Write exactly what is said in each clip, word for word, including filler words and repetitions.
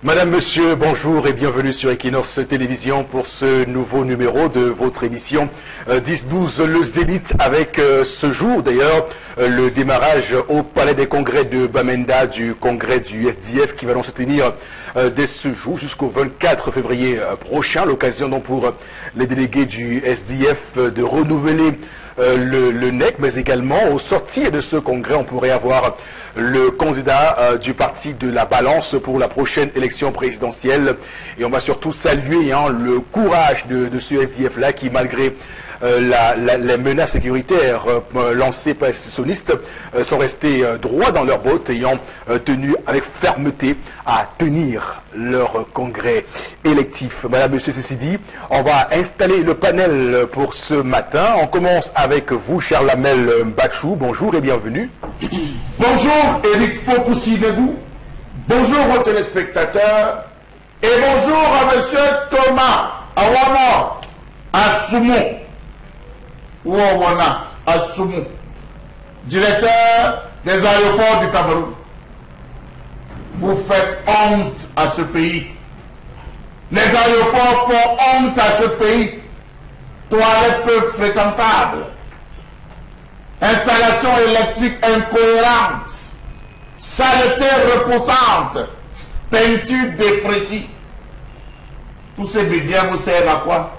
Madame, Monsieur, bonjour et bienvenue sur Equinox Télévision pour ce nouveau numéro de votre émission euh, dix douze Le Zénith avec euh, ce jour d'ailleurs euh, le démarrage au Palais des Congrès de Bamenda du congrès du S D F qui va donc se tenir euh, dès ce jour jusqu'au vingt-quatre février euh, prochain. L'occasion donc pour euh, les délégués du S D F euh, de renouveler Euh, le, le N E C, mais également au sortir de ce congrès, on pourrait avoir le candidat euh, du parti de la Balance pour la prochaine élection présidentielle. Et on va surtout saluer hein, le courage de, de ce S D F-là qui, malgré euh, la, la, les menaces sécuritaires euh, lancées par les sécessionnistes, euh, sont restés euh, droits dans leurs bottes, ayant euh, tenu avec fermeté à tenir leur congrès électif. Madame, Monsieur, ceci dit, on va installer le panel pour ce matin. On commence avec vous, Charlamel Bachou. Bonjour et bienvenue. Bonjour, Éric Fopoussy-Negou. Bonjour aux téléspectateurs. Et bonjour à Monsieur Thomas Awana Assoumou. Ou Awana Assoumou, directeur des aéroports du Cameroun. Vous faites honte à ce pays. Les aéroports font honte à ce pays. Toilettes peu fréquentables. Installation électrique incohérente. Saleté repoussante. Peinture défraîchie. Tous ces budgets vous servent à quoi?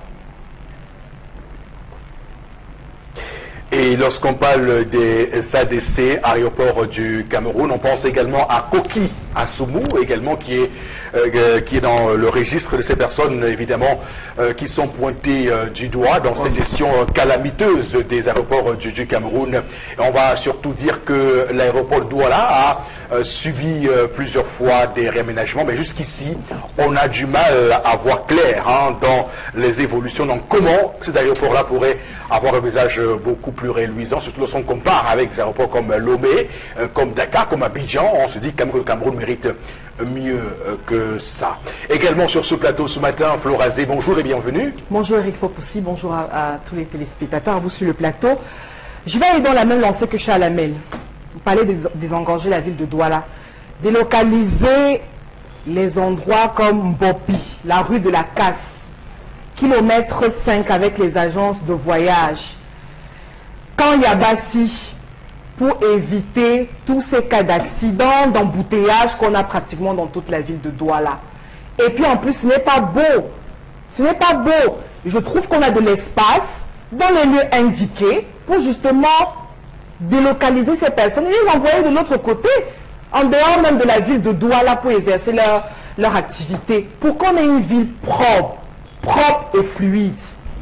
Et lorsqu'on parle des A D C, aéroports du Cameroun, on pense également à Koki Assoumou, également qui est, euh, qui est dans le registre de ces personnes, évidemment, euh, qui sont pointées euh, du doigt dans cette gestion euh, calamiteuse des aéroports du, du Cameroun. Et on va surtout dire que l'aéroport de Douala a euh, subi euh, plusieurs fois des réaménagements, mais jusqu'ici, on a du mal à voir clair hein, dans les évolutions. Donc comment cet aéroport-là pourrait avoir un visage beaucoup plus réluisant, surtout lorsqu'on compare avec des aéroports comme Lomé, euh, comme Dakar, comme Abidjan, on se dit quand même que le Cameroun mérite mieux euh, que ça. Également sur ce plateau ce matin, Florazé, bonjour et bienvenue. Bonjour Eric Fopoussi, bonjour à, à tous les téléspectateurs, à vous sur le plateau. Je vais aller dans la même lancée que Chalamel. Vous parlez des, désengorger la ville de Douala, délocaliser les endroits comme Mbopi, la rue de la Casse, kilomètre cinq avec les agences de voyage. Quand Yabassi, pour éviter tous ces cas d'accidents, d'embouteillage qu'on a pratiquement dans toute la ville de Douala. Et puis en plus, ce n'est pas beau. Ce n'est pas beau. Je trouve qu'on a de l'espace dans les lieux indiqués pour justement délocaliser ces personnes et les envoyer de l'autre côté, en dehors même de la ville de Douala pour exercer leur, leur activité, pour qu'on ait une ville propre, propre et fluide.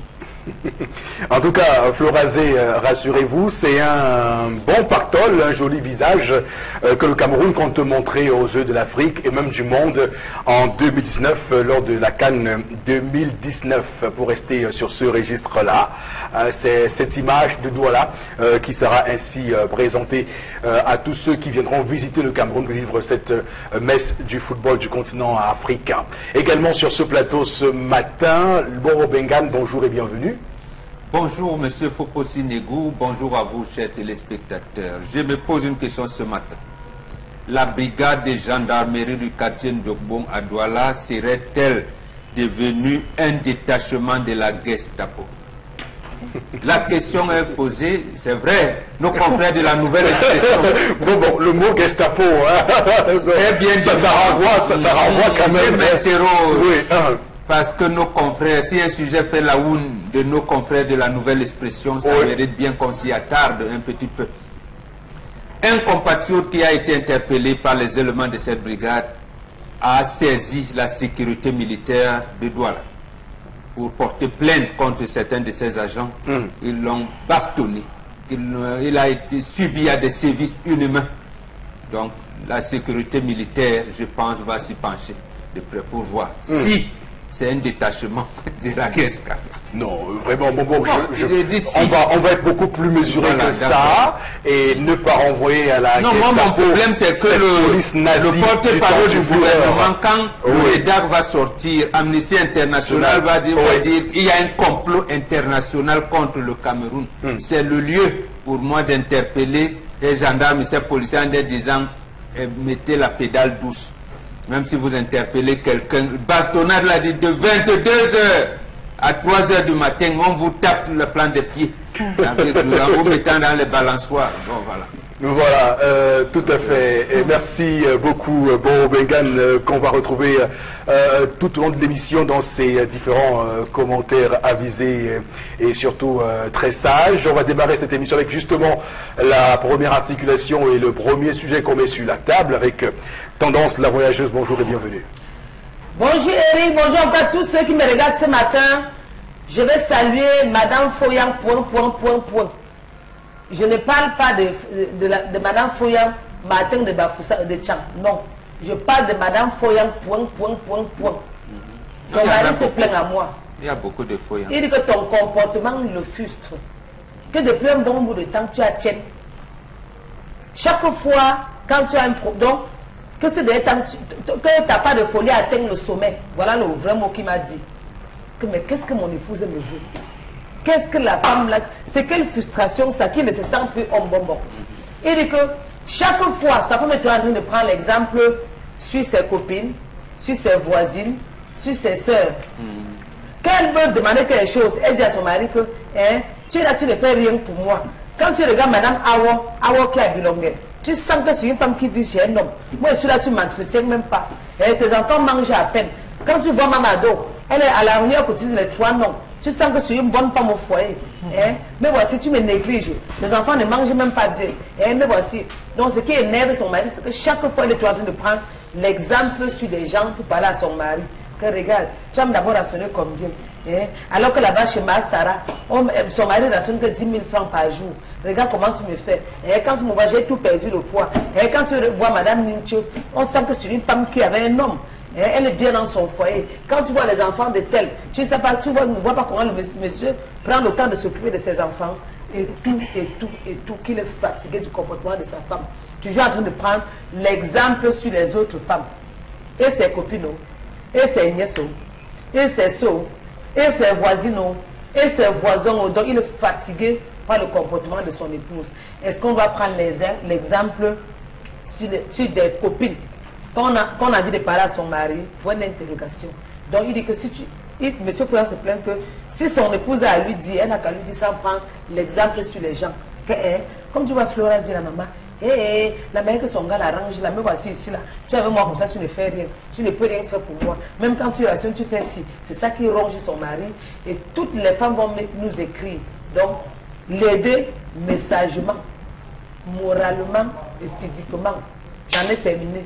En tout cas, Florazé, euh, rassurez-vous, c'est un bon pactole, un joli visage euh, que le Cameroun compte montrer aux yeux de l'Afrique et même du monde en deux mille dix-neuf, euh, lors de la CAN deux mille dix-neuf. Pour rester euh, sur ce registre-là, euh, c'est cette image de Douala euh, qui sera ainsi euh, présentée euh, à tous ceux qui viendront visiter le Cameroun pour vivre cette euh, messe du football du continent africain. Également sur ce plateau ce matin, Boro Bengan, bonjour et bienvenue. Bonjour Monsieur Fopoussy-Negou, bonjour à vous chers téléspectateurs. Je me pose une question ce matin. La brigade de gendarmerie du quartier Ndobong à Douala serait-elle devenue un détachement de la Gestapo? La question est posée, c'est vrai, nos confrères de la nouvelle expression. Bon, bon, le mot Gestapo, hein, est bien ça, ça renvoie, ça, ça renvoie quand même. Je m'interroge. Oui, hein. Parce que nos confrères, si un sujet fait la une de nos confrères de la nouvelle expression, ça oui. mérite bien qu'on s'y attarde un petit peu. Un compatriote qui a été interpellé par les éléments de cette brigade a saisi la sécurité militaire de Douala pour porter plainte contre certains de ses agents. Mm. Ils l'ont bastonné. Il, il a été subi à des sévices inhumains. Donc la sécurité militaire, je pense, va s'y pencher de près pour voir mm. si c'est un détachement de la Gestapo. Non, vraiment, bon, bon, je, je, je dis si. on, va, on va être beaucoup plus mesuré voilà, que ça et ne pas renvoyer à la non, Gestapo. Moi, mon problème, c'est que le, le porte-parole du gouvernement, quand oui. le R E D A C va sortir, Amnesty International va dire, oui. va dire qu'il y a un complot international contre le Cameroun. Hmm. C'est le lieu pour moi d'interpeller les gendarmes et ces policiers en disant, eh, mettez la pédale douce. Même si vous interpellez quelqu'un, bastonnade l'a dit, de vingt-deux heures à trois heures du matin, on vous tape sur le plan des pieds, avec, en vous mettant dans les balançoires. Bon, voilà. Voilà, euh, tout à fait. Et merci beaucoup, Bon Bengan, euh, qu'on va retrouver euh, tout au long de l'émission dans ces différents euh, commentaires avisés et, et surtout euh, très sages. On va démarrer cette émission avec justement la première articulation et le premier sujet qu'on met sur la table avec euh, Tendance la voyageuse. Bonjour et bienvenue. Bonjour Eric, bonjour encore tous ceux qui me regardent ce matin. Je vais saluer Madame Foyang, point, point, point, point. Je ne parle pas de, de, de, de Madame Foyang, Martin de Bafoussa, de Tchang. Non. Je parle de Madame Foyang, point, point, point, point. Ton mari se plaint à moi. Il y a beaucoup de Foyang. Il dit que ton comportement le frustre. Que depuis un bon bout de temps, tu as tchèque. Chaque fois, quand tu as un problème, que c'est des temps, que tu n'as pas de folie à atteindre le sommet. Voilà le vrai mot qu'il m'a dit. Que, mais qu'est-ce que mon épouse me veut? Qu'est-ce que la femme là, c'est quelle frustration ça qui ne se sent plus en bonbon. Il dit que chaque fois, ça peut me en train de prendre l'exemple sur ses copines, sur ses voisines, sur ses soeurs. Mm. Quand elle veut demander quelque chose, elle dit à son mari que hein, tu es là, tu ne fais rien pour moi. Quand tu regardes Madame Awo, Awo qui a Bilongue, tu sens que c'est une femme qui vit chez un homme. Moi, je suis là, tu ne m'entretiens même pas. Et tes enfants mangent à peine. Quand tu vois Mamado, elle est à la réunion cotise les trois noms. Tu sens que je suis une bonne femme au foyer. Hein? Mais voici, tu me négliges. Les enfants ne mangent même pas d'eux. Hein? Mais voici. Donc, ce qui énerve son mari, c'est que chaque fois, il est en train de prendre l'exemple sur des gens pour parler à son mari. Que regarde, tu vas d'abord rationner combien. Hein? Alors que là-bas, chez ma Sarah, on, son mari rationne que dix mille francs par jour. Regarde comment tu me fais. Hein? Quand tu me vois, j'ai tout perdu le poids. Hein? Quand tu vois Madame Nincho, on sent que c'est une femme qui avait un homme. Elle est bien dans son foyer. Quand tu vois les enfants de tel, tu ne sais pas, tu vois, ne vois pas comment le monsieur prend le temps de s'occuper de ses enfants. Et tout, et tout, et tout, qu'il est fatigué du comportement de sa femme. Tu es en train de prendre l'exemple sur les autres femmes. Et ses copines, et ses nièces, et ses soeurs, et ses voisines, et ses voisins. Donc il est fatigué par le comportement de son épouse. Est-ce qu'on va prendre l'exemple sur, sur des copines? Quand on, a, quand on a envie de parler à son mari, point d'interrogation. Donc il dit que si tu... Il, Monsieur Fouillard se plaint que si son épouse a lui dit, elle n'a qu'à lui dire sans prendre l'exemple sur les gens. Que, eh, comme tu vois Flora dire à la maman, eh, eh, la mère que son gars l'arrange, la me voici ici là. Tu es avec moi comme ça, tu ne fais rien. Tu ne peux rien faire pour moi. Même quand tu rationnes, tu fais ci. C'est ça qui ronge son mari. Et toutes les femmes vont nous écrire. Donc, l'aider messagement, moralement et physiquement. J'en ai terminé.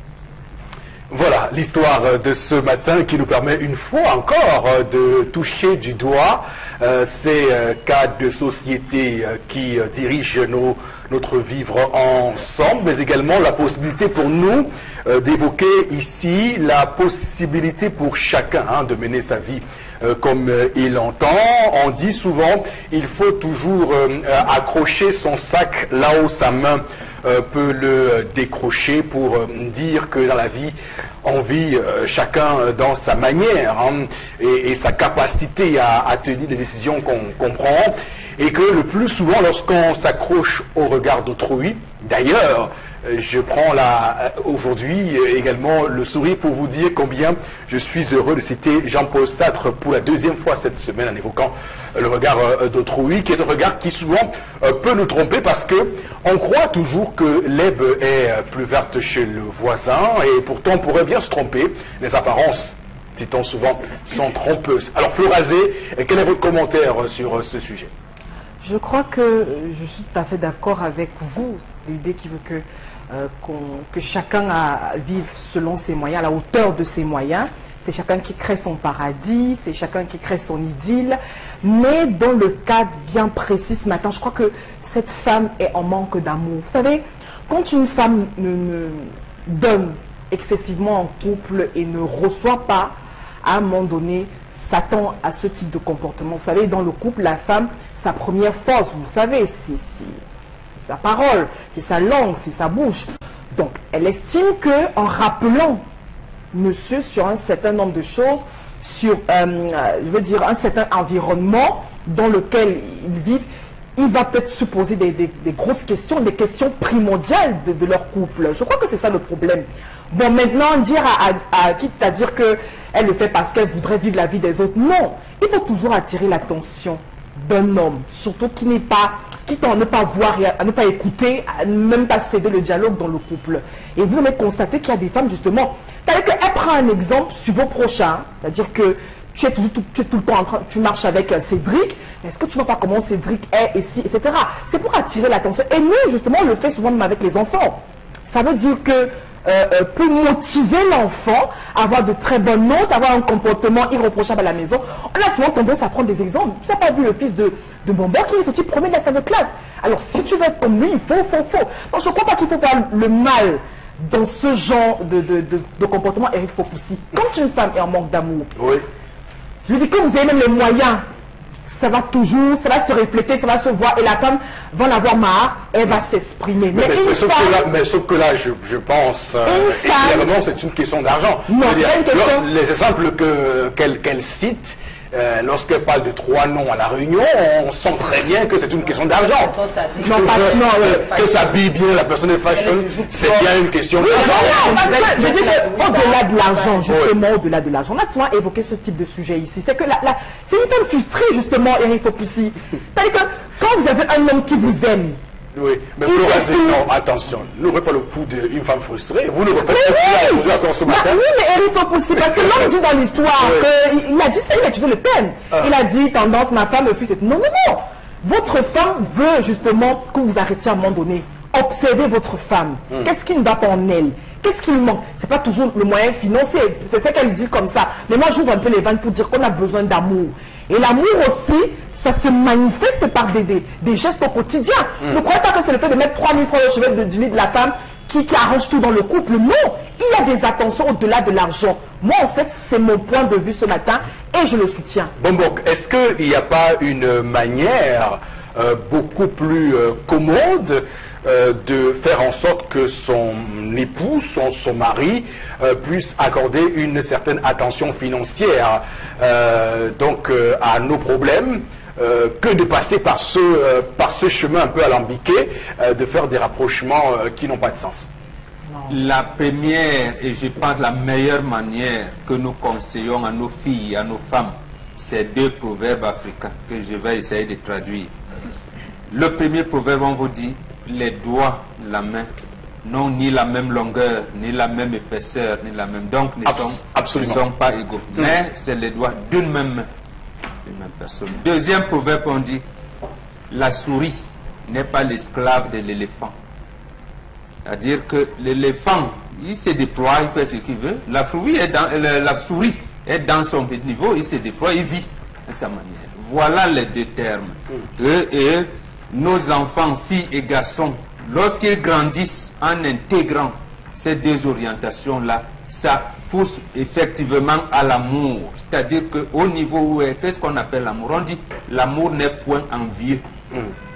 Voilà l'histoire de ce matin qui nous permet une fois encore de toucher du doigt euh, ces euh, cas de société euh, qui euh, dirigent nos, notre vivre ensemble, mais également la possibilité pour nous euh, d'évoquer ici la possibilité pour chacun hein, de mener sa vie euh, comme euh, il l'entend. On dit souvent il faut toujours euh, accrocher son sac là où sa main Euh, peut le décrocher pour euh, dire que dans la vie, on vit euh, chacun dans sa manière hein, et, et sa capacité à, à tenir des décisions qu'on comprend et que le plus souvent, lorsqu'on s'accroche au regard d'autrui, d'ailleurs, je prends là aujourd'hui également le sourire pour vous dire combien je suis heureux de citer Jean-Paul Sartre pour la deuxième fois cette semaine en évoquant le regard d'autrui, qui est un regard qui souvent peut nous tromper parce que on croit toujours que l'herbe est plus verte chez le voisin et pourtant on pourrait bien se tromper. Les apparences, dit-on souvent, sont trompeuses. Alors Florazé, quel est votre commentaire sur ce sujet? Je crois que je suis tout à fait d'accord avec vous, l'idée qui veut que Euh, que chacun a, vive selon ses moyens, à la hauteur de ses moyens. C'est chacun qui crée son paradis, c'est chacun qui crée son idylle. Mais dans le cadre bien précis ce matin, je crois que cette femme est en manque d'amour. Vous savez, quand une femme ne, ne donne excessivement en couple et ne reçoit pas, à un moment donné, s'attend à ce type de comportement. Vous savez, dans le couple, la femme, sa première force, vous savez, c'est sa parole, c'est sa langue, c'est sa bouche. Donc, elle estime que en rappelant monsieur sur un certain nombre de choses, sur, euh, je veux dire, un certain environnement dans lequel ils vivent, il va peut-être se poser des, des, des grosses questions, des questions primordiales de, de leur couple. Je crois que c'est ça le problème. Bon, maintenant, dire à, à, à quitte à dire qu'elle le fait parce qu'elle voudrait vivre la vie des autres, non. Il faut toujours attirer l'attention d'un homme, surtout qui n'est pas, quitte à ne pas voir, à ne pas écouter, à ne même pas céder le dialogue dans le couple. Et vous allez constater qu'il y a des femmes, justement, c'est-à-dire qu'elle prend un exemple sur vos prochains, c'est-à-dire que tu es, toujours, tout, tu es tout le temps en train, tu marches avec Cédric, est-ce que tu ne vois pas comment Cédric est ici, et cetera. C'est pour attirer l'attention. Et nous, justement, on le fait souvent même avec les enfants. Ça veut dire que euh, euh, peut motiver l'enfant à avoir de très bonnes notes, à avoir un comportement irréprochable à la maison. On a souvent tendance à prendre des exemples. Tu n'as pas vu le fils de, de mon beau qui est sorti premier de la salle de classe. Alors, si tu veux être comme lui, il faut, faut, faut. Donc, je ne crois pas qu'il faut faire le mal dans ce genre de, de, de, de comportement Eric Fopoussi. Quand une femme est en manque d'amour, oui. Je dis que vous avez même les moyens, ça va toujours, ça va se refléter, ça va se voir, et la femme va en avoir marre, elle va s'exprimer. Mais, mais, mais, mais, femme, sauf que là, mais sauf que là, je, je pense, euh, évidemment, c'est une question d'argent. Non, c'est une question. Les exemples que, qu'elle, qu'elle cite, euh, lorsqu'elle parle de trois noms à la réunion, on sent très bien que c'est une question d'argent. Non, pas, non, euh, que s'habille bien, la personne est fashion, c'est bien une question non, d'argent. non, parce que je dis qu'au-delà de l'argent, justement, au-delà de l'argent, on a souvent évoqué ce type de sujet ici. C'est que la, la, c'est une femme frustrée, justement, Eric Fopoussi. C'est-à-dire que quand vous avez un homme qui vous aime, oui, mais pour raser, non, attention, n'ouvrez pas le coup d'une femme frustrée. Vous ne répétez pas oui, encore ce matin. Bah, oui, mais Eric Fopoussi, parce que l'homme dit dans l'histoire, oui. qu'il a dit ça, il a tué le peine. Ah. Il a dit, tendance, ma femme, me fut... Non, non, non. Votre femme veut justement que vous arrêtiez à un moment donné. Observez votre femme. Hum. Qu'est-ce qui ne va pas en elle? Qu'est-ce qui lui manque? C'est pas toujours le moyen financier. C'est ça qu'elle dit comme ça. Mais moi, j'ouvre un peu les vannes pour dire qu'on a besoin d'amour. Et l'amour aussi, ça se manifeste par des, des, des gestes au quotidien. Mm. Ne croyez pas que c'est le fait de mettre trois mille francs au chevet de, du lit de la femme qui, qui arrange tout dans le couple. Non, il y a des attentions au-delà de l'argent. Moi, en fait, c'est mon point de vue ce matin et je le soutiens. Bon, bon, est-ce qu'il n'y a pas une manière euh, beaucoup plus euh, commode euh, de faire en sorte que son époux, son, son mari, euh, puisse accorder une certaine attention financière euh, donc euh, à nos problèmes? Euh, que de passer par ce, euh, par ce chemin un peu alambiqué, euh, de faire des rapprochements euh, qui n'ont pas de sens. La première, et je pense la meilleure manière que nous conseillons à nos filles, à nos femmes, c'est deux proverbes africains que je vais essayer de traduire. Le premier proverbe, on vous dit, les doigts, la main, n'ont ni la même longueur, ni la même épaisseur, ni la même... Donc, ne sont, ne sont pas égaux. Mmh. Mais c'est les doigts d'une même main. Même personne. Deuxième proverbe, on dit la souris n'est pas l'esclave de l'éléphant. C'est-à-dire que l'éléphant, il se déploie, il fait ce qu'il veut. La souris est dans, la, la souris est dans son petit niveau, il se déploie, il vit de sa manière. Voilà les deux termes. Mm. Et, et nos enfants, filles et garçons, lorsqu'ils grandissent en intégrant ces deux orientations-là, ça pousse effectivement à l'amour. C'est-à-dire qu'au niveau où est, qu'est-ce qu'on appelle l'amour? On dit l'amour n'est point envieux. Mm.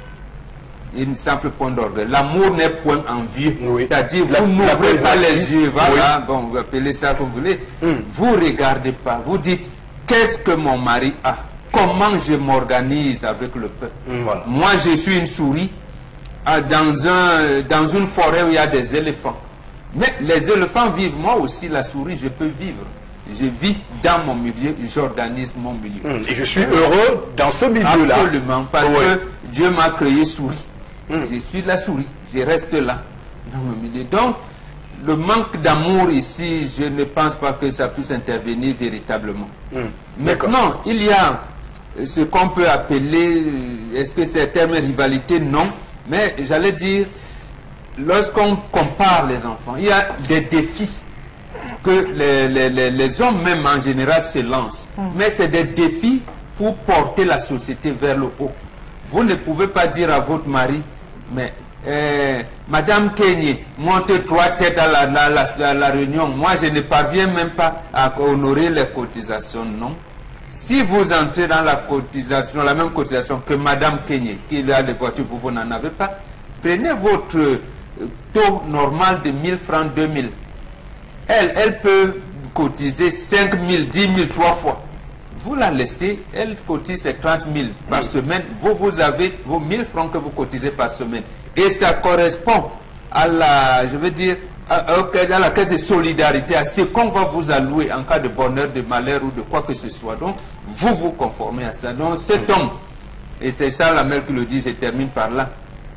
Une simple point d'orgueil. L'amour n'est point envieux. Oui. C'est-à-dire vous n'ouvrez pas les yeux. Voilà, oui. Bon, vous appelez ça comme vous voulez. Mm. Vous ne regardez pas. Vous dites, qu'est-ce que mon mari a? Comment je m'organise avec le peuple? Mm, voilà. Moi, je suis une souris dans, un, dans une forêt où il y a des éléphants. Mais les éléphants vivent, moi aussi la souris, je peux vivre. Je vis dans mon milieu, j'organise mon milieu. Mmh, et je suis heureux dans ce milieu-là. Absolument, parce oui. que Dieu m'a créé souris. Mmh. Je suis la souris, je reste là, dans mon milieu. Donc, le manque d'amour ici, je ne pense pas que ça puisse intervenir véritablement. Mmh. Maintenant, il y a ce qu'on peut appeler, est-ce que c'est un terme rivalité? Non, mais j'allais dire, lorsqu'on compare les enfants, il y a des défis que les, les, les, les hommes même en général se lancent. Mm. Mais c'est des défis pour porter la société vers le haut. Vous ne pouvez pas dire à votre mari, mais euh, Madame Kenyé, montez trois têtes à la, à, la, à la réunion. Moi, je ne parviens même pas à honorer les cotisations. Non. Si vous entrez dans la cotisation, la même cotisation que Madame Kenyé, qui a des voitures, vous, vous n'en avez pas, prenez votre taux normal de mille francs, deux mille. Elle, elle peut cotiser cinq mille, dix mille, trois fois. vous la laissez, elle cotise ses trente mille par semaine, vous, vous avez vos mille francs que vous cotisez par semaine. Et ça correspond à la, je veux dire, à, à la caisse de solidarité, à ce qu'on va vous allouer en cas de bonheur, de malheur ou de quoi que ce soit. Donc, vous vous conformez à ça. Donc, cet homme, et c'est Charles Hamel qui le dit, je termine par là.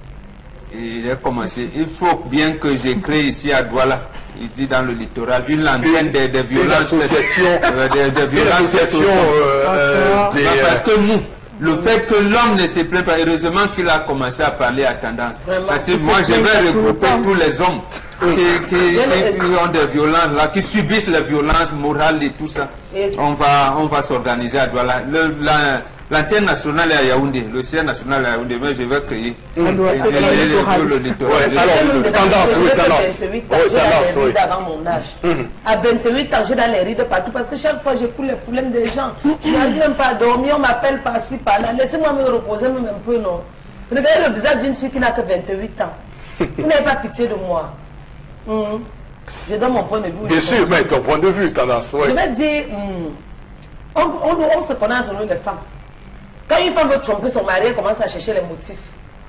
Et il a commencé. Il faut bien que j'ai créé ici à Douala, il dit dans le littoral, une antenne de, de violences. Euh, de, de violences euh, euh, des, parce que nous, le fait que l'homme ne se plaît pas, heureusement qu'il a commencé à parler à tendance. Vraiment. Parce que moi, je vais regrouper tous les hommes qui, qui, qui, qui ont des violences, là, qui subissent les violences morales et tout ça. On va, on va s'organiser à Douala. Le, la, L'antenne nationale est à Yaoundé, le siège national est à Yaoundé, mais je vais créer le littoral. Alors, tendance, oui, tendance. vingt-huit ans, j'ai dans les rides avant mon âge. À vingt-huit ans, j'ai dans les rides partout parce que chaque fois j'écoute les problèmes des gens. Je n'arrive même pas à dormir, on m'appelle par-ci, par-là. Laissez-moi me reposer même un peu, non. Regardez le visage d'une fille qui n'a que vingt-huit ans. Vous n'avez pas pitié de moi. Mmh. Je donne mon point de vue. Bien sûr, mais ton point de vue, tendance. Ouais. Je vais dire, mmh, on, on, on se connaît entre nous les femmes. Quand une femme veut tromper son mari, elle commence à chercher les motifs.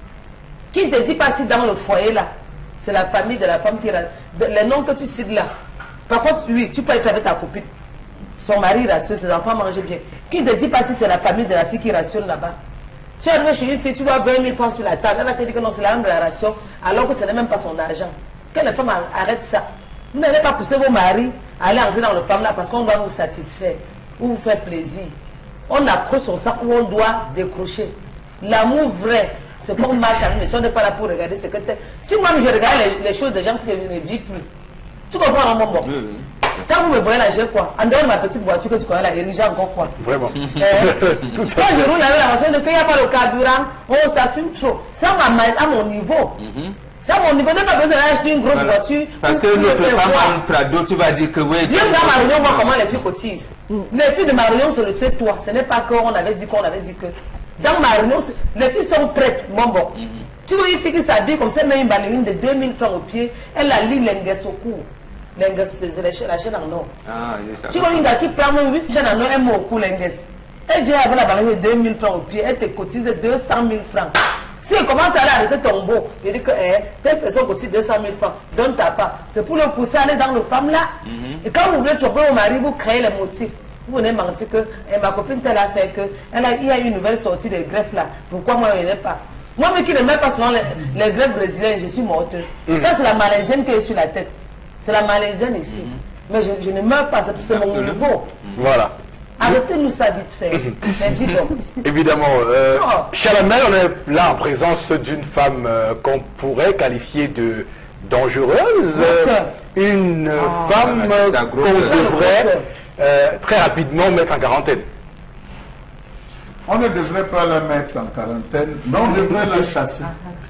Qui ne te dit pas si dans le foyer là, c'est la famille de la femme qui rassure. Les noms que tu cites là. Par contre, oui, tu peux être avec ta copine. Son mari rassure, ses enfants mangent bien. Qui ne te dit pas si c'est la famille de la fille qui rassure là-bas. Tu arrives chez une fille, tu vois vingt mille francs sur la table. Elle va te dire que non, c'est la même de la ration, alors que ce n'est même pas son argent. Que les femmes arrêtent ça. Vous n'allez pas pousser vos maris à aller entrer dans le femme là parce qu'on doit vous satisfaire ou vous faire plaisir. On accroche son sac où on doit décrocher. L'amour vrai, c'est qu'on marche avec, mais si on n'est pas là pour regarder ce que tu es. Si moi je regarde les, les choses des gens, c'est que je ne dis plus. Tu comprends, mon bon? Oui, oui. Quand vous me voyez là, j'ai quoi? En dehors de ma petite voiture que tu connais là, j'ai encore quoi? Vraiment. Eh, quand je roule avec la voiture, qu'il n'y a pas le carburant, oh, ça fume trop. Ça à mon niveau. Mm-hmm. Ça, mon niveau, n'est pas besoin d'acheter une grosse Voilà. voiture. Parce que notre femme a un trado, tu vas dire que oui. Viens dans Marion voir comment les filles cotisent. Les filles de Marion, c'est le fait toi. Ce n'est pas qu'on avait dit qu'on avait dit que. Dans Marion, les filles sont prêtes. Bon, bon. Mm -hmm. Tu vois une fille qui s'habille comme ça, met une ballerine de deux mille francs au pied, elle a lit l'enguesse au cou. L'enguesse, c'est la chaîne en or. Ah, tu vois une gars qui prend huit chaînes en or, elle met au cou l'enguesse. Elle dit avec la ballerine de deux mille francs au pied, elle te cotise deux cent mille francs. Si elle commence à aller arrêter ton beau, il dit que eh, telle personne cotise deux cent mille francs, donne ta part. C'est pour le pousser à aller dans le femme là. Mm -hmm. Et quand vous voulez tromper au mari, vous créez les motifs. Vous venez mentir que eh, ma copine telle a fait que elle a, il y a une nouvelle sortie de greffe là. Pourquoi moi je n'ai pas? Moi, mais qui ne met pas souvent les, les greffes brésiliennes, je suis morte. Mm -hmm. Ça, c'est la malaisienne qui est sur la tête. C'est la malaisienne ici. Mm -hmm. Mais je, je ne meurs pas, c'est mon niveau. Voilà. Arrêtez-nous ça vite fait. Merci donc. Évidemment, euh, Oh. Chalamel, on est là en présence d'une femme euh, qu'on pourrait qualifier de dangereuse, euh, une euh, Ah, femme voilà, c'est ça, euh, gros qu'on cœur. devrait euh, très rapidement mettre en quarantaine. On ne devrait pas la mettre en quarantaine, mais on devrait la chasser.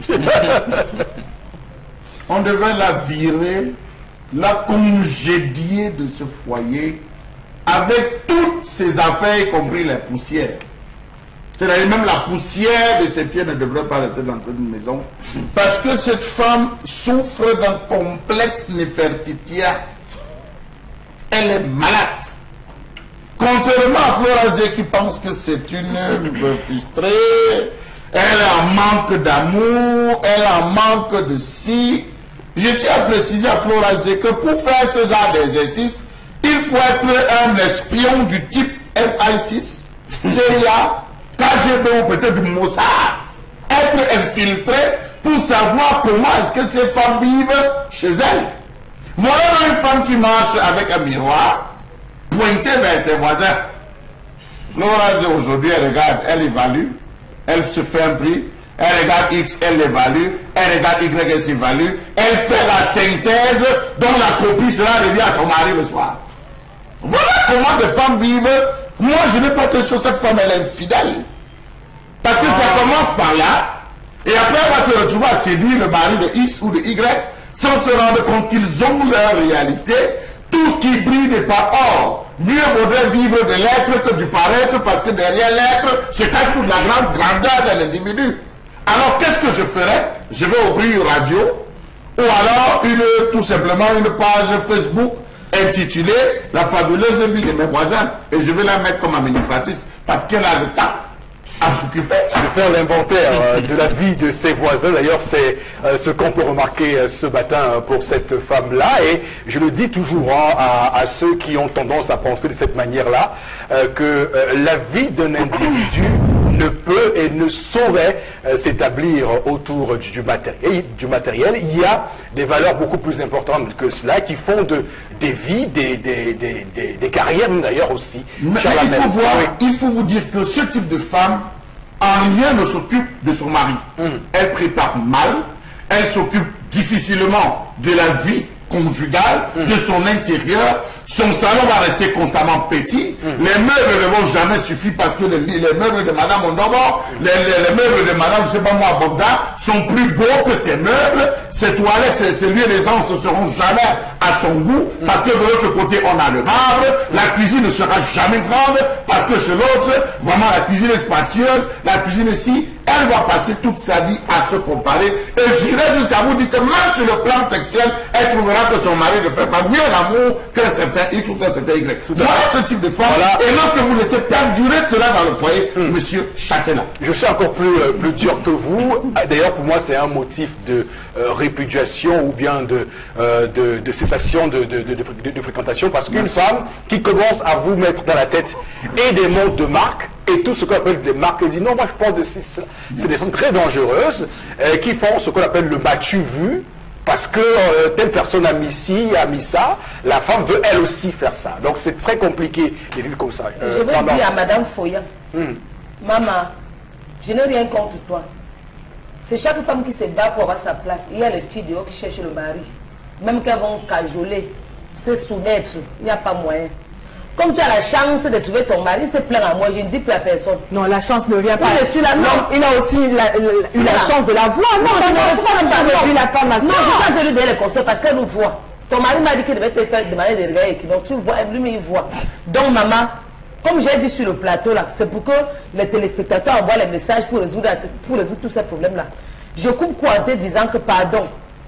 On devrait la virer, la congédier de ce foyer avec toutes ses affaires, y compris les poussières. C'est-à-dire même la poussière de ses pieds ne devrait pas rester dans cette maison. Parce que cette femme souffre d'un complexe néfertitia. Elle est malade. Contrairement à Florazé qui pense que c'est une frustrée, elle en manque d'amour, elle en manque de si. Je tiens à préciser à Florazé que pour faire ce genre d'exercice, il faut être un espion du type M I six, C I A, K G B ou peut-être du Mossad. Être infiltré pour savoir comment est-ce que ces femmes vivent chez elles. Voilà une femme qui marche avec un miroir, pointé vers ses voisins. Florazé aujourd'hui, elle regarde, elle évalue, elle se fait un prix, elle regarde X, elle l'évalue, elle regarde Y, elle s'évalue, elle fait la synthèse dont la copie sera revient à son mari le soir. Voilà comment des femmes vivent. Moi, je n'ai pas de chose, cette femme, elle est infidèle. Parce que ça commence par là, et après, elle va se retrouver à séduire le mari de X ou de Y, sans se rendre compte qu'ils ont leur réalité. Tout ce qui brille n'est pas or. Mieux vaudrait vivre de l'être que du paraître, parce que derrière l'être se cache toute la grande grandeur d'un individu. Alors, qu'est-ce que je ferais? Je vais ouvrir une radio, ou alors une, tout simplement une page Facebook, intitulé La fabuleuse vie de mes voisins. Et je vais la mettre comme administratrice parce qu'elle a le temps à s'occuper. De faire l'inventaire euh, de la vie de ses voisins. D'ailleurs, c'est euh, ce qu'on peut remarquer euh, ce matin euh, pour cette femme-là. Et je le dis toujours hein, à, à ceux qui ont tendance à penser de cette manière-là, euh, que euh, la vie d'un individu ne peut et ne saurait euh, s'établir autour du, du, matériel, du matériel. Il y a des valeurs beaucoup plus importantes que cela qui font de, des vies, des, des, des, des, des carrières d'ailleurs aussi. Mais il faut, voir, il faut vous dire que ce type de femme, en rien ne s'occupe de son mari. Mm. Elle prépare mal, elle s'occupe difficilement de la vie conjugale, mm. de son intérieur. Son salon va rester constamment petit. Mm. Les meubles ne vont jamais suffire parce que les, les meubles de Madame Ondobo, mm. les, les, les meubles de Madame, je sais pas moi, Bogda, sont plus beaux que ses meubles. Ses toilettes, ses, ses lieux d'aisance ne seront jamais à son goût mm. parce que de l'autre côté, on a le marbre. La cuisine ne sera jamais grande parce que chez l'autre, vraiment, la cuisine est spacieuse. La cuisine ici, elle va passer toute sa vie à se comparer. Et j'irai jusqu'à vous dire que même sur le plan sexuel, elle trouvera que son mari ne fait pas mieux l'amour que certains X ou que certains Y. Voilà ce type de femme. Voilà. Et lorsque vous laissez perdurer cela dans le foyer, hum. monsieur, chassez-la. Je suis encore plus, euh, plus dur que vous. D'ailleurs, pour moi, c'est un motif de euh, répudiation ou bien de, euh, de, de cessation de, de, de, de, de fréquentation. Parce qu'une femme qui commence à vous mettre dans la tête et des montres de marque, et tout ce qu'on appelle des marques, elle dit non, moi je pense que c'est des femmes très dangereuses euh, qui font ce qu'on appelle le m'as-tu vu, parce que euh, telle personne a mis ci, a mis ça, la femme veut elle aussi faire ça. Donc c'est très compliqué de vivre comme ça. Euh, je veux tendance. dire à Madame Foya, hum. Maman, je n'ai rien contre toi. C'est chaque femme qui se bat pour avoir sa place. Il y a les filles dehors qui cherchent le mari. Même qu'elles vont cajoler, se soumettre, il n'y a pas moyen. Comme tu as la chance de trouver ton mari, se plaint à moi, je ne dis plus à personne. Non, la chance ne vient pas. Oui, je suis là, non. non. Il a aussi eu la, la, la chance de la voir. Non, non, non, non, non, non, la femme non, je vais te lui donner les conseils parce qu'elle nous voit. Ton mari m'a dit qu'il devait te faire demander des regards et donc tu vois, lui, il voit. Donc, maman, comme j'ai dit sur le plateau là, c'est pour que les téléspectateurs envoient les messages pour résoudre, pour résoudre tous ces problèmes-là. Je coupe quoi en te disant que pardon,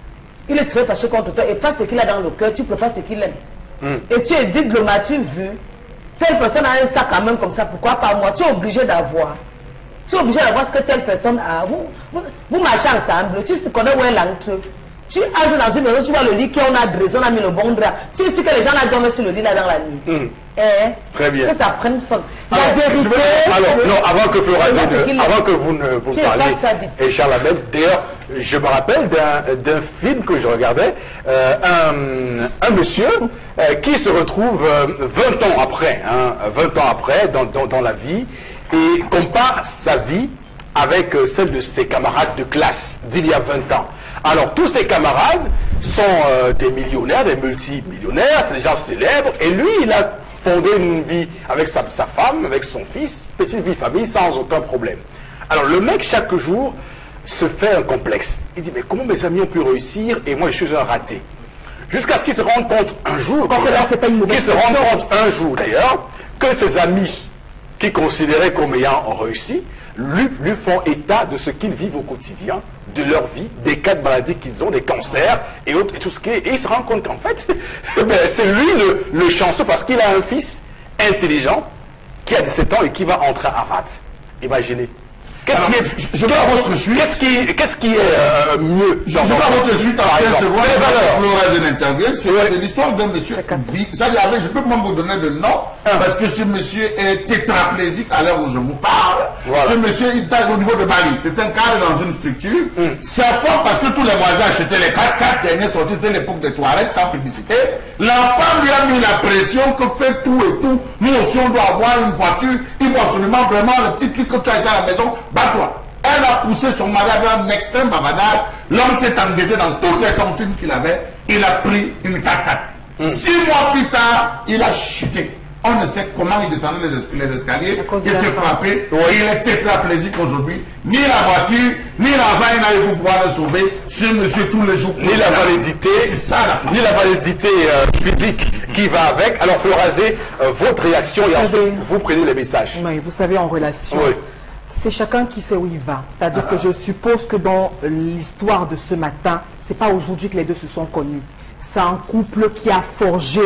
il est très fâché contre toi et pas ce qu'il a dans le cœur, tu préfères ce qu'il aime. Mm. Et tu évites le m'as-tu vu, telle personne a un sac quand même comme ça, pourquoi pas moi? Tu es obligé d'avoir. Tu es obligé d'avoir ce que telle personne a. Vous, vous, vous marchez ensemble, tu connais où est l'entre. Tu entres dans une maison, tu vois le lit qu'on a dressé, on a mis le bon drap. Tu es sûr que les gens là dorment sur le lit là dans la nuit. Mm. Eh, Très bien. Que ça prenne forme. La alors, vérité. Vais, alors, non, avant que, ne, avant que vous ne vous parliez, et Charles Abel, d'ailleurs, je me rappelle d'un film que je regardais, euh, un, un monsieur euh, qui se retrouve euh, vingt ans après, hein, vingt ans après dans, dans, dans la vie, et compare sa vie avec euh, celle de ses camarades de classe d'il y a vingt ans. Alors, tous ses camarades sont euh, des millionnaires, des multimillionnaires, c'est des gens célèbres, et lui, il a fondé une vie avec sa, sa femme, avec son fils, petite vie famille, sans aucun problème. Alors, le mec, chaque jour, se fait un complexe. Il dit, mais comment mes amis ont pu réussir et moi, je suis un raté? Jusqu'à ce qu'il se rende compte un jour, qu'il se rende compte un jour d'ailleurs, que ses amis, qu'il considérait comme ayant réussi, lui, lui font état de ce qu'ils vivent au quotidien, de leur vie, des cas de maladies qu'ils ont, des cancers et autres, et tout ce qui est. Et il se rend compte qu'en fait, ben, c'est lui le, le chanceux parce qu'il a un fils intelligent qui a dix-sept ans et qui va entrer à Harvard. Imaginez. Qu'est-ce qui est, je vais à votre suite. Qu'est-ce qui, qu'est-ce qui est euh, mieux? Je vais à votre suite en quinze secondes. Flores de l'interview. C'est l'histoire d'un monsieur. Ça, je peux même vous donner le nom parce que ce monsieur est tétraplégique à l'heure où je vous parle. Voilà. Ce monsieur, il est au niveau de Bali. C'est un cadre dans une structure. Mm. C'est fort parce que tous les voisins achetaient les quatre quatre dernières sorties. C'était l'époque des toilettes sans publicité. La femme lui a mis la pression que fait tout et tout. Nous aussi, on doit avoir une voiture. Il faut absolument vraiment le petit truc que tu as ici à la maison. Bats-toi. Elle a poussé son mari à un extrême bavardage. L'homme s'est endetté dans toutes les tontines qu'il avait. Il a pris une quatre quatre. Mm. Six mois plus tard, il a chuté. On ne sait comment il descendait les, les escaliers. Il s'est frappé. Oui. Il est tétraplégique aujourd'hui. Ni la voiture, ni l'argent, il n'a eu pour pouvoir le sauver. Ce monsieur, tous les jours. Ni la validité. C'est ça la fin. Ni la validité euh, physique qui va avec. Alors, Florazé, euh, votre réaction et ensuite, vous prenez les messages. Oui, vous savez, en relation. Oui. C'est chacun qui sait où il va. C'est-à-dire ah. que je suppose que dans l'histoire de ce matin, c'est pas aujourd'hui que les deux se sont connus. C'est un couple qui a forgé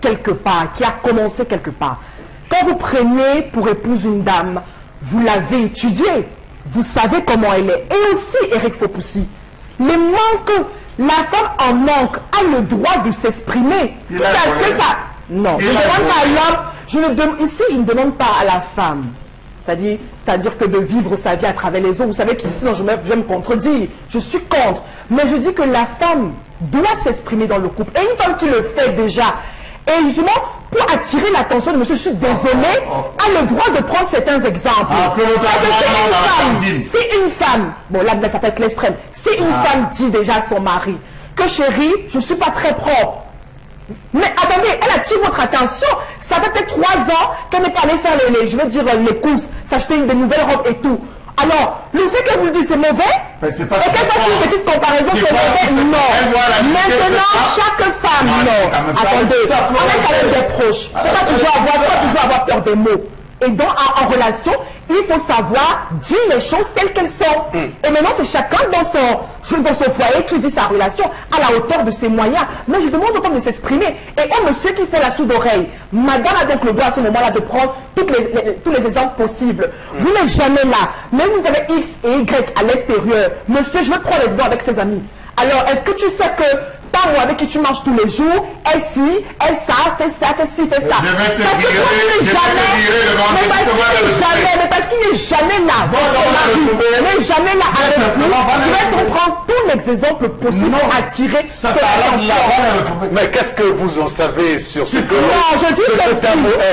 quelque part, qui a commencé quelque part. Quand vous prenez pour épouse une dame, vous l'avez étudiée, vous savez comment elle est. Et aussi, Eric Fopoussi, les manques, la femme en manque a le droit de s'exprimer. Tout à fait ça. Non, je ne demande pas à l'homme, je ne demande, ici je ne demande pas à la femme. C'est-à-dire, c'est-à-dire que de vivre sa vie à travers les autres. Vous savez qu'ici, je, je vais me contredire. Je suis contre. Mais je dis que la femme doit s'exprimer dans le couple. Et une femme qui le fait déjà, et justement, pour attirer l'attention de monsieur, je suis désolé, a le droit de prendre certains exemples. Ah, que Parce que si une femme, si une femme, bon là, ça peut être l'extrême, si une ah. femme dit déjà à son mari que chérie, je ne suis pas très propre. Mais attendez, elle attire votre attention. Ça fait peut-être trois ans qu'elle n'est pas allée faire les, les, je veux dire, les courses, s'acheter une de nouvelles robes et tout. Alors, le fait que vous dites c'est mauvais, et qu'elle fasse une petite comparaison, c'est mauvais, non. Maintenant, chaque femme, non. Attendez, on est quand même des proches. Il ne faut pas toujours avoir, pas toujours avoir peur des mots. Et donc, en, en relation, il faut savoir dire les choses telles qu'elles sont. Mm. Et maintenant, c'est chacun dans son, dans son foyer qui vit sa relation à la hauteur de ses moyens. Mais je demande aux femmes de s'exprimer. Et oh, monsieur qui fait la sourde oreille, madame a donc le droit à ce moment-là de prendre toutes les, les, tous les exemples possibles. Mm. Vous n'êtes jamais là. Même vous avez X et Y à l'extérieur. Monsieur, je veux prendre les exemples avec ses amis. Alors, est-ce que tu sais que pas moi avec qui tu manges tous les jours, elle ci, elle ça, fait ça, fait ci, fait ça. Je vais te virer, je vais te virer devant mais parce qu'il n'est jamais, mais parce qu'il n'est jamais là. Il n'est jamais là avec vous. Je vais te prendre tous les exemples possibles pour attirer son attention. Mais qu'est-ce que vous en savez sur ce que non, je dis que si.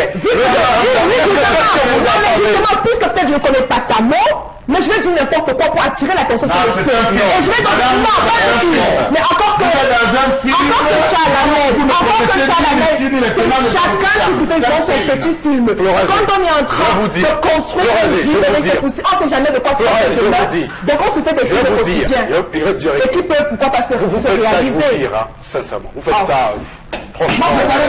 Justement, puisque peut-être je ne connais pas ta mot, mais je vais dire n'importe quoi pour attirer l'attention sur le film. Et je vais dire non, pas un film. Mais encore que encore que ça à la main, encore que ça à la main, c'est chacun qui se fait genre son petit film. Quand on est en train de construire une vie avec ses poussières, on ne sait jamais de quoi faire demain. Donc on se fait des films au quotidien. Et qui peut pourquoi pas se réaliser. Sincèrement, vous faites ça. Franchement,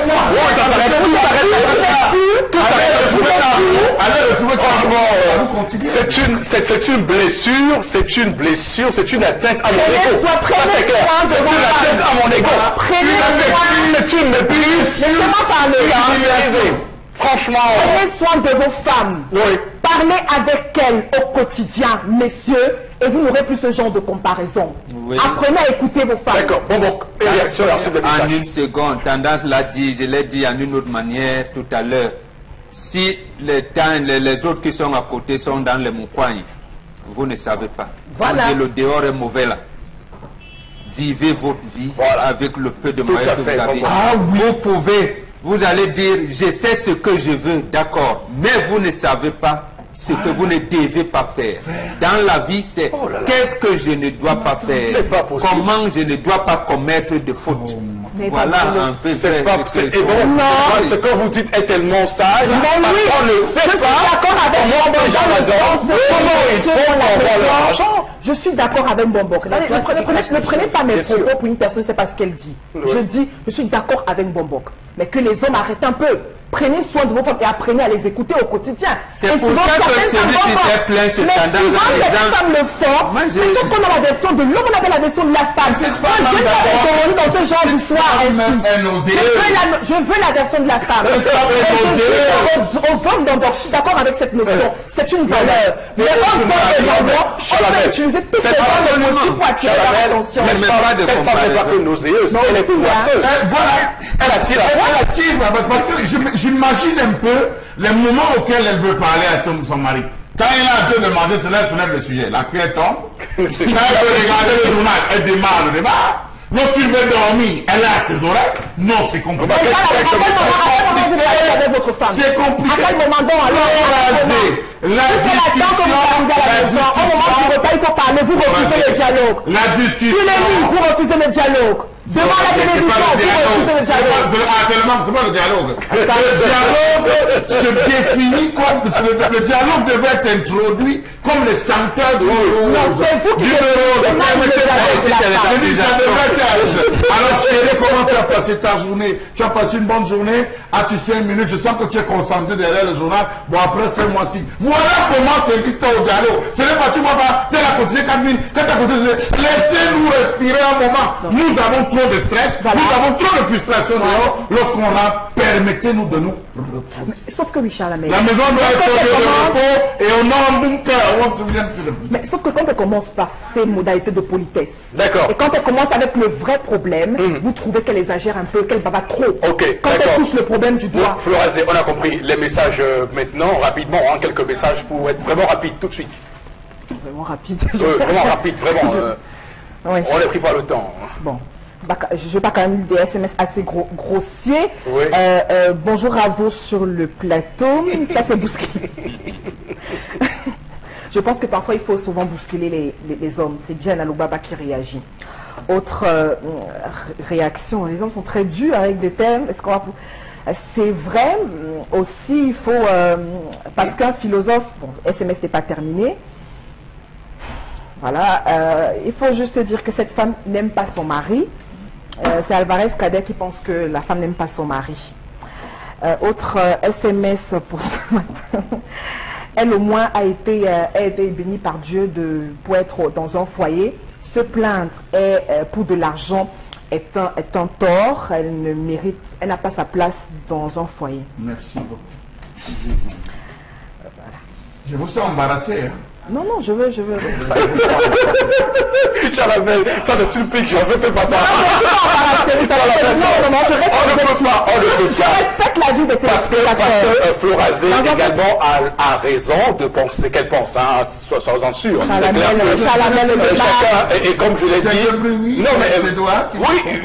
c'est une, c'est une blessure, c'est une blessure, c'est une atteinte à mon ego. C'est clair. C'est une atteinte à mon ego. C'est une méprise. Laissez-moi parler. Franchement. Prenez soin de vos femmes. Oui. Parlez avec elles au quotidien, messieurs, et vous n'aurez plus ce genre de comparaison. Oui. Apprenez à écouter vos femmes. D'accord. Bon, bon. Réaction en une seconde, tendance l'a dit, je l'ai dit en une autre manière tout à l'heure. Si les, temps, les, les autres qui sont à côté sont dans les montagnes, vous ne savez pas. Voilà. Quand le dehors est mauvais là. Vivez votre vie voilà. avec le peu de moyens que vous avez. Ah, oui. Vous pouvez, vous allez dire, je sais ce que je veux, d'accord, mais vous ne savez pas ce que vous ne devez pas faire. Dans la vie, c'est oh qu'est-ce que je ne dois pas faire, pas comment je ne dois pas commettre de faute. Mais voilà un peu c'est pas et donc, non. Ce que vous dites est tellement sage. Mais oui, on ne sait je pas. suis d'accord avec Bonbon. Je suis d'accord avec Bonbon. Ne prenez pas mes propos pour une personne, c'est pas ce qu'elle dit. Je dis, je suis d'accord avec Bonbon. Mais que les hommes arrêtent un peu. Prenez soin de vos femmes et apprenez à les écouter au quotidien. C'est pour ça que celui qui s'est plaint, c'est tendance à les femmes femmes le font. C'est ce qu'on a la version de l'homme, on avait la version de la femme. Je ne vais pas être dans ce genre d'histoire ainsi. Je veux la version de la femme. Aux hommes d'endort, je suis d'accord avec cette notion. C'est une valeur. Mais aux hommes d'endort, on peut utiliser toutes ces valeurs aussi pour attirer leur attention. Cette femme n'est pas que nauséeuse, elle est poisseuse. Elle attire. Elle attire parce que je j'imagine un peu les moments auxquels elle veut parler à son, son mari. Quand il est en train de manger, c'est là qu'elle soulève le sujet. La cuillère tombe. Quand elle veut regarder le journal, elle démarre le débat. Lorsqu'il veut dormir, elle a ses oreilles. Non, c'est compliqué. C'est compliqué. À quel moment donc alors la discussion, la discussion, au moment du repas, il faut parler, vous refusez le dialogue. La discussion. Sur les lignes, vous refusez le dialogue. Devant la télévision, vous refusez le dialogue. C'est pas le dialogue. Le dialogue se définit comme le dialogue devait être introduit comme le sanctuaire du rose. Non, c'est vous qui alors chérie, comment tu as passé ta journée? Tu as passé une bonne journée? As-tu cinq minutes? Je sens que tu es concentré derrière le journal. Bon, après, fais-moi ci. Voilà comment c'est invite-toi au dialogue. Ce n'est pas tu m'as pas, tu as continué quatre minutes. Quand tu as continué, laissez-nous respirer un moment. Nous avons trop de stress, nous avons trop de frustration dehors lorsqu'on a permettez-nous de nous reposer. Sauf que Richard Lamel. La maison doit être lieu de repos et on a un bunker. On se vient de le... Mais sauf que quand elle commence par ces modalités de politesse, D'accord. et quand elle commence avec le vrai problème, mmh. vous trouvez qu'elle exagère un peu, qu'elle bava trop. Ok, quand elle touche le problème du doigt. Bon, Florazé, on a compris les messages euh, maintenant, rapidement, hein, quelques messages pour être vraiment rapide tout de suite. Vraiment rapide. Euh, vraiment rapide, vraiment. Euh, oui. On n'a pris pas le temps. Bon. Je ne vais pas quand même des S M S assez gros, grossiers. Oui. Euh, euh, bonjour à vous sur le plateau. Ça fait bousculer. Je pense que parfois il faut souvent bousculer les, les, les hommes. C'est Diana Lubaba qui réagit. Autre euh, réaction, les hommes sont très durs avec des termes. Est-ce qu'on va... C'est vrai aussi, il faut... Euh, parce qu'un philosophe... Bon, S M S n'est pas terminé. Voilà. Euh, il faut juste dire que cette femme n'aime pas son mari. Euh, c'est Alvarez Kader qui pense que la femme n'aime pas son mari. Euh, autre euh, S M S pour ce matin. Elle au moins a été, euh, a été bénie par Dieu de, pour être dans un foyer. Se plaindre est, euh, pour de l'argent est un, est un tort. Elle ne mérite, elle n'a pas sa place dans un foyer. Merci beaucoup. Je vous sens embarrassé. Hein? Non, non, je veux, je veux. Chalamel, ça c'est une pique, je ne fais pas ça. Non, non, non, je reste on ne peut pas, on ne peut je pas. respecte la vie de tes Parce que, parce que euh, Florazé Dans également a, a raison de penser qu'elle pense, hein, sois-en sûr. Chalamel, Chalamel, euh, chacun, et, et comme je l'ai dit, oui, non mais c'est toi qui oui.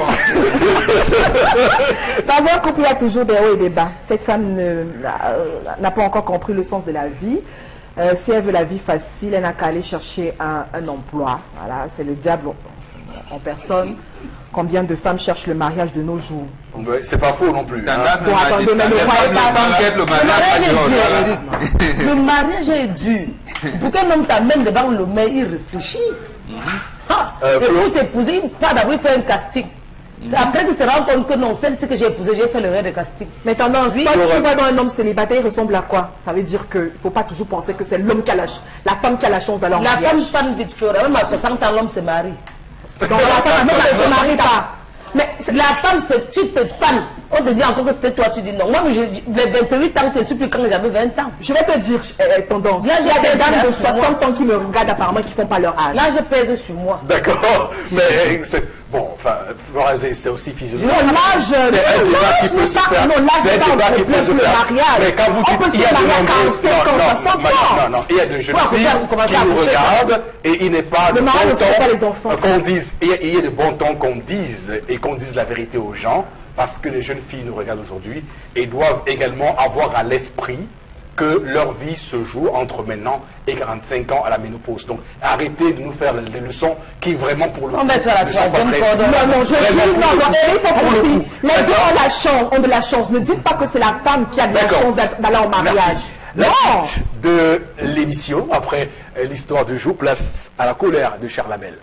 Dans un couple, il y a toujours des hauts et des bas. Cette femme n'a pas encore compris le sens de la vie. Euh, si elle veut la vie facile, elle n'a qu'à aller chercher un, un emploi. Voilà, c'est le diable en, en personne. Combien de femmes cherchent le mariage de nos jours? C'est pas faux non plus. Hein. Bon, attendez, mais ne croyez pas. Le mariage est dur. Le mariage est dur. Pour qu'un homme t'amène devant le maire, il réfléchit. Ah, euh, et pour t'épouser, il pas d'abord faire un casting. C'est après qu'il se rend compte que non, celle-ci que j'ai épousée, j'ai fait le rêve de casting. Mais tendance, oui, quand tu vois dans un homme célibataire, il ressemble à quoi? Ça veut dire qu'il ne faut pas toujours penser que c'est l'homme qui a la, la femme qui a la chance d'aller en La mariage. femme femme vite fleur, même à soixante ans, l'homme se marie. Donc la femme ne se marie pas. Mais la femme, c'est tu te fans. On te dit encore que ce que toi tu dis non. Moi, les vingt-huit ans, c'est plus quand j'avais vingt ans. Je vais te dire, euh, tendance. Là, il y a des dames de soixante ans qui me regardent apparemment qui ne font pas leur âge. Là, je pèse sur moi. D'accord, mais c'est bon, enfin, Florazé, c'est aussi physiologique. Non, l'âge, c'est un débat qui peut se faire. Non, l'âge, c'est un débat qui peut se faire. Mais quand vous dites il y a de nombreuses, non, non, non, non, il y a de jeunes filles qui nous regardent et il n'est pas de bon temps qu'on dise, il y a de bon temps qu'on dise et qu'on dise la vérité aux gens. Parce que les jeunes filles nous regardent aujourd'hui et doivent également avoir à l'esprit que leur vie se joue entre maintenant et quarante-cinq ans à la ménopause. Donc arrêtez de nous faire des leçons qui vraiment pour le coup on met à la troisième corde. Non, non, je suis non, non, il faut aussi. Les deux ont la chance, ont de la chance. Ne dites pas que c'est la femme qui a de la chance d'aller en mariage. La Non. suite de l'émission, après l'histoire du jour, place à la colère de Charlamel.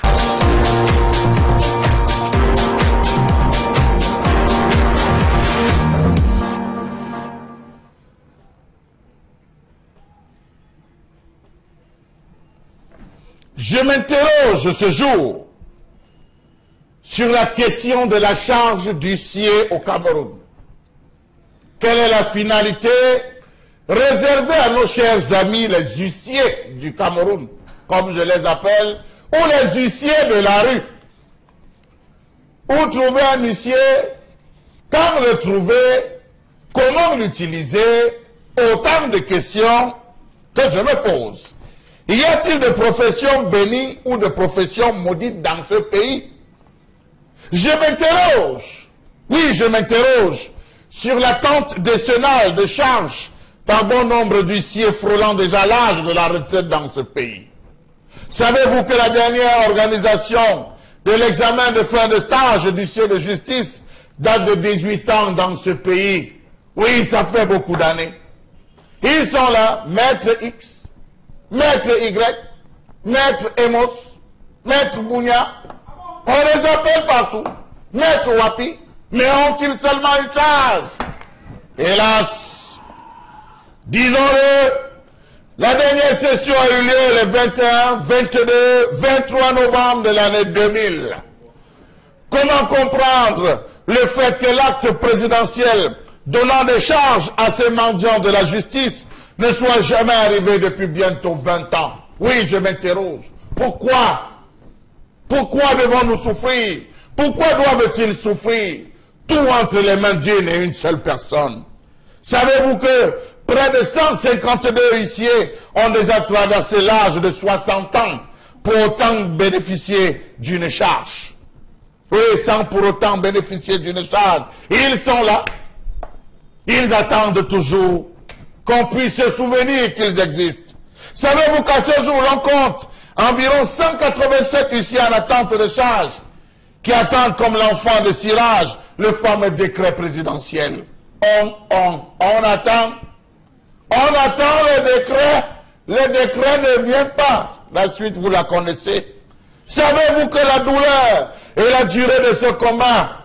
Je m'interroge ce jour sur la question de la charge d'huissier au Cameroun. Quelle est la finalité réservée à nos chers amis les huissiers du Cameroun, comme je les appelle, ou les huissiers de la rue? Où trouver un huissier? Quand le trouver? Comment l'utiliser? Autant de questions que je me pose. Y a-t-il de professions bénies ou de professions maudites dans ce pays? Je m'interroge, oui, je m'interroge sur l'attente décennale de charges par bon nombre d'huissiers frôlant déjà l'âge de la retraite dans ce pays. Savez-vous que la dernière organisation de l'examen de fin de stage d'huissier de justice date de dix-huit ans dans ce pays? Oui, ça fait beaucoup d'années. Ils sont là, maître X, Maître Y, Maître Emos, Maître Bounia, on les appelle partout, Maître Wapi, mais ont-ils seulement une charge? Hélas, disons-le, la dernière session a eu lieu le vingt et un, vingt-deux, vingt-trois novembre de l'année deux mille. Comment comprendre le fait que l'acte présidentiel donnant des charges à ces mendiants de la justice ne soit jamais arrivé depuis bientôt vingt ans. Oui, je m'interroge. Pourquoi? Pourquoi devons-nous souffrir? Pourquoi doivent-ils souffrir? Tout entre les mains d'une et une seule personne. Savez-vous que près de cent cinquante-deux huissiers ont déjà traversé l'âge de soixante ans pour autant bénéficier d'une charge? Oui, sans pour autant bénéficier d'une charge. Ils sont là. Ils attendent toujours qu'on puisse se souvenir qu'ils existent. Savez-vous qu'à ce jour, l'on compte environ cent quatre-vingt-sept huissiers en attente de charge qui attendent comme l'enfant de cirage le fameux décret présidentiel. On, on, on attend. On attend le décret. Le décret ne vient pas. La suite, vous la connaissez. Savez-vous que la douleur et la durée de ce combat,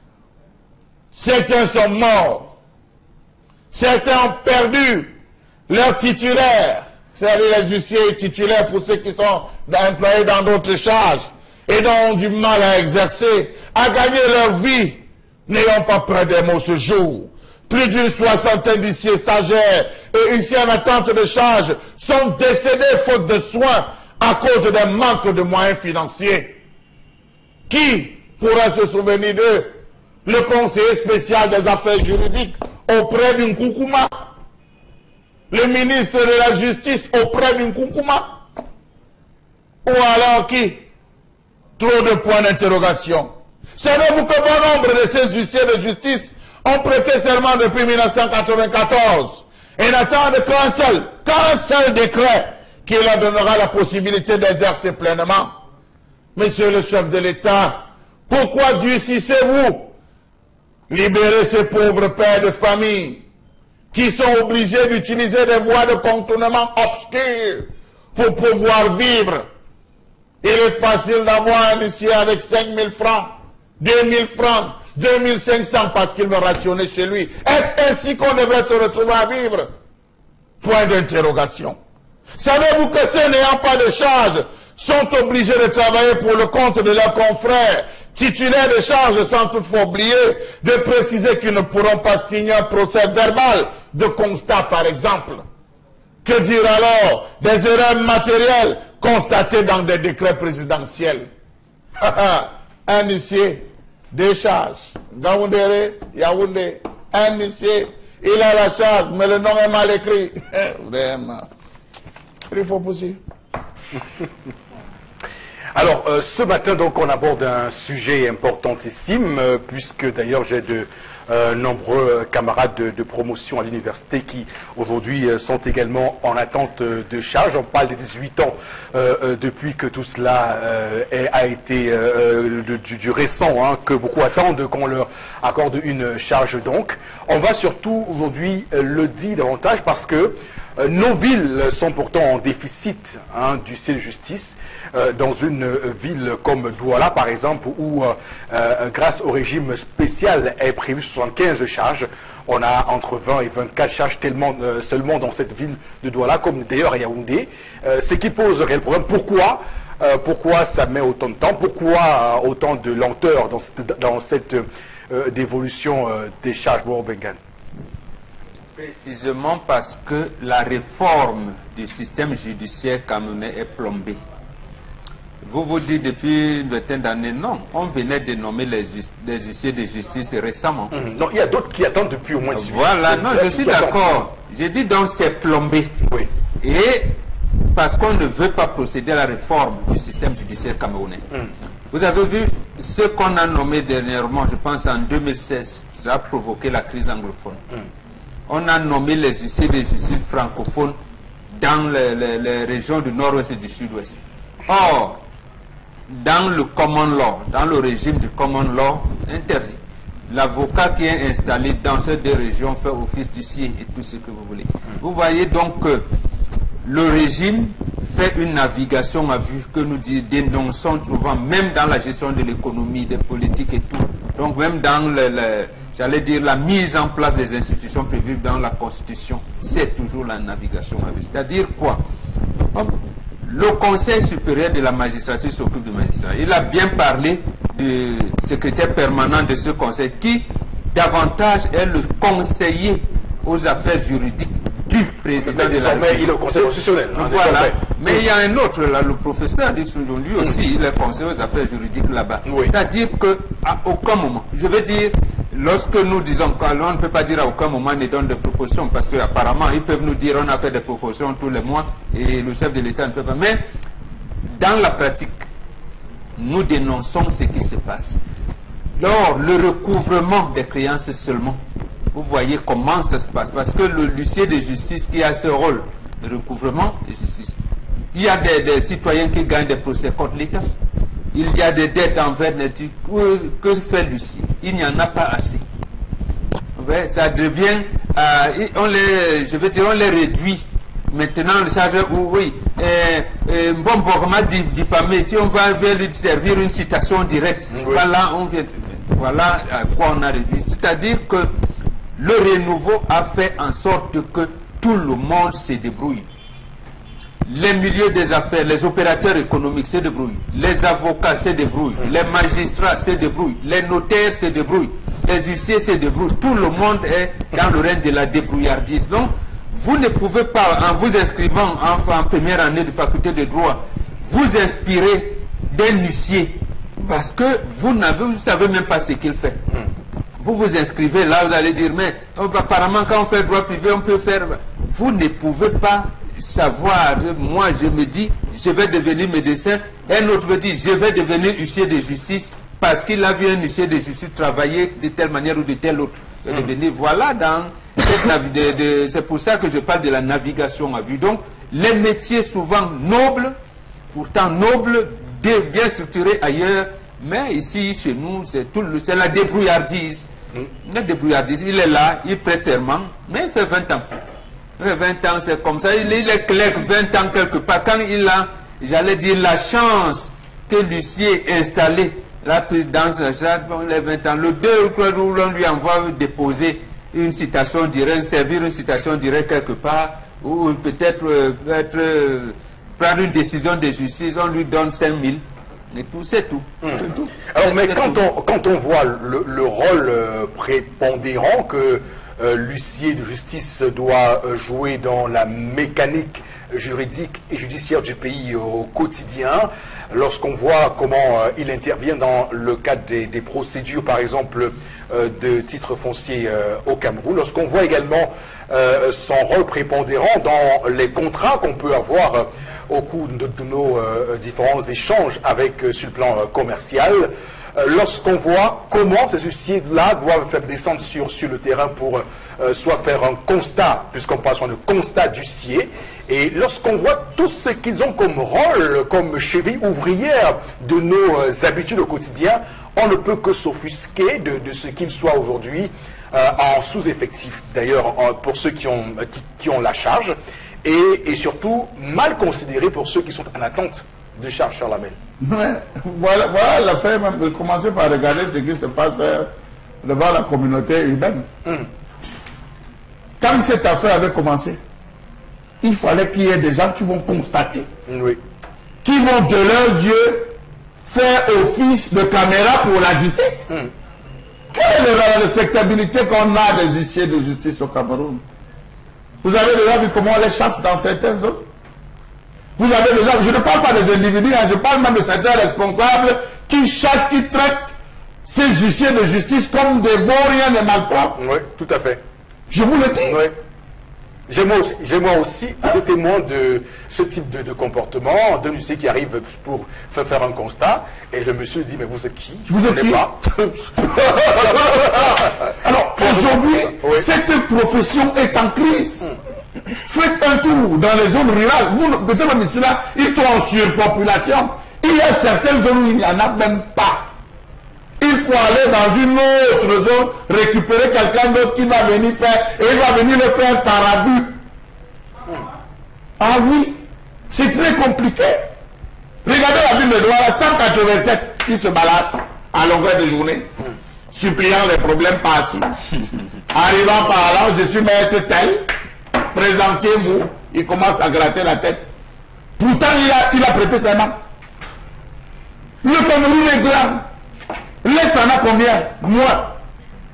certains sont morts. Certains ont perdu leur titulaire. C'est-à-dire les huissiers titulaires pour ceux qui sont employés dans d'autres charges et dont ont du mal à exercer, à gagner leur vie. N'ayons pas peur des mots ce jour. Plus d'une soixantaine d'huissiers stagiaires et huissiers en attente de charge sont décédés faute de soins à cause d'un manque de moyens financiers. Qui pourra se souvenir d'eux? Le conseiller spécial des affaires juridiques auprès d'une Koukouma? Le ministre de la Justice auprès d'une Koukouma? Ou alors qui? Trop de points d'interrogation. Savez-vous que bon nombre de ces huissiers de justice ont prêté serment depuis mille neuf cent quatre-vingt-quatorze et n'attendent qu'un seul, qu'un seul décret qui leur donnera la possibilité d'exercer pleinement? Monsieur le chef de l'État, pourquoi durcissez-vous? Libérez ces pauvres pères de famille qui sont obligés d'utiliser des voies de contournement obscures pour pouvoir vivre. Il est facile d'avoir un huissier avec cinq mille francs, deux mille francs, deux mille cinq cents parce qu'il veut rationner chez lui. Est-ce ainsi qu'on devrait se retrouver à vivre? Point d'interrogation. Savez-vous que ceux n'ayant pas de charge sont obligés de travailler pour le compte de leurs confrères titulaires de charge, sans toutefois oublier de préciser qu'ils ne pourront pas signer un procès verbal de constat, par exemple? Que dire alors des erreurs matérielles constatées dans des décrets présidentiels? Un huissier, des charges, Gaoundéré, Yaoundé, un huissier, il a la charge, mais le nom est mal écrit. Vraiment. Il faut pousser. Alors, euh, ce matin, donc, on aborde un sujet importantissime, euh, puisque d'ailleurs j'ai de euh, nombreux camarades de, de promotion à l'université qui, aujourd'hui, euh, sont également en attente euh, de charge. On parle des dix-huit ans euh, euh, depuis que tout cela euh, est, a été euh, de, du, du récent, hein, que beaucoup attendent qu'on leur accorde une charge. Donc, on va surtout, aujourd'hui, euh, le dire davantage parce que euh, nos villes sont pourtant en déficit hein, du C de justice. Euh, dans une euh, ville comme Douala, par exemple, où, euh, euh, grâce au régime spécial, est prévu soixante-quinze charges. On a entre vingt et vingt-quatre charges tellement, euh, seulement dans cette ville de Douala, comme d'ailleurs à Yaoundé. Euh, ce qui pose un réel problème. Pourquoi euh, Pourquoi ça met autant de temps? Pourquoi euh, autant de lenteur dans cette, dans cette euh, dévolution euh, des charges, Bengan? Précisément parce que la réforme du système judiciaire camerounais est plombée. Vous vous dites depuis une vingtaine d'années, non, on venait de nommer les, les huissiers de justice récemment. Mmh. Non, il y a d'autres qui attendent depuis au moins dix-huit ans. Voilà, non, je suis d'accord. J'ai dit donc c'est plombé. Oui. Et parce qu'on ne veut pas procéder à la réforme du système judiciaire camerounais. Mmh. Vous avez vu ce qu'on a nommé dernièrement, je pense en deux mille seize, ça a provoqué la crise anglophone. Mmh. On a nommé les huissiers de justice francophones dans les, les, les régions du nord-ouest et du sud-ouest. Or, dans le common law, dans le régime du common law, interdit. L'avocat qui est installé dans ces deux régions fait office d'huissier et tout ce que vous voulez. Vous voyez donc que le régime fait une navigation à vue que nous dénonçons souvent, même dans la gestion de l'économie, des politiques et tout. Donc même dans le, le j'allais dire la mise en place des institutions prévues dans la Constitution, c'est toujours la navigation à vue. C'est-à-dire quoi? Le Conseil supérieur de la magistrature s'occupe du magistrat. Il a bien parlé du secrétaire permanent de ce conseil qui davantage est le conseiller aux affaires juridiques du président de la République. Il est au Conseil constitutionnel. Hein, voilà. Mais il y a un autre, là, le professeur Dixon, lui aussi, mmh. il est conseiller aux affaires juridiques là-bas. Oui. C'est-à-dire qu'à aucun moment, je veux dire, lorsque nous disons qu'on ne peut pas dire à aucun moment ne donne des propositions, parce qu'apparemment, ils peuvent nous dire on a fait des propositions tous les mois et le chef de l'État ne fait pas. Mais dans la pratique, nous dénonçons ce qui se passe. Lors le recouvrement des créances seulement, vous voyez comment ça se passe. Parce que le l'huissier de justice qui a ce rôle de recouvrement de justice, il y a des, des citoyens qui gagnent des procès contre l'État. Il y a des dettes envers l'État. Que fait l'huissier? Il n'y en a pas assez. Ouais, ça devient, euh, on les, je veux dire, on les réduit. Maintenant, le chargeur, oui, euh, euh, bon, Borma diffamé, on va lui servir une citation directe. Oui. Voilà, on vient, voilà à quoi on a réduit. C'est-à-dire que le renouveau a fait en sorte que tout le monde se débrouille. Les milieux des affaires, les opérateurs économiques se débrouillent, les avocats se débrouillent, les magistrats se débrouillent, les notaires se débrouillent, les huissiers se débrouillent. Tout le monde est dans le règne de la débrouillardise. Donc, vous ne pouvez pas, en vous inscrivant en, en première année de faculté de droit, vous inspirer d'un huissier parce que vous n'avez, vous savez même pas ce qu'il fait. Vous vous inscrivez là, vous allez dire, mais oh, apparemment quand on fait droit privé, on peut faire... Vous ne pouvez pas savoir. Moi, je me dis, je vais devenir médecin. Un autre veut dire, je vais devenir huissier de justice parce qu'il a vu un huissier de justice travailler de telle manière ou de telle autre. Mm. Devenir, voilà, dans cette de, de, c'est pour ça que je parle de la navigation à vue. Donc, les métiers souvent nobles, pourtant nobles, bien structurés ailleurs, mais ici, chez nous, c'est tout le, c'est la débrouillardise. Mm. La débrouillardise, il est là, il prête serment, mais il fait vingt ans. Il fait vingt ans, c'est comme ça, il, il est clair vingt ans quelque part. Quand il a, j'allais dire, la chance que l'huissier est installé, la présidence, bon, il a vingt ans, le deux ou trois jours, on lui envoie déposer une citation directe, servir une citation directe quelque part, ou peut-être euh, être, euh, prendre une décision de justice, on lui donne cinq mille. Et tout, c'est tout. Mmh. tout. Alors, mais quand on, quand on voit le, le rôle euh, prépondérant que euh, l'huissier de justice doit euh, jouer dans la mécanique juridique et judiciaire du pays au quotidien, lorsqu'on voit comment euh, il intervient dans le cadre des, des procédures, par exemple, euh, de titres fonciers euh, au Cameroun, lorsqu'on voit également euh, son rôle prépondérant dans les contrats qu'on peut avoir euh, au cours de, de nos euh, différents échanges avec, euh, sur le plan euh, commercial, euh, lorsqu'on voit comment ces huissiers-là doivent faire descendre sur, sur le terrain pour euh, soit faire un constat, puisqu'on parle sur le constat d'huissier, et lorsqu'on voit tout ce qu'ils ont comme rôle, comme cheville ouvrière de nos euh, habitudes au quotidien, on ne peut que s'offusquer de, de ce qu'ils soient aujourd'hui euh, en sous-effectif, d'ailleurs pour ceux qui ont, qui, qui ont la charge, et, et surtout mal considérés pour ceux qui sont en attente de charge sur la main. Ouais, voilà, voilà l'affaire même de commencer par regarder ce qui se passe euh, devant la communauté urbaine. Hum. Quand cette affaire avait commencé, il fallait qu'il y ait des gens qui vont constater, oui. qui vont de leurs yeux faire office de caméra pour la justice. Hum. Quelle est la respectabilité qu'on a des huissiers de justice au Cameroun? Vous avez déjà vu comment on les chasse dans certaines zones? Vous avez déjà, je ne parle pas des individus, hein, je parle même de certains responsables qui chassent, qui traitent ces huissiers de justice comme des vauriens, des malpropres. Oui, tout à fait. Je vous le dis. Oui. J'ai moi aussi, j'ai moi aussi été témoin de ce type de, de comportement, d'un huissier qui arrive pour faire, faire un constat, et le monsieur dit, mais vous êtes qui? Vous êtes qui? Pas. Alors, aujourd'hui, oui. cette profession est en crise. Hum. Faites un tour dans les zones rurales. Vous, peut-être même ici là, ils sont en surpopulation. Il y a certaines zones où il n'y en a même pas. Il faut aller dans une autre zone, récupérer quelqu'un d'autre qui va venir faire, et il va venir le faire par abus. Ah oui, c'est très compliqué. Regardez la ville de Douala, cent quatre-vingt-sept qui se baladent à longueur de journée, suppliant les problèmes par-ci. Arrivant par là, je suis maître tel, présentez-vous, il commence à gratter la tête. Pourtant, il a, il a prêté ses mains. Le Cameroun est grand. L'Est en a combien? Moi.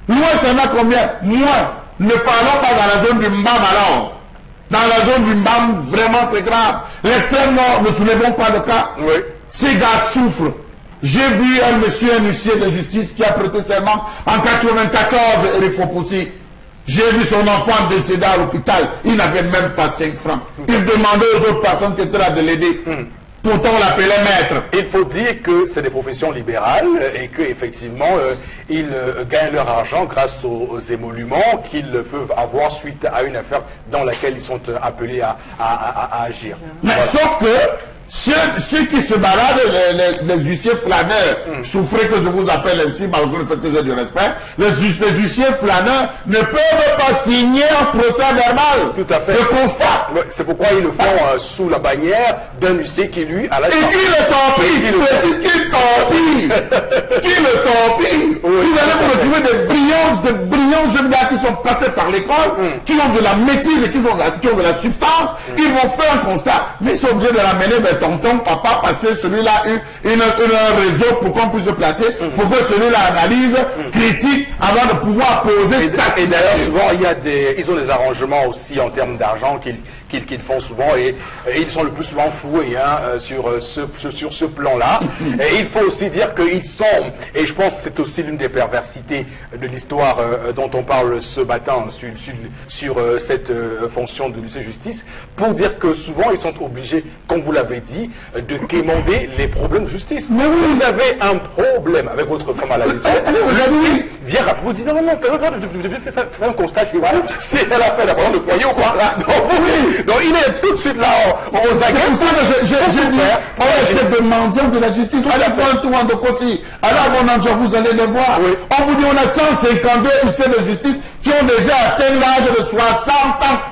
L'Ouest en a combien? Moins. Ne parlons pas dans la zone du Mbam alors. Dans la zone du Mbam, vraiment c'est grave. L'extrême nord, ne soulevons pas le cas. Oui. Ces gars souffrent. J'ai vu un monsieur, un huissier de justice qui a prêté serment en quatre-vingt-quatorze et il faut pousser. J'ai vu son enfant décédé à l'hôpital. Il n'avait même pas cinq francs. Il demandait aux autres personnes qui étaient là de l'aider. Mm. Pourtant, on l'appelait maître. Il faut dire que c'est des professions libérales et qu'effectivement, euh, ils euh, gagnent leur argent grâce aux, aux émoluments qu'ils peuvent avoir suite à une affaire dans laquelle ils sont appelés à, à, à, à agir. Mais voilà. Sauf que ceux, ceux qui se baladent, les, les, les huissiers flâneurs, mm. souffrez que je vous appelle ainsi, malgré le fait que j'ai du respect, les, les huissiers flâneurs ne peuvent pas signer un procès verbal. Tout à fait. Le constat. Ouais, c'est pourquoi ils le font euh, sous la bannière d'un huissier qui, lui, à la Et qui le torpille. Il précise qu'il torpille. Qui le torpille. Oui, vous allez vous retrouver des brillants, des brillants jeunes gars qui sont passés par l'école, mm. qui ont de la maîtrise et qui ont de la, qui ont de la substance. Mm. Ils vont faire un constat, mais ils sont obligés de l'amener vers tonton, papa, passer celui-là une, une, un réseau pour qu'on puisse se placer, mm-hmm. pour que celui-là analyse, mm-hmm. critique, avant de pouvoir poser et, sa et d'ailleurs, souvent, il y a des, ils ont des arrangements aussi en termes d'argent qu'ils qu'ils qu'ils font souvent et, et ils sont le plus souvent floués hein, sur ce, sur ce plan-là. Et il faut aussi dire qu'ils sont, et je pense que c'est aussi l'une des perversités de l'histoire euh, dont on parle ce matin sur, sur, sur euh, cette euh, fonction de l'huissier justice, pour dire que souvent ils sont obligés, comme vous l'avez dit, de quémander les problèmes de justice. Mais oui. Vous avez un problème avec votre femme à la maison, lui vient vous dit non, non, non, fais un constat chez vous, si elle a fait la parole de foyer ou quoi. Oui. Donc il est tout de suite là aux aguets. C'est pour ça que j'ai dit, on est de mendiants de la justice. Allez faire un tour en de côté. Allez à mon endroit, vous allez les voir. Oui. On vous dit on a cent cinquante-deux huissiers de justice qui ont déjà atteint l'âge de soixante ans.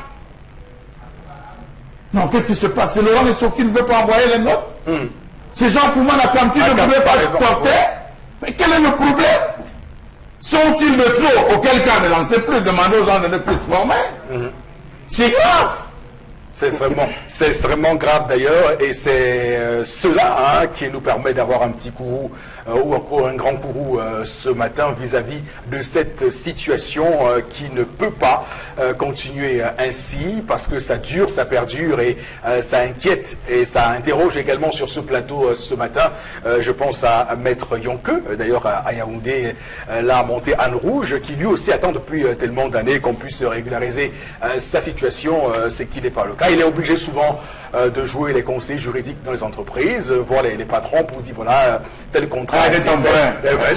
Non, qu'est-ce qui se passe? C'est Laurent Lesso qui ne veut pas envoyer les notes. Mm. Ces gens fumant la cantine ne pouvaient pas porter. Mais quel est le problème? Sont-ils de trop? Auquel cas ne lancez plus, demandez aux gens de ne plus former. Mm. C'est grave. C'est extrêmement, c'est extrêmement grave d'ailleurs, et c'est euh, cela hein, qui nous permet d'avoir un petit courroux euh, ou encore un grand courroux euh, ce matin vis-à-vis de cette situation euh, qui ne peut pas euh, continuer ainsi, parce que ça dure, ça perdure et euh, ça inquiète et ça interroge également sur ce plateau euh, ce matin. Euh, je pense à, à Maître Yonke, euh, d'ailleurs à, à Yaoundé, euh, là à monter Anne Rouge, qui lui aussi attend depuis euh, tellement d'années qu'on puisse régulariser euh, sa situation, euh, c'est qu'il n'est pas le cas. Il est obligé souvent euh, de jouer les conseils juridiques dans les entreprises, euh, voir les, les patrons pour dire voilà, euh, tel contrat. Aide ton frère.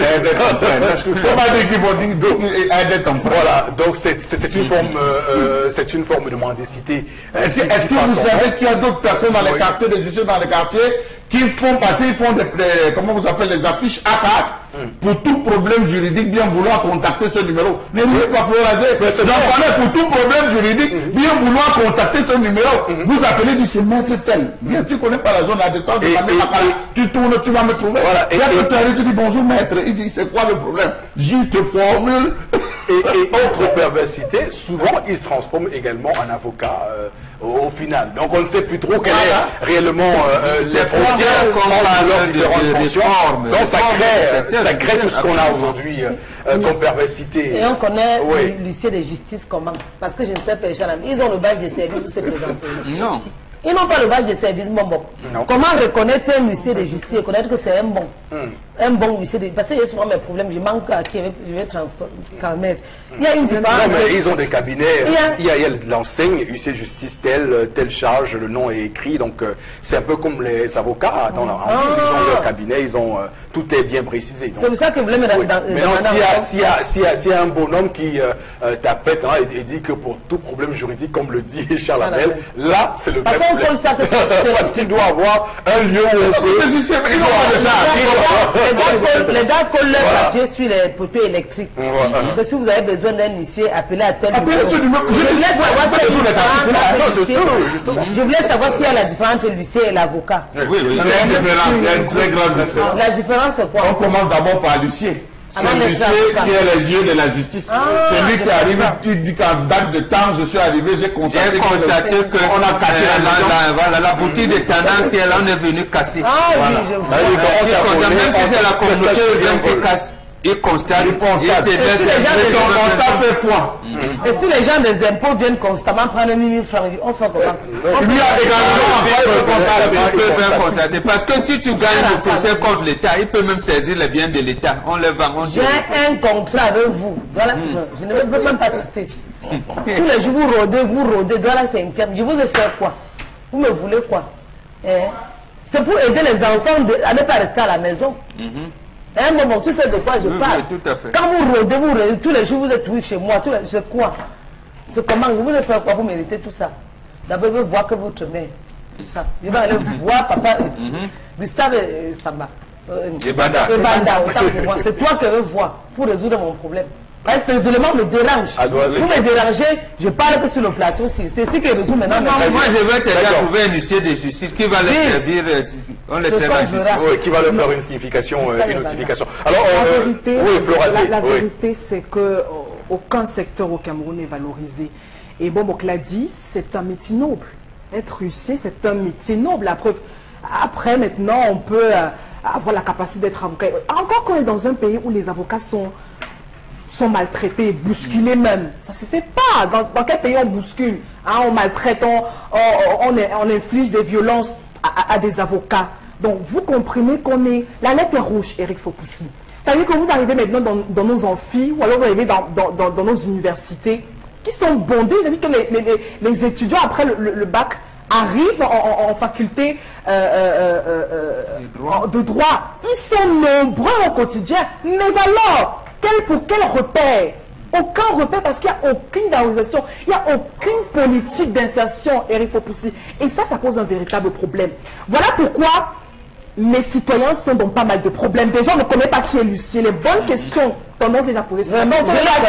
Comment dire qu'ils vont dire aide ton frère. Voilà, donc c'est une forme, euh, c'est une forme de mendicité. Est-ce que, est-ce que vous savez qu'il y a d'autres personnes dans les oui. quartiers, des huissiers dans les quartiers, qui font passer, ils font des, des comment vous appelez, des affiches A quatre mm. pour tout problème juridique, bien vouloir contacter ce numéro. N'oubliez pas Florazé, j'en connais pour tout problème juridique, mm. bien vouloir contacter ce numéro. Mm. Vous appelez, dit c'est maître tel. Bien, tu connais pas la zone, la descente, et, et, et, tu tournes, tu vas me trouver. Voilà, et, et, et tu arrives, tu dis bonjour maître. Il dit c'est quoi le problème? J'y te formule. Et, et autre perversité, souvent ils se transforment également en avocat euh, au, au final. Donc on ne sait plus trop quelle est réellement euh, les frontières qu'on a de, de, de réforme. Donc ça crée, ça crée tout ce qu'on a aujourd'hui euh, comme perversité. Et on connaît oui. l'huissier de justice comment? Parce que je ne sais pas, ils ont le badge de service pour se présenter. Non. Ils n'ont pas le badge de service bon bon. Non. Comment reconnaître un huissier de justice et connaître que c'est un bon mm. un bon huissier de... Parce que j'ai souvent mes problèmes, je manque à qui je vais transmettre. Il y a une différence. Non, mais ils ont des cabinets, il y a, il y a, il y a l'enseigne, huissier de justice, telle, telle charge, le nom est écrit, donc euh, c'est un peu comme les avocats dans leur ah. Ils ont leur cabinet, ils ont, euh, tout est bien précisé. C'est pour ça que vous voulez me oui. dans, Mais non, s'il y, si y, si y a un bonhomme qui euh, euh, tapette hein, et, et dit que pour tout problème juridique, comme le dit Charles Abel, là c'est le vrai problème. Parce qu'il doit avoir un lieu où on peut... Les gars collent leur papier sur les poteaux électriques. Donc si vous avez besoin d'un huissier, appelez à tel numéro. Je voulais savoir s'il y a la différence entre l'huissier et l'avocat. Oui, oui, il y a une très grande différence. La différence c'est quoi? On commence d'abord par l'huissier. C'est l'huissier qui est les yeux de la justice. Ah, c'est lui qui arrive, qui dit qu'en date de temps, je suis arrivé, j'ai constaté, constaté que on a cassé euh, la, la, la, voilà, la boutique de tendance qu'elle en est venue casser. Ah voilà. oui, je vois. Même si c'est la communauté qui casse. Il constate, il constate. il Et si les gens des constat fait foi. Et si les gens des impôts viennent constamment prendre mille francs, on fait comment? Il y a également il peut faire constater. Parce que si tu gagnes le procès contre l'État, il peut même saisir les biens de l'État. On les vend. On J'ai un contrat avec vous. Voilà. Mm. Je ne veux même pas citer. Tous les jours, vous rôdez, vous rôdez. Voilà, c'est un terme. Je vous ai fait quoi? Vous me voulez quoi? Eh? C'est pour aider les enfants de, à ne pas rester à la maison. Mm-hmm. À un moment, tu sais de quoi je oui, parle. Oui, tout à fait. Quand vous rôdez, vous rôdez, tous les jours, vous êtes oui chez moi. C'est quoi? C'est comment? Vous voulez faire quoi pour mériter tout ça? D'abord, je veux voir que votre mère, tout ça. Je vais aller voir papa, Gustave et Samba. Et Banda. Et Banda, autant que moi. C'est toi que je veux voir pour résoudre mon problème. Parce que les éléments me dérangent. Vous me dérangez, je parle que sur le plateau. C'est ce qui résout maintenant. Non, non, moi, je vais t'aider à trouver un huissier de justice qui va le servir. On le terrain à justice. Oui, qui va le faire une signification, une notification. Alors, la euh, vérité, oui, Florazé, la, la oui. vérité c'est que euh, aucun secteur au Cameroun n'est valorisé. Et bon, donc l'a dit, c'est un métier noble. Être huissier, c'est un métier noble. Après, après maintenant, on peut euh, avoir la capacité d'être avocat. Encore qu'on est dans un pays où les avocats sont, sont maltraités, bousculés même. Ça ne se fait pas. Dans, dans quel pays on bouscule, hein, on maltraite, on, on, on, on inflige des violences à, à, à des avocats. Donc, vous comprenez qu'on est... La lettre est rouge, Eric Fopoussi. C'est-à-dire que vous arrivez maintenant dans, dans nos amphis, ou alors vous arrivez dans, dans, dans, dans nos universités, qui sont bondés. Vous avez vu que les, les, les étudiants, après le, le, le bac, arrivent en, en, en faculté euh, euh, euh, euh, de droit. Ils sont nombreux au quotidien. Mais alors, quel, pour quel repère? Aucun repère parce qu'il n'y a aucune valorisation, il n'y a aucune politique d'insertion, Eric Fopoussi. Et ça, ça pose un véritable problème. Voilà pourquoi les citoyens sont dans pas mal de problèmes. Des gens ne connaissent pas qui est l'huissier. Les bonnes questions, tendance les à poser. On ne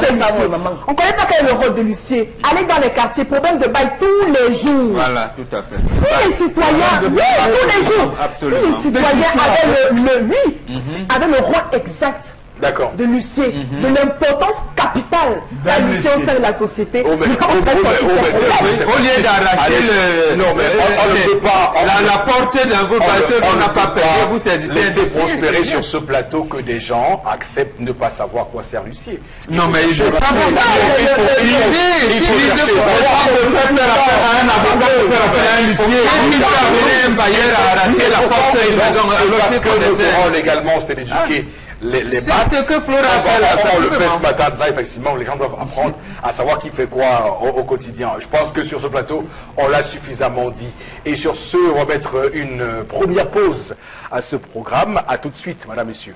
connaît pas quel est le rôle de l'huissier. Allez dans les quartiers, problème de bail tous les jours. Voilà, tout à fait. Si les citoyens, oui, tous les jours, absolument. Si les citoyens avaient le, le oui, mm-hmm. avaient le rôle exact de l'huissier, mm-hmm. de l'importance capitale de l'huissier au sein de la société. Oh, mais, oh, oh, mais, oh, mais, au lieu d'arracher le... Non, mais on, on ne peut pas... La, la portée d'un vous parce qu'on n'a pas payé, vous saisissez un dossier. Prospérer sur ce plateau que des gens acceptent de ne pas savoir quoi sert l'huissier. Non, mais je sais pas. Il faut utiliser pour faire appel à un avocat pour faire appel à un huissier. Il peut amener un bailleur à arracher la porte d'une maison. Parce que le droit légalement, c'est d'éduquer les, les bases. C'est ce que Flora a fait. On le fait ce matin, ça, effectivement, les gens doivent apprendre à savoir qui fait quoi au, au quotidien. Je pense que sur ce plateau, on l'a suffisamment dit. Et sur ce, on va mettre une première pause à ce programme. À tout de suite, madame, messieurs.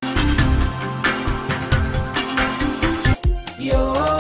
Yo.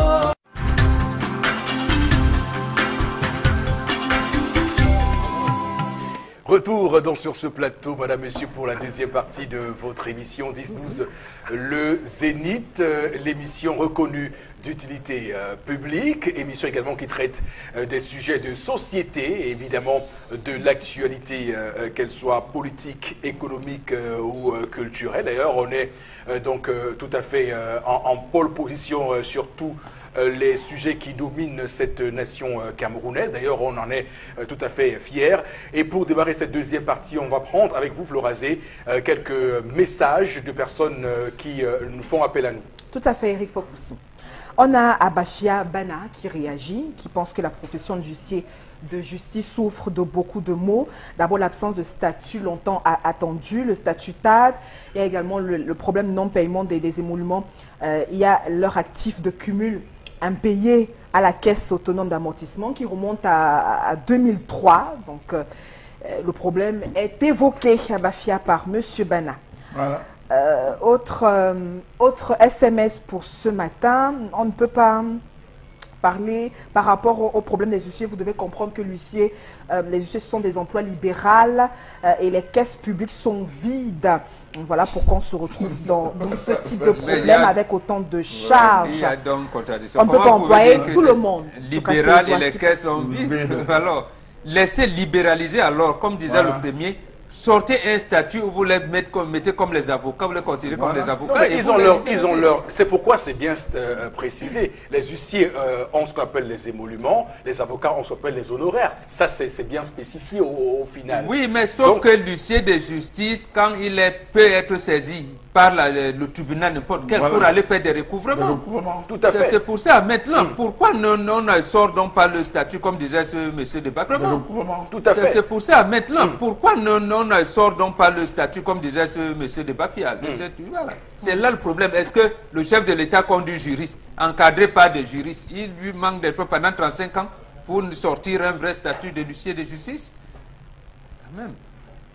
Retour donc sur ce plateau, madame, monsieur, pour la deuxième partie de votre émission dix douze, le Zénith, euh, l'émission reconnue d'utilité euh, publique, émission également qui traite euh, des sujets de société, et évidemment de l'actualité, euh, qu'elle soit politique, économique euh, ou euh, culturelle. D'ailleurs, on est euh, donc euh, tout à fait euh, en, en pole position euh, sur tout les sujets qui dominent cette nation camerounaise. D'ailleurs, on en est tout à fait fiers. Et pour démarrer cette deuxième partie, on va prendre avec vous, Florazé, quelques messages de personnes qui nous font appel à nous. Tout à fait, Eric Fopoussi. On a Abachia Bana qui réagit, qui pense que la profession de huissier de justice souffre de beaucoup de maux. D'abord, l'absence de statut longtemps attendu, le statut T A D. Il y a également le, le problème de non-paiement des, des émoluments. Euh, il y a leur actif de cumul impayé à la caisse autonome d'amortissement qui remonte à, à deux mille trois. Donc, euh, le problème est évoqué à Bafia par M. Bana. Voilà. Euh, autre, euh, autre S M S pour ce matin. On ne peut pas parler par rapport au, au problème des huissiers. Vous devez comprendre que l'huissier, euh, les huissiers sont des emplois libéraux euh, et les caisses publiques sont vides. Voilà pourquoi on se retrouve dans, dans ce type de problème a, avec autant de charges. Il y a donc contradiction. On ne peut pas employer tout le monde. Libéral et les caisses sont vides. Alors, laissez libéraliser alors, comme disait voilà. le premier, sortez un statut où vous les mettez comme, mettez comme les avocats, vous les considérez voilà. comme les avocats. Non, ils, ont leur, ils ont leur... C'est pourquoi c'est bien euh, précisé. Les huissiers euh, ont ce qu'on appelle les émoluments, les avocats ont ce qu'on appelle les honoraires. Ça, c'est bien spécifié au, au final. Oui, mais sauf Donc, que l'huissier de justice, quand il est, peut être saisi par la, le, le tribunal n'importe quel Voilà. pour aller faire des recouvrements. Le recouvrement. Tout à fait. C'est pour ça, maintenant, Mm. pourquoi non, non, on ne sort donc pas le statut, comme disait ce monsieur de Le Bafrement? recouvrement. Tout à C'est fait. c'est pour ça, maintenant, Mm. pourquoi non, non, on ne sort donc pas le statut, comme disait ce monsieur de Bafia? Le statut, voilà. C'est là le problème. Est-ce que le chef de l'État conduit juriste, encadré par des juristes, il lui manque des preuves pendant trente-cinq ans pour nous sortir un vrai statut de l'huissier de justice? Quand même.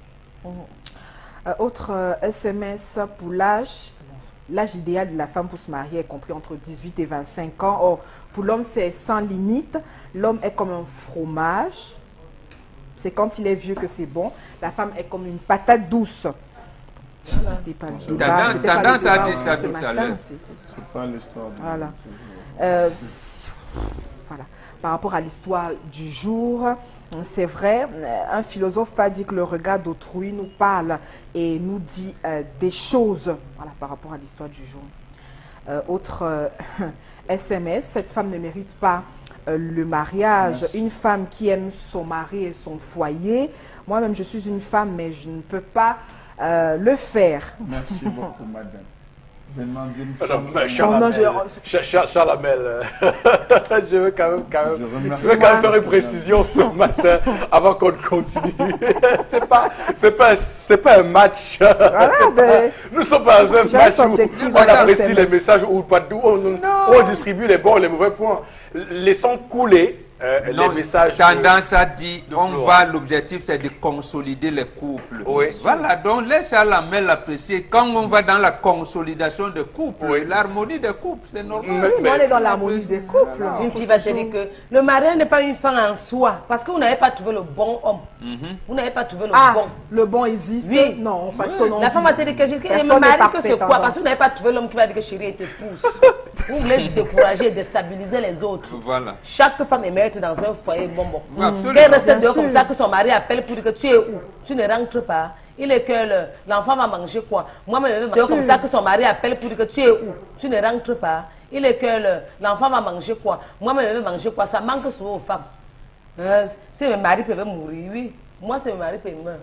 Euh, autre euh, S M S pour l'âge. L'âge idéal de la femme pour se marier est compris entre dix-huit et vingt-cinq ans. Or, pour l'homme, c'est sans limite. L'homme est comme un fromage. C'est quand il est vieux que c'est bon. La femme est comme une patate douce. C'était pas le débat, Tendance- c'était pas le tendance à débat, dire ça ce tout à matin, l'heure. c'est- C'est pas l'histoire. de- Voilà. Euh, voilà. Par rapport à l'histoire du jour, c'est vrai, euh, un philosophe a dit que le regard d'autrui nous parle et nous dit euh, des choses, voilà, par rapport à l'histoire du jour. Euh, autre euh, S M S, cette femme ne mérite pas euh, le mariage. Merci. Une femme qui aime son mari et son foyer. Moi-même, je suis une femme, mais je ne peux pas euh, le faire. Merci beaucoup, madame. Venant d'une Alors, femme. mais Non, non, je- Charles, Charles, Charles Hamel, euh, je veux quand même, quand même, Je je remercie. veux quand même faire une précision ce matin avant qu'on ne continue. c'est pas, c'est pas, c'est pas un match. C'est pas- ben, nous sommes pas dans un j'ai match un où objectif on dans la apprécie S M S. les messages ou pas, où on, où on distribue les bons et les mauvais points. Laissons couler euh, Non, les messages. de- tendance à dire, de on Flora. va, l'objectif c'est de consolider les couples. Oui. Voilà, donc laisse à la main l'apprécier. Quand on va dans la consolidation des couples, Oui. l'harmonie des couples, c'est normal. Mais- Oui, mais on est dans l'harmonie des couples. Voilà. Une fille va te dire que le mariage n'est pas une fin en soi. Parce que vous n'avez pas trouvé le bon homme. Vous n'avez pas trouvé le Ah, bon. le bon existe. Oui. Non, on façonne en La femme vie. va te dire que je je Personne me n'est marie que parfait, c'est quoi? tendance. Parce que vous n'avez pas trouvé l'homme qui va dire que chérie est épouse. Vous voulez décourager et déstabiliser les autres. Voilà. Chaque femme est mère dans un foyer bonbon. Oui, absolument. Qu'elle reste Bien dehors sûr. comme ça, que son mari appelle pour dire que tu es où? Tu ne rentres pas. Il est que le- l'enfant va manger quoi? Moi-même, je vais dehors comme ça, que son mari appelle pour dire que tu es où? Tu ne rentres pas. Il est que le- l'enfant va manger quoi? Moi-même, je vais manger quoi? Ça manque souvent aux femmes. Euh, si mes maris peuvent mourir, oui. Moi, c'est mes maris peuvent mourir.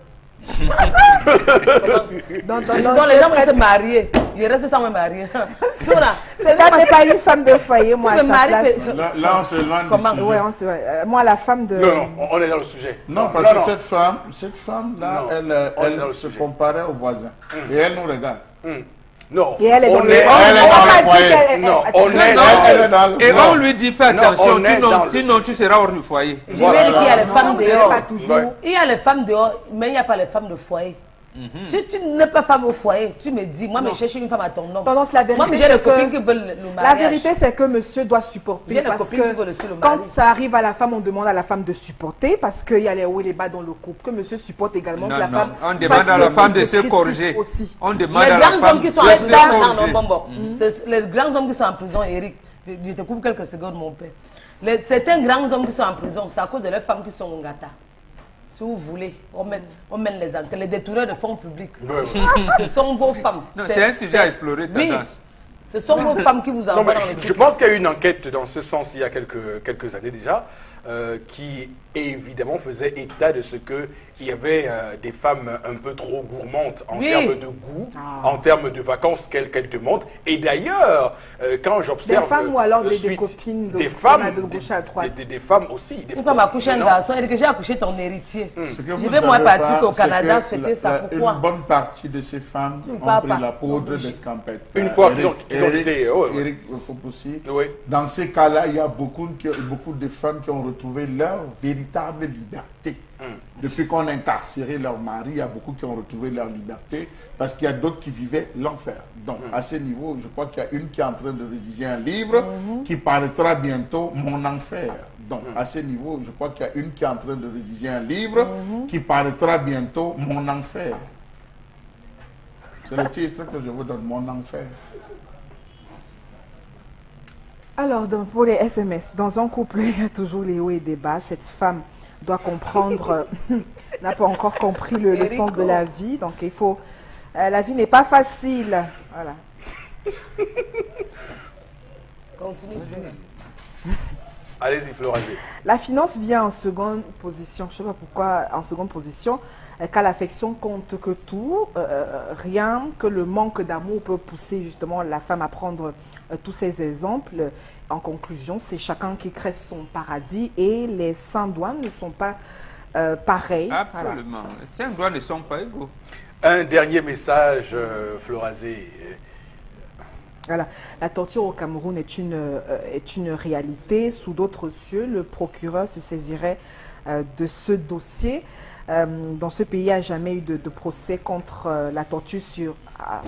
Dans, dans, Donc, dans- les gens vont se marier. Je reste sans me marier. Voilà. C'est là, n'est pas une femme de foyer, moi, à Si le sa mari place. peut- Là, là, on se loin Comment? du sujet. Ouais, on sait, ouais. Euh, moi, la femme de... Non, non, on est dans le sujet. Non, parce que cette femme, cette femme-là, Non, elle, euh, on est dans le elle se sujet. comparait aux voisins. Et elle nous regarde. Hum. Non, Et elle est on dans le... est, Elle est on dans m'a le dit foyer. qu'elle- Non, elle- on elle- est Elle, dans- elle est dans le Et Non. on lui dit, fais Non, attention, on est sinon, dans le- sinon tu seras hors du foyer. Je Voilà. vais dire qu'il y a les Non, femmes c'est dehors. pas toujours. Ouais. Il y a les femmes dehors, mais il n'y a pas les femmes de foyer. Si tu n'es pas femme au foyer, tu me dis, moi, Non. je cherche une femme à ton nom. Tendance, la vérité, Moi, j'ai des c'est que- copines qui veulent le le La mariage. vérité, c'est que monsieur doit supporter. J'ai des Parce copines que qui veulent aussi le quand mari. ça arrive à la femme, on demande à la femme de supporter parce qu'il y a les hauts et les bas dans le couple. Que monsieur supporte également Non, que la non, femme. on fasse demande à la le femme de de se critique corriger. aussi. On Les demande à la grands femme hommes qui sont de en se prison, non, non, corriger. bon, bon. C'est les grands hommes qui sont en prison, Eric, je je te coupe quelques secondes, mon père. Les- Certains grands hommes qui sont en prison, c'est à cause de leurs femmes qui sont au gata. Si vous voulez, on mène, on mène les enquêtes, les détourneurs de fonds publics. Ouais, ouais. Ce sont vos femmes. Non, c'est un sujet à explorer, Oui, tendance. ce sont vos femmes qui vous Non, envoient mais dans les je trucs. pense qu'il y a eu une enquête dans ce sens il y a quelques, quelques années déjà, euh, qui évidemment faisait état de ce que il y avait euh, des femmes un peu trop gourmandes en Oui. termes de goût, Ah. en termes de vacances qu'elles qu'elles demandent. Et d'ailleurs, euh, quand j'observe Des femmes ou alors euh, des- des suite, copines de- des qu'on a femmes, de des, gauche à droite. des- des- des femmes aussi. Des Une femme a couché un Non. garçon, et que j'ai accouché ton héritier. Ce que Je vous vais moi savez partir pas, au c'est Canada que fêter la- ça. la- Pourquoi? Une bonne partie de ces femmes Tu ne ont parles pris pas. la poudre Non, d'escampette. Une Euh, fois Eric- qu'ils ont- qu'ils ont Eric- été, ouais, ouais. Eric Fopoussi, Oui. dans ces cas-là, il y a beaucoup, qui- beaucoup de femmes qui ont retrouvé leur véritable liberté. Depuis qu'on a incarcéré leur mari, il y a beaucoup qui ont retrouvé leur liberté parce qu'il y a d'autres qui vivaient l'enfer. Donc, à ce niveau, je crois qu'il y a une qui est en train de rédiger un livre qui paraîtra bientôt, Mon enfer. Donc, à ce niveau, je crois qu'il y a une qui est en train de rédiger un livre qui paraîtra bientôt, Mon enfer. C'est le titre que je vous donne, Mon enfer. Alors, donc, pour les S M S, dans un couple, il y a toujours les hauts et des bas. Cette femme doit comprendre, euh, n'a pas encore compris le, le sens de la vie. Donc, il faut... euh, la vie n'est pas facile. Voilà. Continue. Allez-y, Florazé. La finance vient en seconde position. Je ne sais pas pourquoi en seconde position. Car l'affection compte que tout, euh, rien que le manque d'amour peut pousser justement la femme à prendre euh, tous ces exemples. En conclusion, c'est chacun qui crée son paradis et les saints douanes ne sont pas euh, pareils. Absolument. Voilà. Les saints douanes ne sont pas égaux. Un dernier message, euh, Florazé. Voilà. La torture au Cameroun est une, euh, est une réalité. Sous d'autres cieux, le procureur se saisirait euh, de ce dossier. Euh, dans ce pays, il n'y a jamais eu de, de procès contre euh, la torture sur,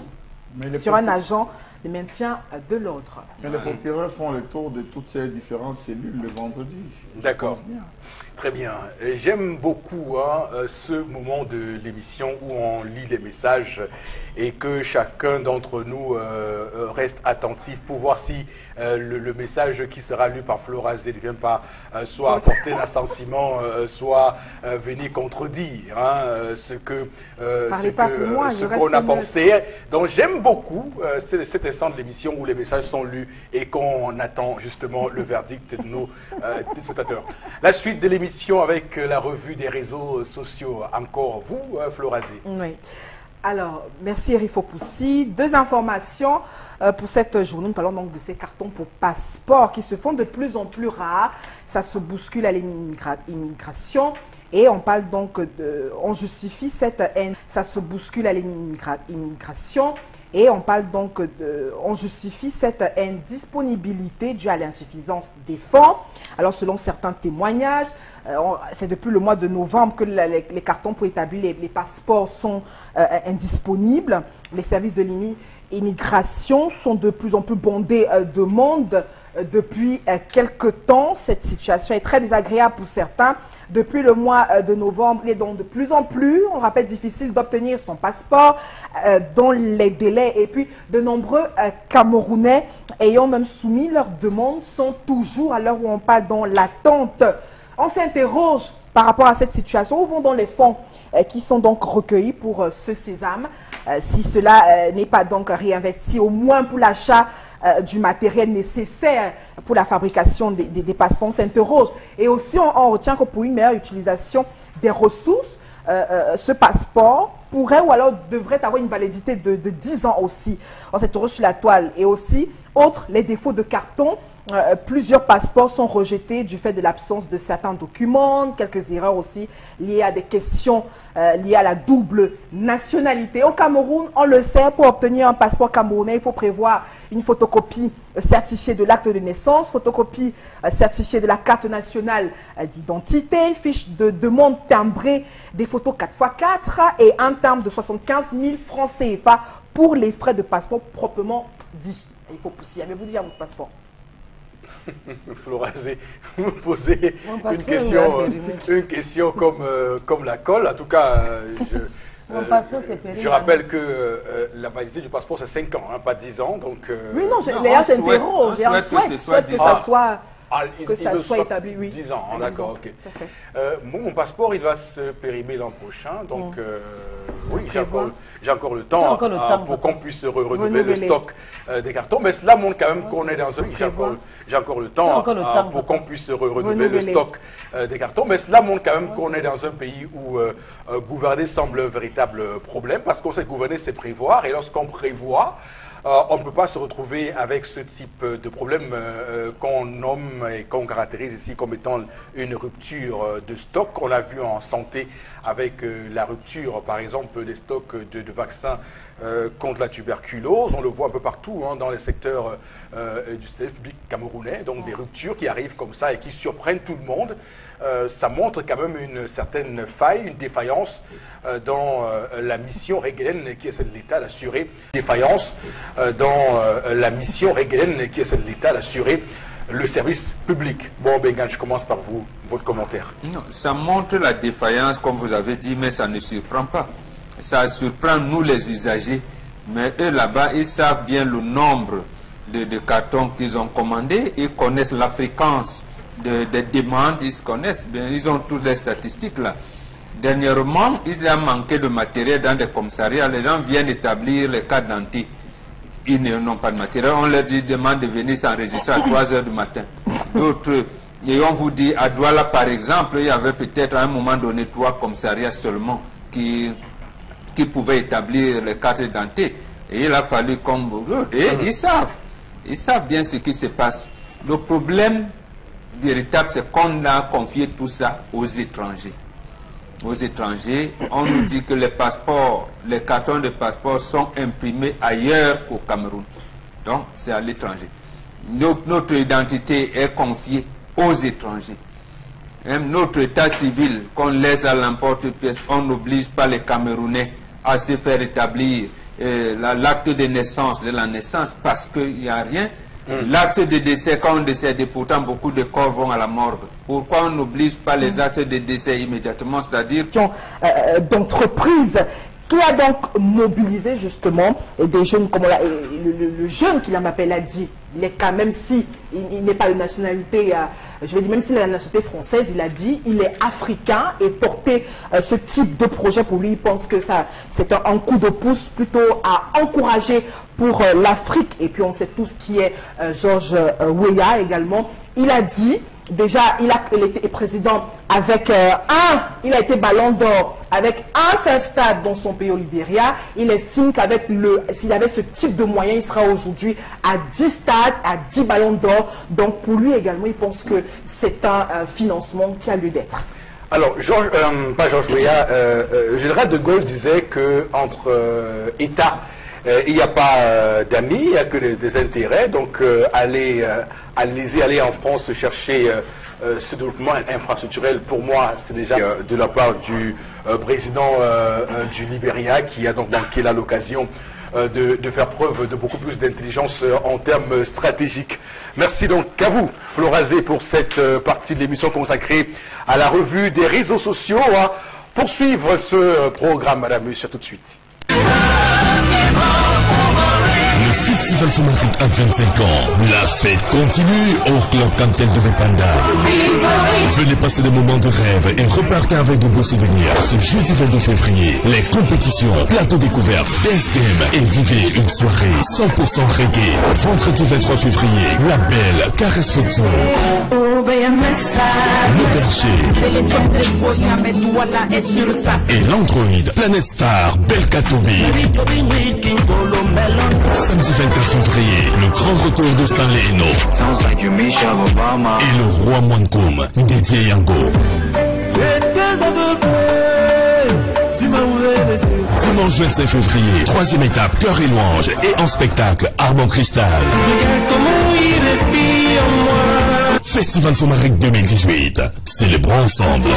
euh, sur un agent de maintien de l'ordre. Mais les procureurs font le tour de toutes ces différentes cellules le vendredi. D'accord. Très bien. J'aime beaucoup hein, ce moment de l'émission où on lit les messages et que chacun d'entre nous euh, reste attentif pour voir si euh, le, le message qui sera lu par Florazé ne vient pas euh, soit apporter l'assentiment, euh, soit euh, venir contredire hein, ce que euh, ce que, moi, ce qu'on a pensé. Donc j'aime beaucoup euh, cet instant de l'émission où les messages sont lus et qu'on attend justement le verdict de nos euh, téléspectateurs. La suite de l'émission avec la revue des réseaux sociaux. Encore vous, Florazé. Oui. Alors, merci Eric Fopoussi. Deux informations euh, pour cette journée. Nous parlons donc de ces cartons pour passeport qui se font de plus en plus rares. Ça se bouscule à l'immigration. Et on parle donc de... On justifie cette haine. Ça se bouscule à l'immigration. Et on parle donc de, on justifie cette indisponibilité due à l'insuffisance des fonds. Alors selon certains témoignages, euh, c'est depuis le mois de novembre que la, les, les cartons pour établir les, les passeports sont euh, indisponibles. Les services de l'immigration sont de plus en plus bondés euh, de monde euh, depuis euh, quelques temps. Cette situation est très désagréable pour certains. Depuis le mois de novembre, il est donc de plus en plus, on rappelle, difficile d'obtenir son passeport euh, dans les délais. Et puis, de nombreux euh, Camerounais ayant même soumis leurs demandes sont toujours, à l'heure où on parle, dans l'attente. On s'interroge par rapport à cette situation. Où vont donc les fonds euh, qui sont donc recueillis pour euh, ce sésame euh, si cela euh, n'est pas donc réinvesti, au moins pour l'achat Euh, du matériel nécessaire pour la fabrication des, des, des passeports, on s'interroge. Et aussi, on, on retient que pour une meilleure utilisation des ressources, euh, euh, ce passeport pourrait ou alors devrait avoir une validité de, de dix ans aussi. On s'interroge sur la toile. Et aussi, autres, les défauts de carton. Euh, plusieurs passeports sont rejetés du fait de l'absence de certains documents, quelques erreurs aussi liées à des questions euh, liées à la double nationalité. Au Cameroun, on le sait, pour obtenir un passeport camerounais, il faut prévoir une photocopie euh, certifiée de l'acte de naissance, photocopie euh, certifiée de la carte nationale euh, d'identité, fiche de demande timbrée, des photos quatre par quatre et un timbre de soixante-quinze mille francs C F A pour les frais de passeport proprement dit. Il faut pousser. Avez-vous dit à votre passeport? Florazé, vous posez une question, euh, une question comme, euh, comme la colle. En tout cas, euh, je, Mon euh, passeport, c'est périmé. je rappelle que euh, la validité du passeport, c'est cinq ans, hein, pas dix ans. Donc, euh, oui, non, non, les gens on souhaite- s'interrogent. on et on souhaite que souhaite, ce soit souhaite que dix ça ans. soit, ah, il- que il ça le soit établi, oui. dix ans, hein, dix d'accord, ans, ok. tout à fait. Euh, bon, mon passeport, il va se périmer l'an prochain, donc Mm. euh, oui, j'ai Prévoir. encore, j'ai encore le J'ai temps, encore le hein, temps, pour papa. qu'on puisse re- renouveler le Renouveler. stock euh, des cartons. Mais cela montre quand même qu'on est dans un... J'ai Prévoir. encore, j'ai encore le J'ai temps, encore le hein, temps, pour papa. qu'on puisse re- renouveler le Renouveler. stock euh, des cartons. Mais cela montre quand même qu'on est dans un pays où euh, euh, gouverner semble un véritable problème, parce qu'on sait que gouverner, c'est prévoir, et lorsqu'on prévoit, Euh, on ne peut pas se retrouver avec ce type de problème euh, qu'on nomme et qu'on caractérise ici comme étant une rupture euh, de stock. On l'a vu en santé avec euh, la rupture, par exemple, des stocks de, de vaccins euh, contre la tuberculose. On le voit un peu partout hein, dans les secteurs euh, du service public camerounais. Donc des ruptures qui arrivent comme ça et qui surprennent tout le monde. Euh, ça montre quand même une certaine faille, une défaillance euh, dans euh, la mission régalienne qui est celle de l'État d'assurer défaillance euh, dans euh, la mission régalienne qui est celle de l'État d'assurer le service public. Bon, Bengan, je commence par vous, votre commentaire. Non, ça montre la défaillance, comme vous avez dit, mais ça ne surprend pas. Ça surprend nous les usagers, mais eux là-bas, ils savent bien le nombre de, de cartons qu'ils ont commandés, ils connaissent la fréquence de, de demandes, ils se connaissent bien, ils ont toutes les statistiques là. Dernièrement, il a manqué de matériel dans des commissariats, les gens viennent établir les cartes d'identité. Ils n'ont pas de matériel, on leur dit, demande de venir s'enregistrer à trois heures du matin. D'autres Et on vous dit, à Douala par exemple, il y avait peut-être à un moment donné trois commissariats seulement qui, qui pouvaient établir les cartes d'identité. Et il a fallu comme... Et ils savent. Ils savent bien ce qui se passe. Le problème véritable, c'est qu'on a confié tout ça aux étrangers. Aux étrangers, on nous dit que les passeports, les cartons de passeport sont imprimés ailleurs qu'au Cameroun. Donc, c'est à l'étranger. Notre, notre identité est confiée aux étrangers. Même notre état civil, qu'on laisse à l'emporte-pièce, on n'oblige pas les Camerounais à se faire établir euh, l'acte de naissance, de la naissance, parce qu'il n'y a rien. Mm. L'acte de décès, quand on décède, pourtant beaucoup de corps vont à la morgue. Pourquoi on n'oblige pas les mm. actes de décès immédiatement, c'est-à-dire... Euh, d'entreprise qui a donc mobilisé justement des jeunes, comme la, le, le, le jeune qui m'appelle a dit, il est quand même si il, il n'est pas de nationalité, euh, je vais dire même s'il est de la nationalité française, il a dit, il est africain et porter euh, ce type de projet pour lui, il pense que ça c'est un, un coup de pouce plutôt à encourager pour euh, l'Afrique. Et puis on sait tout ce qui est euh, Georges euh, Weah également. Il a dit, déjà il a il était président avec euh, un, il a été ballon d'or avec un seul stade dans son pays au Libéria. Il estime qu'avec le, s'il avait ce type de moyens, il sera aujourd'hui à dix stades, à dix ballons d'or. Donc pour lui également, il pense que c'est un euh, financement qui a lieu d'être. Alors, Georges, euh, pas Georges Weah, euh, euh, le général de Gaulle disait que entre euh, États, euh, il n'y a pas euh, d'amis, il n'y a que des, des intérêts. Donc, euh, aller, euh, allez-y, aller en France chercher euh, euh, ce développement infrastructurel, pour moi, c'est déjà euh, de la part du euh, président euh, euh, du Libéria, qui a donc manqué là l'occasion euh, de, de faire preuve de beaucoup plus d'intelligence euh, en termes stratégiques. Merci donc à vous, Florazé, pour cette euh, partie de l'émission consacrée à la revue des réseaux sociaux. On va poursuivre ce euh, programme, madame, monsieur, tout de suite. Le Festival Fomaric a vingt-cinq ans. La fête continue au Club Cantel de Bepanda. Venez passer des moments de rêve et repartez avec de beaux souvenirs. Ce jeudi vingt-deux février, les compétitions, plateau découverte, dance game et vivez une soirée cent pour cent reggae. Vendredi vingt-trois février, la belle Caresse Photo. Le Berger et l'Android Planet Star Belkatobi. Samedi vingt-quatre février, le grand retour de Stanley Eno et le roi Mwankoum, Dédié Yango. Dimanche vingt-cinq février, troisième étape, Cœur et Louange et en spectacle, Armand Cristal. Festival Fomaric deux mille dix-huit, célébrons ensemble.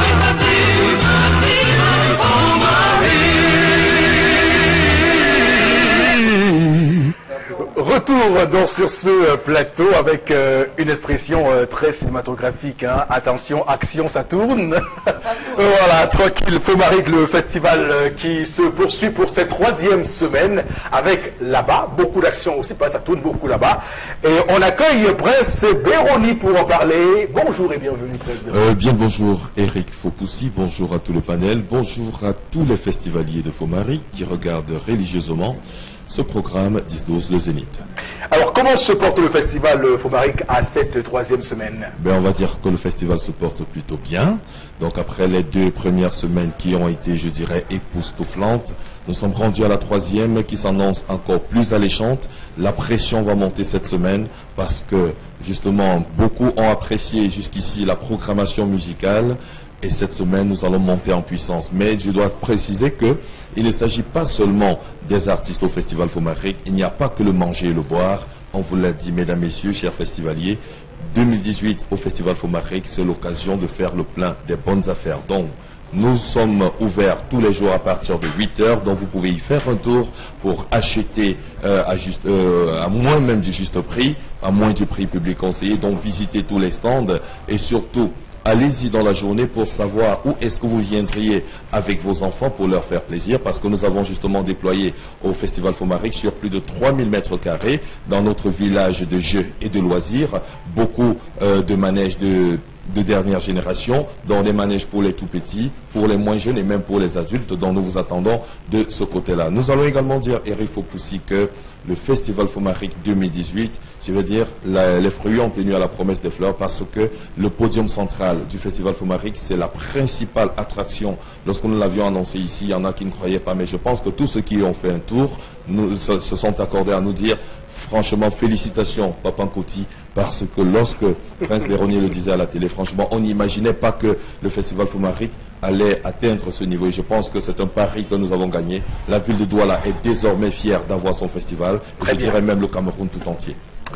Retour donc sur ce plateau avec euh, une expression euh, très cinématographique. Hein. Attention, action, ça tourne. Voilà, tranquille. Fomaric, le festival euh, qui se poursuit pour cette troisième semaine avec là-bas beaucoup d'action aussi, parce que ça tourne beaucoup là-bas. Et on accueille Prince Béroni pour en parler. Bonjour et bienvenue, Prince Béroni. Euh, bien bonjour, Eric Fopoussi. Bonjour à tout le panel. Bonjour à tous les festivaliers de Fomaric qui regardent religieusement ce programme dix douze le Zénith. Alors, comment se porte le festival Fomaric à cette troisième semaine? Ben, on va dire que le festival se porte plutôt bien. Donc, après les deux premières semaines qui ont été, je dirais, époustouflantes, nous sommes rendus à la troisième qui s'annonce encore plus alléchante. La pression va monter cette semaine parce que, justement, beaucoup ont apprécié jusqu'ici la programmation musicale. Et cette semaine, nous allons monter en puissance. Mais je dois préciser que il ne s'agit pas seulement des artistes au Festival Fomaric. Il n'y a pas que le manger et le boire. On vous l'a dit, mesdames, messieurs, chers festivaliers. deux mille dix-huit au Festival Fomaric, c'est l'occasion de faire le plein des bonnes affaires. Donc, nous sommes ouverts tous les jours à partir de huit heures. Donc, vous pouvez y faire un tour pour acheter euh, à, juste, euh, à moins même du juste prix, à moins du prix public conseillé. Donc, visitez tous les stands et surtout, allez-y dans la journée pour savoir où est-ce que vous viendriez avec vos enfants pour leur faire plaisir, parce que nous avons justement déployé au Festival Fomaric sur plus de trois mille mètres carrés dans notre village de jeux et de loisirs, beaucoup euh, de manèges de de dernière génération, dans les manèges pour les tout petits, pour les moins jeunes et même pour les adultes, dont nous vous attendons de ce côté-là. Nous allons également dire, Eric Fokoussi, que le Festival Fomaric deux mille dix-huit, je veux dire, la, les fruits ont tenu à la promesse des fleurs parce que le podium central du Festival Fomaric, c'est la principale attraction. Lorsque nous l'avions annoncé ici, il y en a qui ne croyaient pas, mais je pense que tous ceux qui ont fait un tour nous, se, se sont accordés à nous dire, franchement, félicitations, Papa Nkoti, parce que lorsque Prince Béronnier le disait à la télé, franchement, on n'imaginait pas que le Festival Fomaric allait atteindre ce niveau. Et je pense que c'est un pari que nous avons gagné. La ville de Douala est désormais fière d'avoir son festival. Et je dirais même le Cameroun tout entier.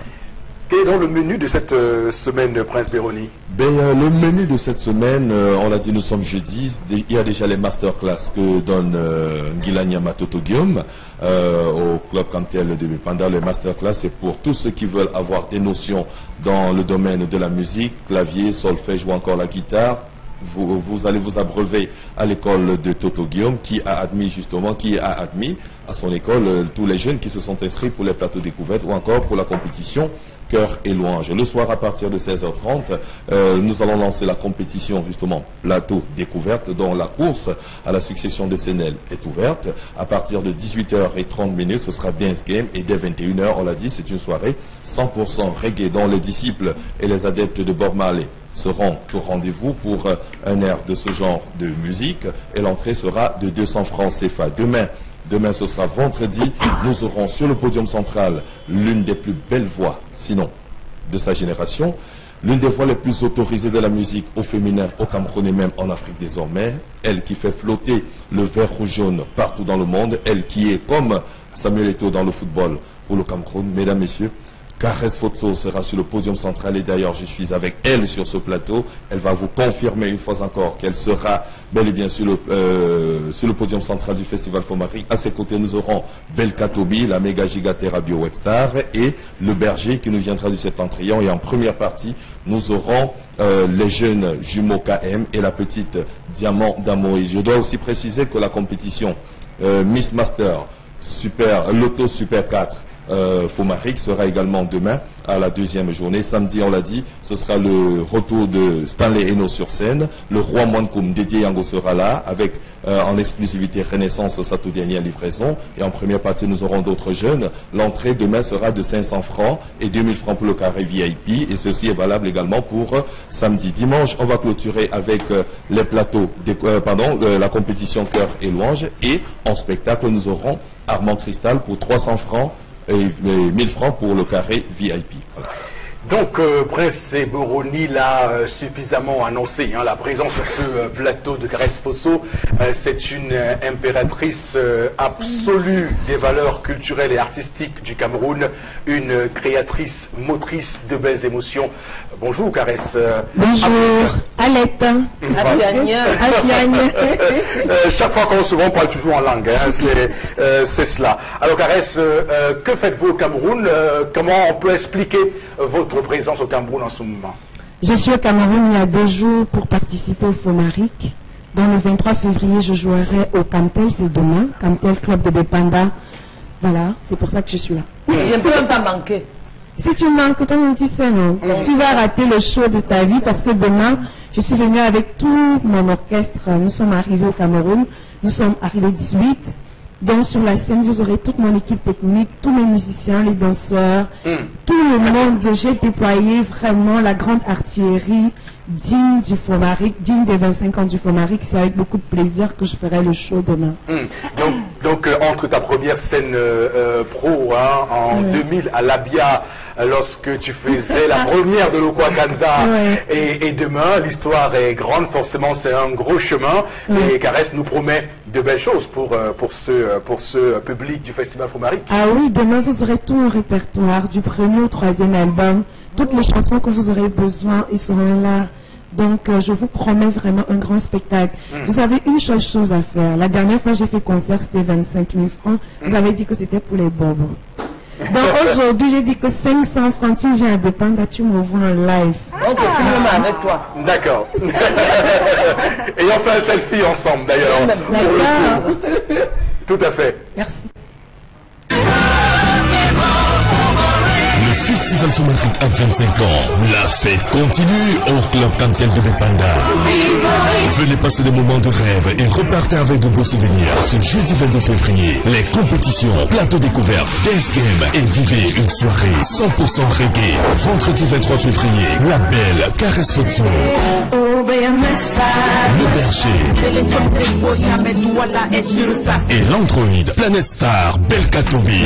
Quel est donc le menu de cette euh, semaine, Prince Béronnier? Ben, euh, le menu de cette semaine, euh, on l'a dit, nous sommes jeudi. Il y a déjà les masterclass que donne euh, Ngila Nyamatoto Guillaume euh, au Club Cantel de Bepanda. Les masterclass, c'est pour tous ceux qui veulent avoir des notions dans le domaine de la musique, clavier, solfège ou encore la guitare. Vous, vous allez vous abreuver à l'école de Toto Guillaume qui a admis justement, qui a admis à son école euh, tous les jeunes qui se sont inscrits pour les plateaux découvertes ou encore pour la compétition Cœur et Louange. Le soir à partir de seize heures trente, euh, nous allons lancer la compétition justement plateau découverte dont la course à la succession de Sénel est ouverte. À partir de dix-huit heures trente, ce sera Dance Game et dès vingt et une heures, on l'a dit, c'est une soirée cent pour cent reggae dont les disciples et les adeptes de Bob Marley seront au rendez-vous pour euh, un air de ce genre de musique et l'entrée sera de deux cents francs C F A. Demain, Demain, ce sera vendredi. Nous aurons sur le podium central l'une des plus belles voix, sinon de sa génération, l'une des voix les plus autorisées de la musique au féminin, au Cameroun et même en Afrique désormais. Elle qui fait flotter le vert rouge jaune partout dans le monde. Elle qui est comme Samuel Eto'o dans le football pour le Cameroun. Mesdames, Messieurs, Caresse Foto sera sur le podium central et d'ailleurs je suis avec elle sur ce plateau. Elle va vous confirmer une fois encore qu'elle sera bel et bien sur le, euh, sur le podium central du Festival Fomaric. À ses côtés, nous aurons Belka Tobi, la méga gigatera bio Webstar et le berger qui nous viendra du Septentrion. Et en première partie, nous aurons euh, les jeunes jumeaux K M et la petite Diamant d'Amoïse. Je dois aussi préciser que la compétition euh, Miss Master Super, Loto Super quatre Euh, Fomaric sera également demain à la deuxième journée. Samedi, on l'a dit, ce sera le retour de Stanley Eno sur scène. Le roi Mwankoum Dédié Yango sera là avec euh, en exclusivité Renaissance sa toute dernière livraison. Et en première partie, nous aurons d'autres jeunes. L'entrée demain sera de cinq cents francs et deux mille francs pour le carré V I P. Et ceci est valable également pour euh, samedi. Dimanche, on va clôturer avec euh, les plateaux, des, euh, pardon, euh, la compétition Cœur et Louange. Et en spectacle, nous aurons Armand Cristal pour trois cents francs et mille francs pour le carré V I P. Voilà. Donc, euh, Prince Béronnier l'a euh, suffisamment annoncé, hein, la présence sur ce euh, plateau de Caresse Fosso, euh, c'est une euh, impératrice euh, absolue des valeurs culturelles et artistiques du Cameroun, une euh, créatrice, motrice de belles émotions. Bonjour Caresse. Euh, Bonjour, Alette. Afiagne. Afiagne. euh, chaque fois qu'on se voit, on parle toujours en langue, hein, c'est euh, cela. Alors Caresse, euh, que faites-vous au Cameroun? euh, Comment on peut expliquer euh, votre présence au Cameroun en ce moment? Je suis au Cameroun il y a deux jours pour participer au Fomaric. Donc le vingt-trois février, je jouerai au Camtel, c'est demain, Camtel Club de Bepanda. Voilà, c'est pour ça que je suis là. Je ne peux même pas manquer. Si tu manques, toi tu sais non, tu vas rater le show de ta vie parce que demain, je suis venue avec tout mon orchestre. Nous sommes arrivés au Cameroun, nous sommes arrivés dix-huit. Donc sur la scène, vous aurez toute mon équipe technique, tous mes musiciens, les danseurs, mm. tout le monde. J'ai déployé vraiment la grande artillerie digne du Fomaric, digne des vingt-cinq ans du Fomaric. C'est avec beaucoup de plaisir que je ferai le show demain. Mm. Donc, donc euh, entre ta première scène euh, euh, pro hein, en ouais. deux mille à l'Abia, euh, lorsque tu faisais la première de l'Okwakanza, ouais. et, et demain, l'histoire est grande, forcément c'est un gros chemin, ouais. et Caresse nous promet de belles choses pour, euh, pour, ce, pour ce public du Festival Fomaric. Ah oui, demain vous aurez tout un répertoire, du premier au troisième album, toutes les chansons que vous aurez besoin, ils seront là. Donc, euh, je vous promets vraiment un grand spectacle. Mm. Vous avez une seule chose à faire. La dernière fois, j'ai fait concert, c'était vingt-cinq mille francs. Mm. Vous avez dit que c'était pour les bobos. Donc, aujourd'hui, j'ai dit que cinq cents francs, tu viens à Bepanda, tu me vois en live. On se filme avec toi. D'accord. Et on fait un selfie ensemble, d'ailleurs. D'accord. Tout à fait. Merci. Le Festival Festival Fumaric à vingt-cinq ans. La fête continue au Club Cantel de Bepanda. Venez passer des moments de rêve et repartez avec de beaux souvenirs. Ce jeudi vingt-deux février, les compétitions, plateau découverte, dance game et vivez une soirée cent pour cent reggae. Vendredi vingt-trois février, la belle Caresse Photo. Le Berger et l'Android Planet Star Belkatobi.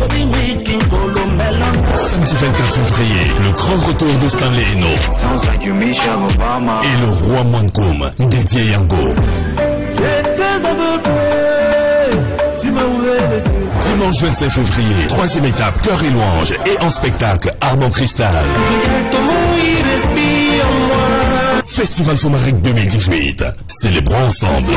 Samedi vingt-quatre février, le grand retour de Stanley Eno et le roi Mankoum Didier Yango. Dimanche vingt-cinq février, troisième étape, Cœur et Louange et en spectacle, Armand Cristal. Festival Fumaric deux mille dix-huit. Célébrons ensemble.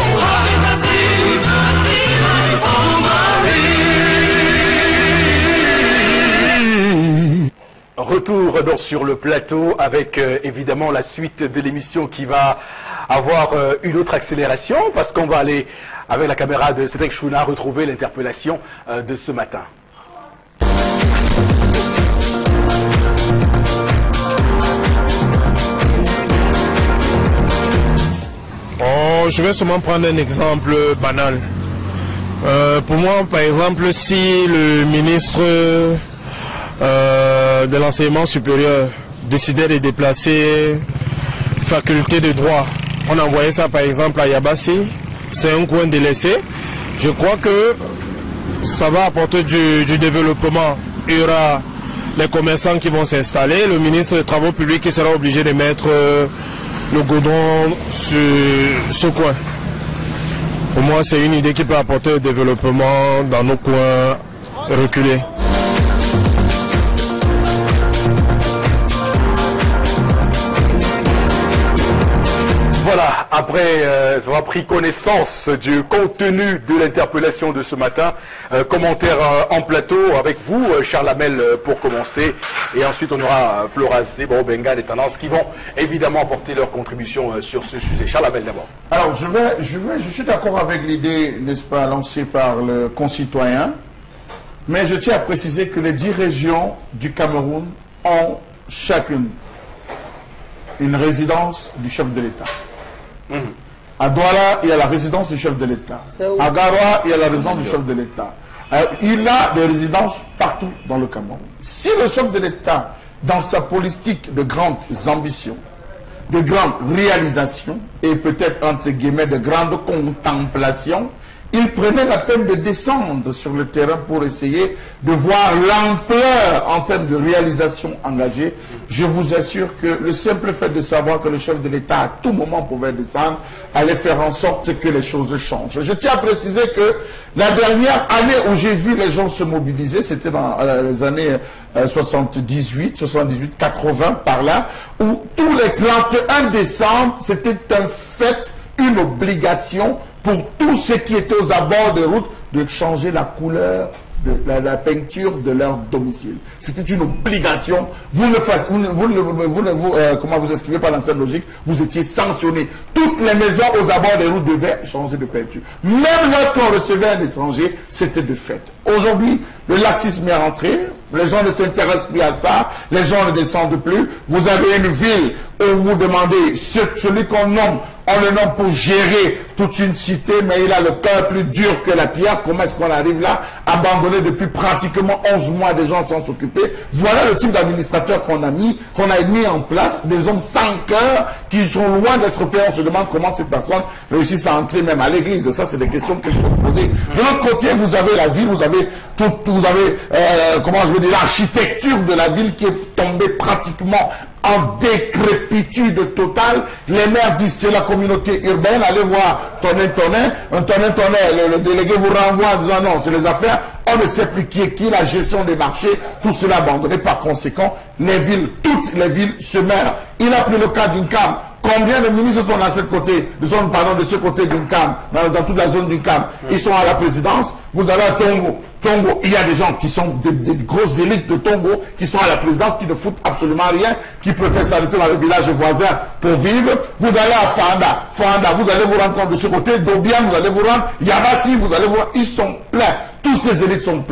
Retour donc sur le plateau avec euh, évidemment la suite de l'émission qui va avoir euh, une autre accélération parce qu'on va aller avec la caméra de Cédric Chouna retrouver l'interpellation euh, de ce matin. Oh, je vais seulement prendre un exemple banal. Euh, pour moi, par exemple, si le ministre euh, de l'enseignement supérieur décidait de déplacer faculté de droit, on envoyait ça par exemple à Yabassi, c'est un coin délaissé. Je crois que ça va apporter du, du développement. Il y aura les commerçants qui vont s'installer, le ministre des Travaux publics qui sera obligé de mettre euh, le goudron sur ce coin. Pour moi, c'est une idée qui peut apporter le développement dans nos coins reculés. Voilà, après euh, avoir pris connaissance du contenu de l'interpellation de ce matin, euh, commentaire euh, en plateau avec vous, euh, Charles Hamel euh, pour commencer, et ensuite on aura euh, Flora Zebo, Benga, les tendances qui vont évidemment apporter leur contribution euh, sur ce sujet. Charles Hamel d'abord. Alors je vais, je vais, je suis d'accord avec l'idée, n'est-ce pas, lancée par le concitoyen, mais je tiens à préciser que les dix régions du Cameroun ont chacune une résidence du chef de l'État. Mmh. À Douala, il y a la résidence du chef de l'État. À Garoua, il y a la résidence du chef de l'État. Il a des résidences partout dans le Cameroun. Si le chef de l'État, dans sa politique de grandes ambitions, de grandes réalisations et peut-être entre guillemets de grandes contemplations, il prenait la peine de descendre sur le terrain pour essayer de voir l'ampleur en termes de réalisation engagée. Je vous assure que le simple fait de savoir que le chef de l'État à tout moment pouvait descendre allait faire en sorte que les choses changent. Je tiens à préciser que la dernière année où j'ai vu les gens se mobiliser, c'était dans euh, les années euh, soixante-dix-huit, soixante-dix-huit, quatre-vingts par là, où tous les trente et un décembre, c'était un fait, une obligation pour tous ceux qui étaient aux abords des routes de changer la couleur de la, la peinture de leur domicile. C'était une obligation. Vous ne fassiez, vous ne, vous ne, vous ne, vous, euh, comment vous inscrivez pas dans cette logique, vous étiez sanctionné. Toutes les maisons aux abords des routes devaient changer de peinture. Même lorsqu'on recevait un étranger, c'était de fait. Aujourd'hui, le laxisme est rentré. Les gens ne s'intéressent plus à ça. Les gens ne descendent plus. Vous avez une ville où vous demandez ce, celui qu'on nomme, on le nomme pour gérer toute une cité, mais il a le cœur plus dur que la pierre. Comment est-ce qu'on arrive là? Abandonné depuis pratiquement onze mois, des gens sans s'occuper. Voilà le type d'administrateur qu'on a mis, qu'on a mis en place, des hommes sans cœur qui sont loin d'être payés. On se demande comment ces personnes réussissent à entrer même à l'église. Ça, c'est des questions qu'il faut se poser. De l'autre côté, vous avez la ville, vous avez tout, vous avez, euh, comment je veux dire, l'architecture de la ville qui est tombée pratiquement en décrépitude totale. Les maires disent c'est la communauté urbaine, allez voir Tonin Tonin, un Tonin Tonin, le, le délégué vous renvoie en disant non, c'est les affaires, on ne sait plus qui est qui, la gestion des marchés, tout cela abandonné. Par conséquent, les villes, toutes les villes se meurent. Il a pris le cas d'une cam. Combien de ministres sont à ce côté, de, zone, pardon, de ce côté d'une cam, dans, dans toute la zone d'une cam? Ils sont à la présidence. Vous allez à Tongo. Tongo, il y a des gens qui sont des, des grosses élites de Tongo, qui sont à la présidence, qui ne foutent absolument rien, qui préfèrent s'arrêter dans le village voisin pour vivre. Vous allez à Fanda. Fanda, vous allez vous rendre compte de ce côté. Dobian, vous allez vous rendre. Yabassi, vous allez vous rendre. Ils sont pleins. Tous ces élites sont pleins.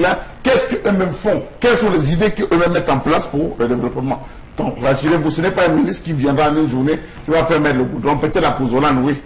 qu'est-ce qu'eux-mêmes font, quelles sont les idées qu'eux-mêmes mettent en place pour le développement. Donc, rassurez-vous, ce n'est pas un ministre qui viendra en une journée, qui va faire mettre le goudron, peut-être la Pouzolan, oui.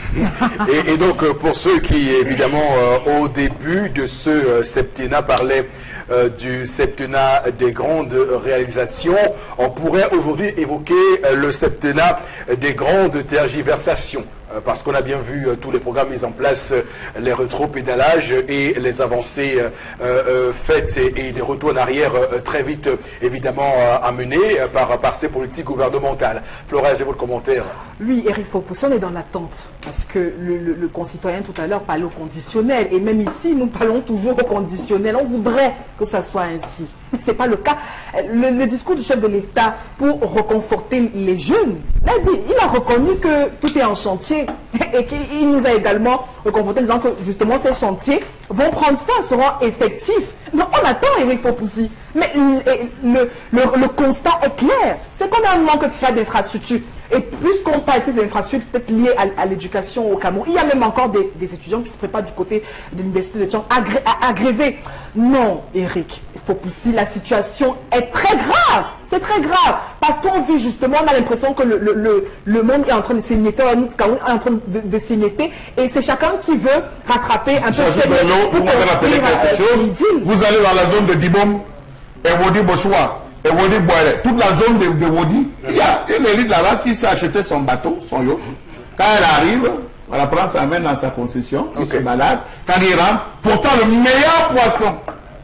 et, et donc, pour ceux qui, évidemment, euh, au début de ce euh, septennat, parlaient euh, du septennat des grandes réalisations, on pourrait aujourd'hui évoquer euh, le septennat des grandes tergiversations. Parce qu'on a bien vu euh, tous les programmes mis en place, euh, les rétro-pédalages et les avancées euh, euh, faites et, et des retours en arrière euh, très vite, euh, évidemment, euh, amenés euh, par, par ces politiques gouvernementales. Flores, et votre commentaire? Oui, Eric Fopoussé, on est dans l'attente. Parce que le, le, le concitoyen tout à l'heure parlait au conditionnel. Et même ici, nous parlons toujours au conditionnel. On voudrait que ça soit ainsi. Mais ce n'est pas le cas. Le, le discours du chef de l'État pour reconforter les jeunes, il a dit, il a reconnu que tout est en chantier et qu'il nous a également reconforté en disant que justement ces chantiers vont prendre fin, seront effectifs. Donc on attend Eric Fopoussy. Mais le, le, le, le constat est clair. C'est qu'on a un manque clair d'infrastructures. Et puisqu'on parle de ces infrastructures peut-être liées à, à l'éducation au Cameroun, il y a même encore des, des étudiants qui se préparent du côté de l'université de Tchang agré, agrévés. Non, Eric, il faut pousser. La situation est très grave. C'est très grave. Parce qu'on vit justement, on a l'impression que le, le, le, le monde est en train de s'émietter, le Cameroun est en train de, de s'émietter. Et c'est chacun qui veut rattraper un peu de nom pour rappeler quelque chose. Vous allez dans la zone de Dibom et Wodi Bochoua. Et Wodi Boire, toute la zone de, de Wodi, il y a une élite là-bas qui s'est acheté son bateau, son yacht. Quand elle arrive, on la prend, s'amène dans sa concession, il okay. se balade. Quand il rentre, pourtant le meilleur poisson,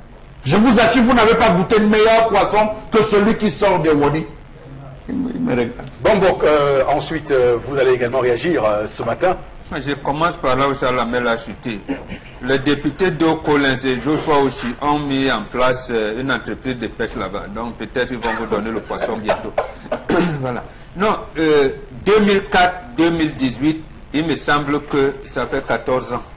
je vous assure, vous n'avez pas goûté le meilleur poisson que celui qui sort de Wodi. Il me, il me regarde. Bon, donc, euh, ensuite, euh, vous allez également réagir euh, ce matin. Je commence par là où Salamel a chuté. Les députés d'Eau Collins et Joshua aussi ont mis en place une entreprise de pêche là-bas. Donc peut-être ils vont vous donner le poisson bientôt. Voilà. Non, euh, deux mille quatre deux mille dix-huit, il me semble que ça fait quatorze ans.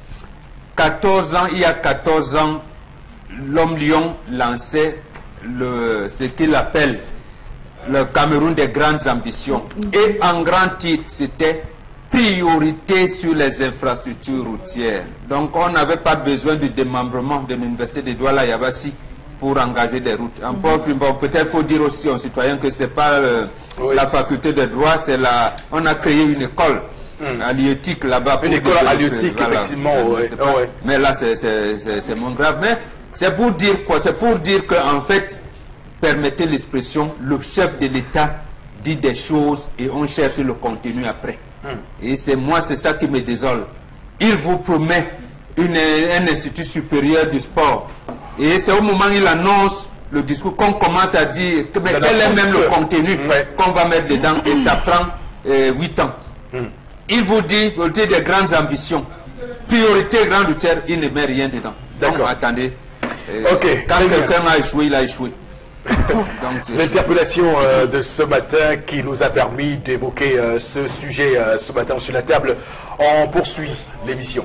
quatorze ans, il y a quatorze ans, l'homme lion lançait le, ce qu'il appelle le Cameroun des grandes ambitions. Et en grand titre, c'était priorité sur les infrastructures routières. Donc on n'avait pas besoin du démembrement de l'université de Douala Yabassi pour engager des routes. Mm-hmm. Bon, peut-être faut dire aussi aux citoyens que c'est pas euh, oui. la faculté de droit, c'est la. On a créé une école mm. halieutique là-bas. Une école halieutique, voilà. Effectivement. Ouais. Pas, ouais. Mais là, c'est moins grave. Mais c'est pour dire quoi? C'est pour dire qu'en fait, permettez l'expression, le chef de l'État dit des choses et on cherche le contenu après. Et c'est moi, c'est ça qui me désole. Il vous promet une, un institut supérieur du sport. Et c'est au moment où il annonce le discours qu'on commence à dire que, mais quel est même le contenu ouais. qu'on va mettre dedans. Et ça prend euh, huit ans. Mm. Il vous dit, vous dit des grandes ambitions. Priorité grande routière, il ne met rien dedans. Donc attendez. Euh, okay. Quand quelqu'un a échoué, il a échoué. L'interpellation euh, de ce matin qui nous a permis d'évoquer euh, ce sujet euh, ce matin sur la table. On poursuit l'émission.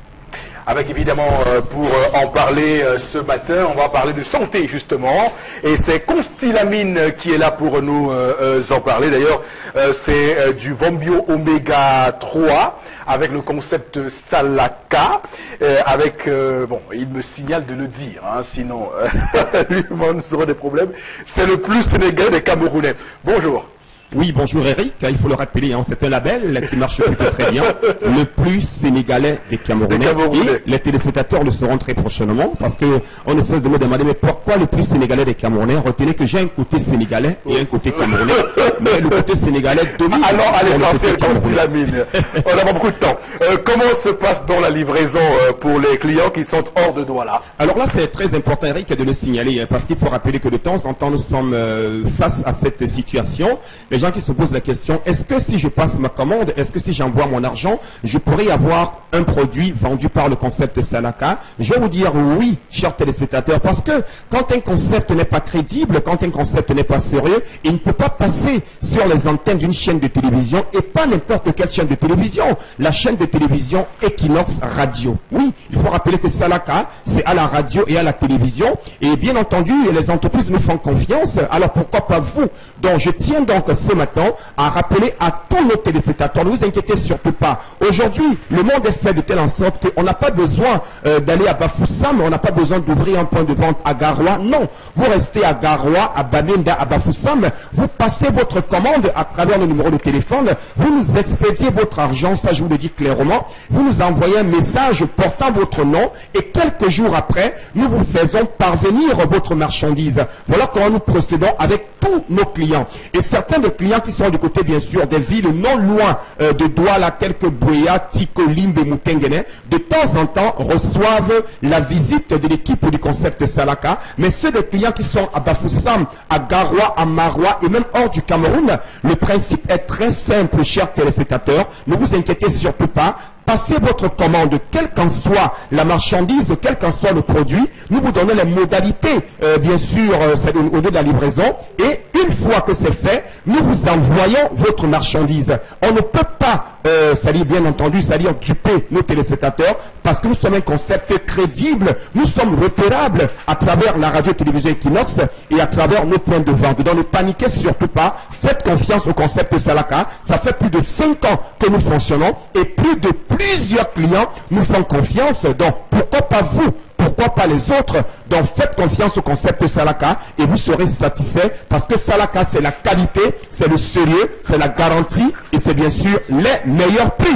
Avec évidemment, euh, pour euh, en parler euh, ce matin, on va parler de santé justement. Et c'est Constilamine qui est là pour nous euh, euh, en parler. D'ailleurs, euh, c'est euh, du Vombio Oméga trois avec le concept Salaka. Euh, avec, euh, bon, il me signale de le dire, hein, sinon euh, lui, nous aurons des problèmes. C'est le plus sénégalais des Camerounais. Bonjour. Oui, bonjour Eric, il faut le rappeler, hein, c'est un label qui marche plutôt très bien, le plus sénégalais des Camerounais, des Camerounais. Et les téléspectateurs le seront très prochainement, parce que on ne cesse de me demander, mais pourquoi le plus sénégalais des Camerounais? Retenez que j'ai un côté sénégalais et un côté camerounais, mais le côté sénégalais domine. Alors, à l'essentiel, Constilamine, on n'a pas beaucoup de temps. Euh, comment se passe dans la livraison euh, pour les clients qui sont hors de Douala? Alors là, c'est très important, Eric, de le signaler, hein, parce qu'il faut rappeler que de temps en temps, nous sommes euh, face à cette situation. Les gens qui se posent la question, est-ce que si je passe ma commande, est-ce que si j'envoie mon argent, je pourrais avoir un produit vendu par le concept Salaka? Je vais vous dire oui, chers téléspectateurs, parce que quand un concept n'est pas crédible, quand un concept n'est pas sérieux, il ne peut pas passer sur les antennes d'une chaîne de télévision, et pas n'importe quelle chaîne de télévision, la chaîne de télévision Equinox Radio. Oui, il faut rappeler que Salaka, c'est à la radio et à la télévision, et bien entendu, les entreprises nous font confiance, alors pourquoi pas vous? Donc je tiens donc ce matin à rappeler à tous nos téléspectateurs, ne vous inquiétez surtout pas. Aujourd'hui, le monde est fait de telle en sorte qu'on n'a pas besoin euh, d'aller à Bafoussam, on n'a pas besoin d'ouvrir un point de vente à Garoua. Non, vous restez à Garoua, à Baminda, à Bafoussam, vous passez votre commande à travers le numéro de téléphone, vous nous expédiez votre argent, ça je vous le dis clairement, vous nous envoyez un message portant votre nom et quelques jours après, nous vous faisons parvenir votre marchandise. Voilà comment nous procédons avec tous nos clients. Et certains des clients qui sont du côté, bien sûr, des villes non loin euh, de Douala, telles que Bouéa, Tiko, Limbe, Moutengene, de temps en temps reçoivent la visite de l'équipe du concept Salaka. Mais ceux des clients qui sont à Bafoussam, à Garoua, à Maroua et même hors du Cameroun, le principe est très simple, chers téléspectateurs. Ne vous inquiétez surtout pas. Passez votre commande, quelle qu'en soit la marchandise, quel qu'en soit le produit, nous vous donnons les modalités, euh, bien sûr, euh, au niveau de la livraison. Et une fois que c'est fait, nous vous envoyons votre marchandise. On ne peut pas, euh, c'est-à-dire bien entendu, c'est-à-dire duper nos téléspectateurs, parce que nous sommes un concept crédible, nous sommes repérables à travers la radio-télévision Equinox et à travers nos points de vente. Donc ne paniquez surtout pas, faites confiance au concept Salaka. Ça fait plus de cinq ans que nous fonctionnons et plus de plusieurs clients nous font confiance. Donc pourquoi pas vous? Pourquoi pas les autres? Donc faites confiance au concept Salaka et vous serez satisfait, parce que Salaka c'est la qualité, c'est le sérieux, c'est la garantie et c'est bien sûr les meilleurs prix.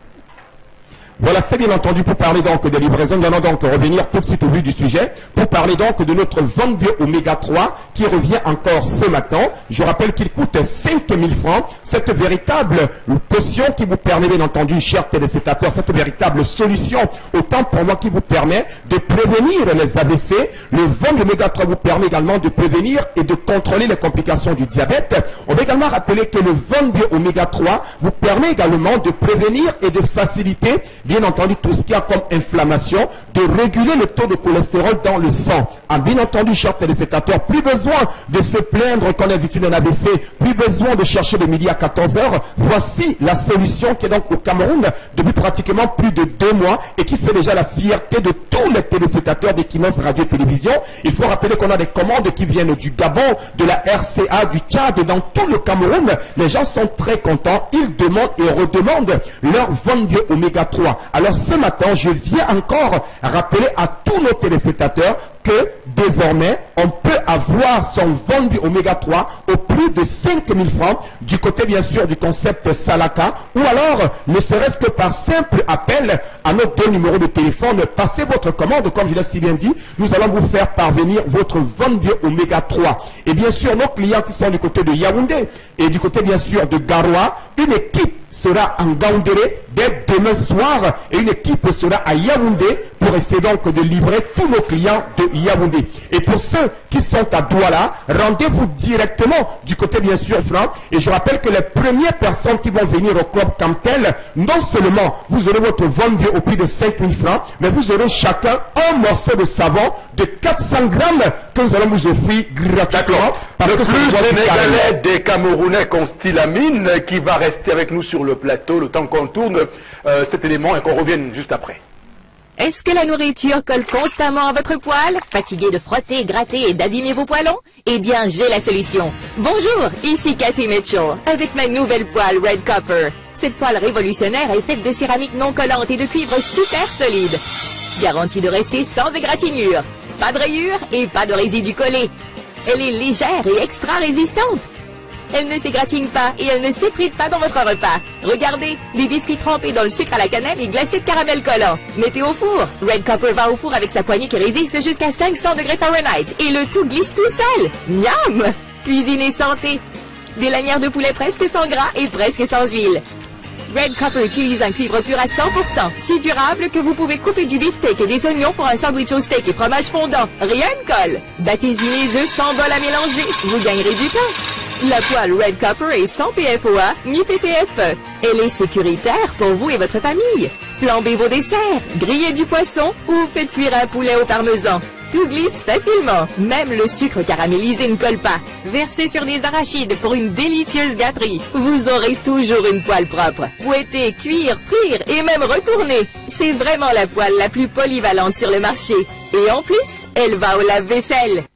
Voilà, c'était bien entendu pour parler donc de livraison. Nous allons donc revenir tout de suite au but du sujet pour parler donc de notre Von Bio Oméga trois qui revient encore ce matin. Je rappelle qu'il coûte cinq mille francs. Cette véritable potion qui vous permet, bien entendu, chers téléspectateurs, cette véritable solution, autant pour moi, qui vous permet de prévenir les A V C. Le Von Bio Oméga trois vous permet également de prévenir et de contrôler les complications du diabète. On va également rappeler que le Von Bio Oméga trois vous permet également de prévenir et de faciliter, bien entendu, tout ce qui a comme inflammation, de réguler le taux de cholestérol dans le sang. Ah, bien entendu, chers téléspectateurs, plus besoin de se plaindre qu'on est victime d'un A V C, plus besoin de chercher de midi à quatorze heures. Voici la solution qui est donc au Cameroun depuis pratiquement plus de deux mois et qui fait déjà la fierté de tous les téléspectateurs d'Equinox Radio-Télévision. Il faut rappeler qu'on a des commandes qui viennent du Gabon, de la R C A, du Tchad, dans tout le Cameroun. Les gens sont très contents, ils demandent et redemandent leur Von Bio Oméga trois. Alors ce matin, je viens encore rappeler à tous nos téléspectateurs que désormais, on peut avoir son Von Bio Oméga trois au prix de cinq mille francs du côté bien sûr du concept Salaka, ou alors ne serait-ce que par simple appel à nos deux numéros de téléphone, passez votre commande, comme je l'ai si bien dit, nous allons vous faire parvenir votre Von Bio Oméga trois. Et bien sûr, nos clients qui sont du côté de Yaoundé et du côté bien sûr de Garoua, une équipe sera en Gaoundéré dès demain soir et une équipe sera à Yaoundé pour essayer donc de livrer tous nos clients de Yaoundé. Et pour ceux qui sont à Douala, rendez-vous directement du côté bien sûr franc. Et je rappelle que les premières personnes qui vont venir au club Camtel, non seulement vous aurez votre Von Bio au prix de cinq mille francs, mais vous aurez chacun un morceau de savon de quatre cents grammes que nous allons vous offrir gratuitement. Le plus sénégalais des Camerounais Constylamine qui va rester avec nous sur le plateau le temps qu'on tourne euh, cet élément et qu'on revienne juste après. Est-ce que la nourriture colle constamment à votre poil? Fatigué de frotter, gratter et d'abîmer vos poêlons? Eh bien, j'ai la solution. Bonjour, ici Cathy Mitchell, avec ma nouvelle poêle Red Copper. Cette poêle révolutionnaire est faite de céramique non collante et de cuivre super solide. Garantie de rester sans égratignure. Pas de rayures et pas de résidus collés. Elle est légère et extra résistante. Elle ne s'égratigne pas et elle ne s'effrite pas dans votre repas. Regardez, des biscuits trempés dans le sucre à la cannelle et glacés de caramel collant. Mettez au four. Red Copper va au four avec sa poignée qui résiste jusqu'à cinq cents degrés Fahrenheit. Et le tout glisse tout seul. Miam! Cuisine et santé. Des lanières de poulet presque sans gras et presque sans huile. Red Copper utilise un cuivre pur à cent pour cent, si durable que vous pouvez couper du beefsteak et des oignons pour un sandwich au steak et fromage fondant. Rien ne colle. Battez-y les œufs sans bol à mélanger. Vous gagnerez du temps. La poêle Red Copper est sans P F O A ni P P F E. Elle est sécuritaire pour vous et votre famille. Flambez vos desserts, grillez du poisson ou faites cuire un poulet au parmesan. Tout glisse facilement. Même le sucre caramélisé ne colle pas. Versez sur des arachides pour une délicieuse gâterie. Vous aurez toujours une poêle propre. Fouetter, cuire, frire et même retourner. C'est vraiment la poêle la plus polyvalente sur le marché. Et en plus, elle va au lave-vaisselle.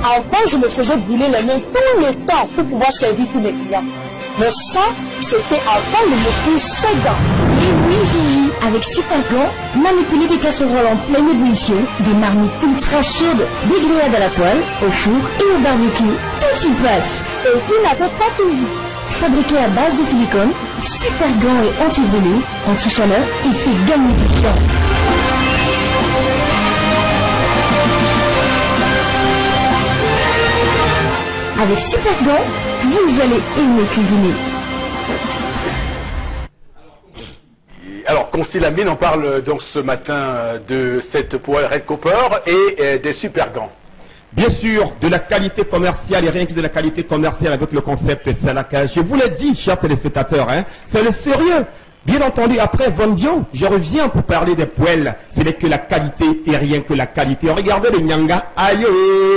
Avant, je me faisais brûler les mains tout le temps pour pouvoir servir tous mes clients. Mais ça, c'était avant de me toucher ces gants. Et oui, Gigi, avec Super Gants, manipuler des casseroles en pleine ébullition, des marmites ultra chaudes, des grillades à la poêle, au four et au barbecue, tout y passe. Et tu n'avais pas tout vu. Fabriqué à base de silicone, Super Gants est anti-brûlure, anti-chaleur et fait gagner du temps. Avec Super Gants, vous allez aimer cuisiner. Alors, Constilamine, on parle donc ce matin de cette poêle Red Copper et euh, des super gants. Bien sûr, de la qualité commerciale et rien que de la qualité commerciale avec le concept Salaka. Je vous l'ai dit, chers téléspectateurs, hein, c'est le sérieux. Bien entendu, après Vondio, je reviens pour parler des poêles. Ce n'est que la qualité et rien que la qualité. Regardez le Nyanga. Aïe,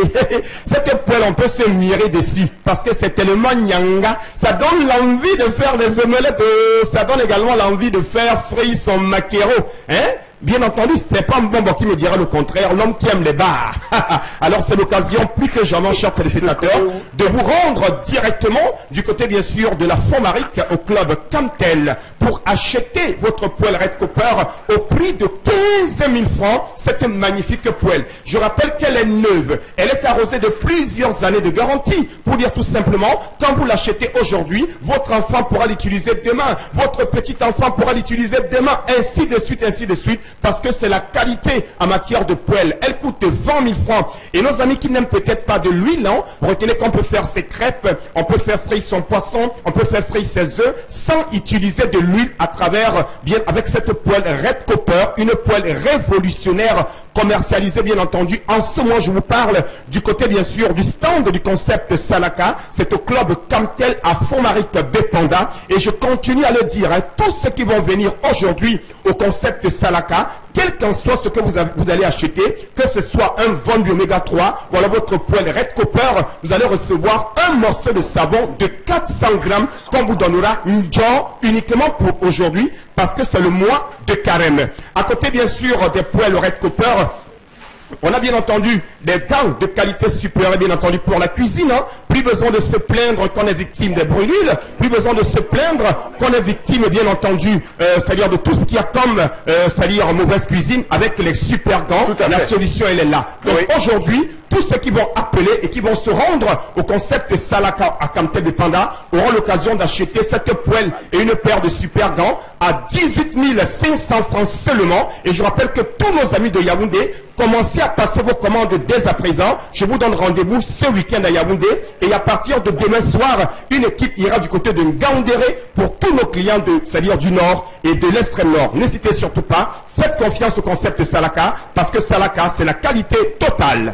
cette poêle, on peut se mirer dessus parce que c'est tellement Nyanga. Ça donne l'envie de faire des omelettes. Ça donne également l'envie de faire frire son maquereau. Hein? Bien entendu, c'est pas un bonbon qui me dira le contraire, l'homme qui aime les bars. Alors c'est l'occasion, plus que jamais, chers téléspectateurs, de vous rendre directement du côté, bien sûr, de la Fond-Marique au club Camtel pour acheter votre poêle Red Copper au prix de quinze mille francs, cette magnifique poêle. Je rappelle qu'elle est neuve, elle est arrosée de plusieurs années de garantie. Pour dire tout simplement, quand vous l'achetez aujourd'hui, votre enfant pourra l'utiliser demain, votre petit enfant pourra l'utiliser demain, ainsi de suite, ainsi de suite. Parce que c'est la qualité en matière de poêle. Elle coûte vingt mille francs. Et nos amis qui n'aiment peut-être pas de l'huile, non, retenez qu'on peut faire ses crêpes, on peut faire frire son poisson, on peut faire frire ses œufs sans utiliser de l'huile à travers, bien, avec cette poêle Red Copper, une poêle révolutionnaire commercialisée, bien entendu. En ce moment, je vous parle du côté, bien sûr, du stand du concept Salaka. C'est au club Camtel à Fond-Marique Bépanda. Et je continue à le dire, hein, tous ceux qui vont venir aujourd'hui au concept Salaka, quel qu'en soit ce que vous, avez, vous allez acheter, que ce soit un Vondio Oméga trois, ou alors votre poêle Red Copper, vous allez recevoir un morceau de savon de quatre cents grammes qu'on vous donnera une jar uniquement pour aujourd'hui, parce que c'est le mois de carême. À côté, bien sûr, des poêles Red Copper, on a bien entendu des gants de qualité supérieure, bien entendu, pour la cuisine. Hein. Plus besoin de se plaindre qu'on est victime des brûlures, plus besoin de se plaindre qu'on est victime, bien entendu, euh, c'est-à-dire de tout ce qu'il y a comme, euh, c'est-à-dire mauvaise cuisine, avec les super gants. La solution, elle est là. Donc oui. Aujourd'hui, tous ceux qui vont appeler et qui vont se rendre au concept Salaka à Camtel de Panda auront l'occasion d'acheter cette poêle et une paire de super gants à dix-huit mille cinq cents francs seulement. Et je rappelle que tous nos amis de Yaoundé, commencez à passer vos commandes dès à présent. Je vous donne rendez-vous ce week-end à Yaoundé. Et à partir de demain soir, une équipe ira du côté de Ngaoundéré pour tous nos clients, de, c'est-à-dire du nord et de l'extrême nord. N'hésitez surtout pas. Faites confiance au concept Salaka parce que Salaka, c'est la qualité totale.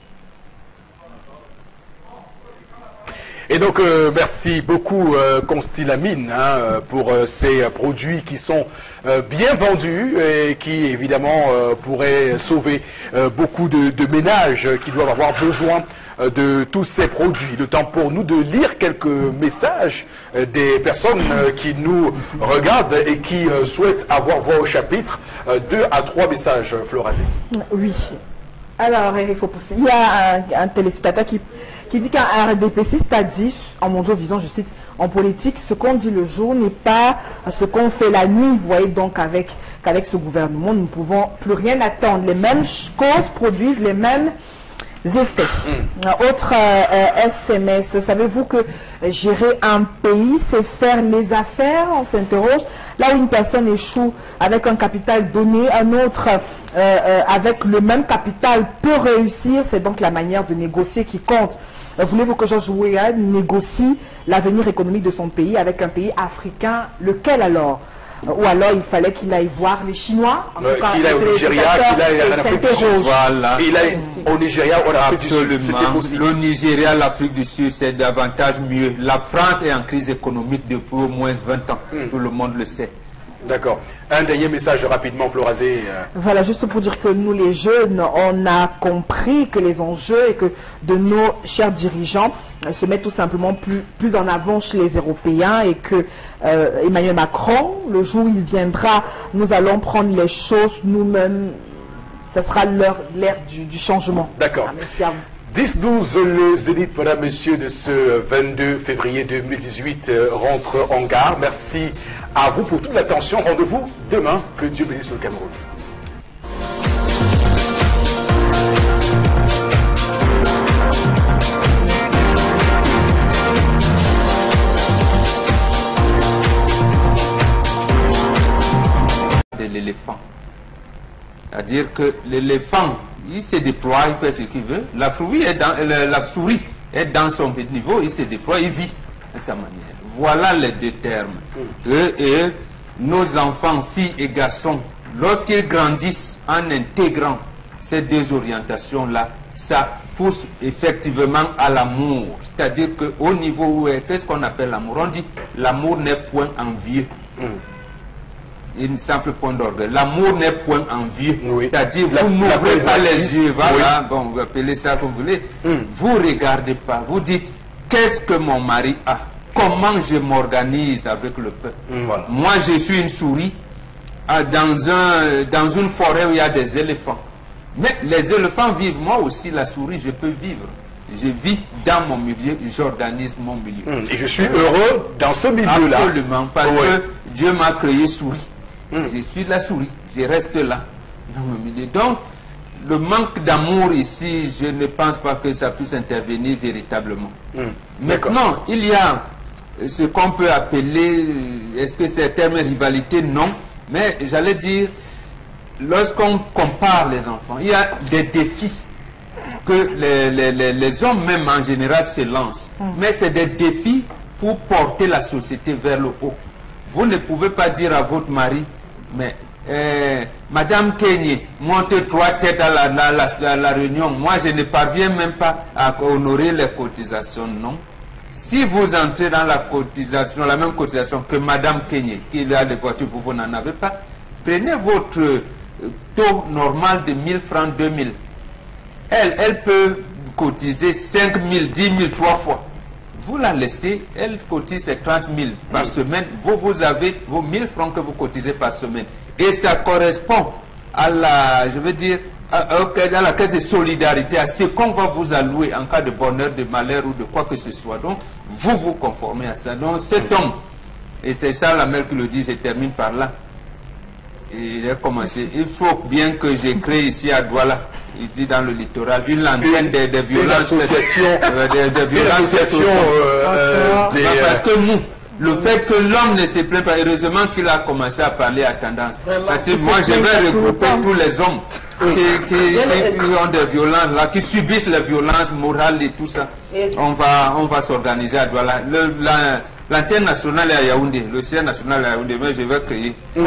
Et donc, euh, merci beaucoup, euh, Constilamine, hein, pour euh, ces produits qui sont euh, bien vendus et qui, évidemment, euh, pourraient sauver euh, beaucoup de, de ménages qui doivent avoir besoin euh, de tous ces produits. Le temps pour nous de lire quelques messages euh, des personnes euh, qui nous regardent et qui euh, souhaitent avoir voix au chapitre. Euh, deux à trois messages, Florazé. Oui. Alors, il faut pousser. Il y a un, un téléspectateur qui... qui dit qu'un R D P ciste a dit, en Mondiovision, je cite, en politique, ce qu'on dit le jour n'est pas ce qu'on fait la nuit. Vous voyez donc avec, qu'avec ce gouvernement, nous ne pouvons plus rien attendre. Les mêmes causes produisent les mêmes effets. Mmh. Autre euh, S M S, savez-vous que gérer un pays, c'est faire les affaires? On s'interroge. Là où une personne échoue avec un capital donné, un autre euh, euh, avec le même capital peut réussir. C'est donc la manière de négocier qui compte. Euh, Voulez-vous que Georges Weah négocie l'avenir économique de son pays avec un pays africain? Lequel alors? Ou alors il fallait qu'il aille voir les Chinois. En euh, tout cas, qu'il aille au Nigeria, qu'il aille en Afrique du Sud. Voilà. Il aille au Nigeria ou en Afrique Absolument. du Sud. Absolument. Le Nigeria, l'Afrique du Sud, c'est davantage mieux. La France est en crise économique depuis au moins vingt ans. Hmm. Tout le monde le sait. D'accord. Un dernier message rapidement, Florazé. Voilà, juste pour dire que nous les jeunes, on a compris que les enjeux et que de nos chers dirigeants se mettent tout simplement plus, plus en avant chez les Européens et que euh, Emmanuel Macron, le jour où il viendra, nous allons prendre les choses nous-mêmes. Ce sera l'ère du, du changement. D'accord. Ah, merci à vous. dix douze, le Zénith, madame, monsieur, de ce vingt-deux février deux mille dix-huit euh, rentre en gare. Merci à vous pour toute l'attention. Rendez-vous demain. Que Dieu bénisse le Cameroun. De l'éléphant. C'est-à-dire que l'éléphant, il se déploie, il fait ce qu'il veut. La souris est dans, la, la souris est dans son petit niveau, il se déploie, il vit de sa manière. Voilà les deux termes. Et, et nos enfants, filles et garçons, lorsqu'ils grandissent en intégrant ces deux orientations-là, ça pousse effectivement à l'amour. C'est-à-dire qu'au niveau où est, qu'est-ce qu'on appelle l'amour? On dit l'amour n'est point envieux. Mm. Une simple point d'orgue. L'amour n'est point envieux. Oui. C'est-à-dire, vous n'ouvrez pas les yeux, voilà, oui. Bon, vous appelez ça comme vous voulez. Mm. Vous ne regardez pas. Vous dites, qu'est-ce que mon mari a? Comment je m'organise avec le peuple? Mm, voilà. Moi, je suis une souris euh, dans, un, dans une forêt où il y a des éléphants. Mais les éléphants vivent, moi aussi, la souris, je peux vivre. Je vis dans mon milieu, j'organise mon milieu. Mm. Et je suis heureux dans ce milieu-là. Absolument, parce oui. que Dieu m'a créé souris. Mm. Je suis la souris, je reste là, dans mon milieu. Donc, le manque d'amour ici, je ne pense pas que ça puisse intervenir véritablement. Mm. Maintenant, il y a ce qu'on peut appeler, est-ce que c'est un terme rivalité? Non, mais j'allais dire, lorsqu'on compare les enfants, il y a des défis que les, les, les, les hommes même en général se lancent. Mm. Mais c'est des défis pour porter la société vers le haut. Vous ne pouvez pas dire à votre mari, mais euh, Madame Kenyé, monte trois têtes à la, la, la, à la réunion. Moi, je ne parviens même pas à honorer les cotisations. Non. Si vous entrez dans la cotisation, la même cotisation que Madame Kenyé, qui a des voitures, vous, vous n'en avez pas, prenez votre taux normal de mille francs, deux mille. Elle, elle peut cotiser cinq mille, dix mille, trois fois. Vous la laissez, elle cotise trente mille par semaine. Vous, vous avez vos mille francs que vous cotisez par semaine. Et ça correspond à la, je veux dire, à, à la caisse de solidarité, à ce qu'on va vous allouer en cas de bonheur, de malheur ou de quoi que ce soit. Donc, vous vous conformez à ça. Donc, cet homme, et c'est Charles Hamel qui le dit, je termine par là. Et il a commencé. Il faut bien que j'ai créé ici à Douala, il dit dans le littoral, une antenne des de violences. Une association. Euh, de, de violences une association euh, euh, des, parce que nous, le fait que l'homme ne se plaît pas, heureusement qu'il a commencé à parler à tendance. Vraiment, parce que moi, je vais regrouper tous les hommes qui, qui, qui, qui ont des violences, là, qui subissent les violences morales et tout ça. On va, on va s'organiser à Douala. Le, la, L'antenne nationale est à Yaoundé, le siège national est à Yaoundé, mais je vais créer mmh.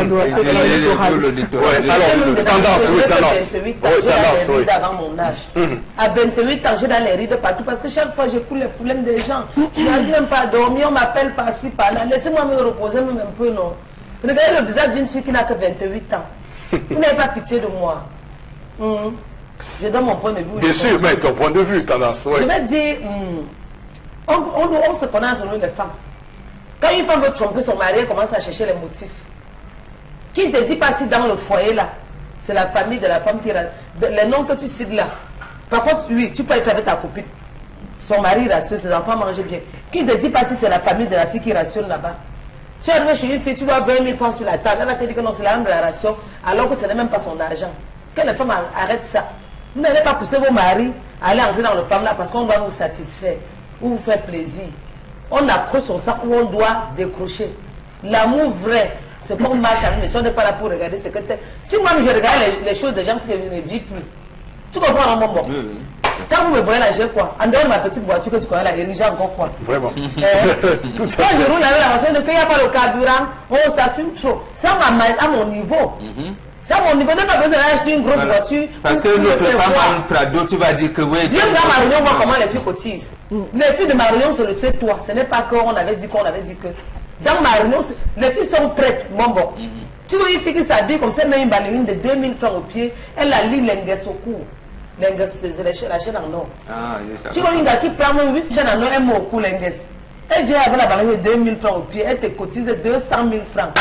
le littoral. Ouais, alors, tendance, oui, tendance. J'ai oui. avant mon âge. Mmh. À vingt-huit ans, j'ai dans les rides partout parce que chaque fois, j'écoute les problèmes des gens. Je n'arrive même pas à dormir, on m'appelle par-ci, par-là. Laissez-moi me reposer même un peu, non. Regardez le visage d'une fille qui n'a que vingt-huit ans. Vous n'avez pas pitié de moi. Mmh. Je donne mon point de vue. Bien sûr, mais ton point de vue, tendance. Ouais. Je vais dire, mmh, on, on, on se connaît entre nous les femmes. Quand une femme veut tromper son mari, elle commence à chercher les motifs. Qui ne te dit pas si dans le foyer là, c'est la famille de la femme qui rationne. Les noms que tu cites là. Par contre, oui, tu peux être avec ta copine. Son mari rationne, ses enfants mangent bien. Qui ne te dit pas si c'est la famille de la fille qui rationne là-bas. Tu es arrivé chez une fille, tu vois vingt mille francs sur la table. Elle va te dire que non, c'est la même de la ration, alors que ce n'est même pas son argent. Que les femmes arrêtent ça. Vous n'allez pas pousser vos maris à aller entrer dans le femme là parce qu'on doit vous satisfaire ou vous faire plaisir. On accroche son sac où on doit décrocher. L'amour vrai, c'est qu'on marche avec, mais si on n'est pas là pour regarder ce que tu es. Si moi je regarde les, les choses des gens, c'est que je ne dis plus. Tu comprends, mon bon? Oui, oui. Quand vous me voyez là, j'ai quoi? En dehors de ma petite voiture que tu connais là, j'ai encore quoi? Vraiment. Euh, quand je roule avec la voiture, qu'il n'y a pas le carburant, oh, ça fume trop. Ça à mon niveau. Mm-hmm. Ça, mon niveau, n'a pas besoin d'acheter une grosse voilà. voiture. Parce que notre femme a un Prado, tu vas dire que oui. Viens dans Marion, voir comment les filles cotisent. Mm. Les filles de Marion, c'est le fait toi. Ce n'est pas qu'on avait dit qu'on avait dit que. Dans Marion, les filles sont prêtes. Bon, bon. Mm -hmm. Tu vois une fille qui s'habille comme ça, met une ballerine de deux mille francs au pied. Elle la lit l'enguesse au cou. L'enguesse, c'est la chaîne en or. Ah, yes, tu vois une gars qui prend huit chaînes en or, elle met au cou l'enguesse. Elle dit avec la ballerine de deux mille francs au pied, elle te cotise deux cent mille francs.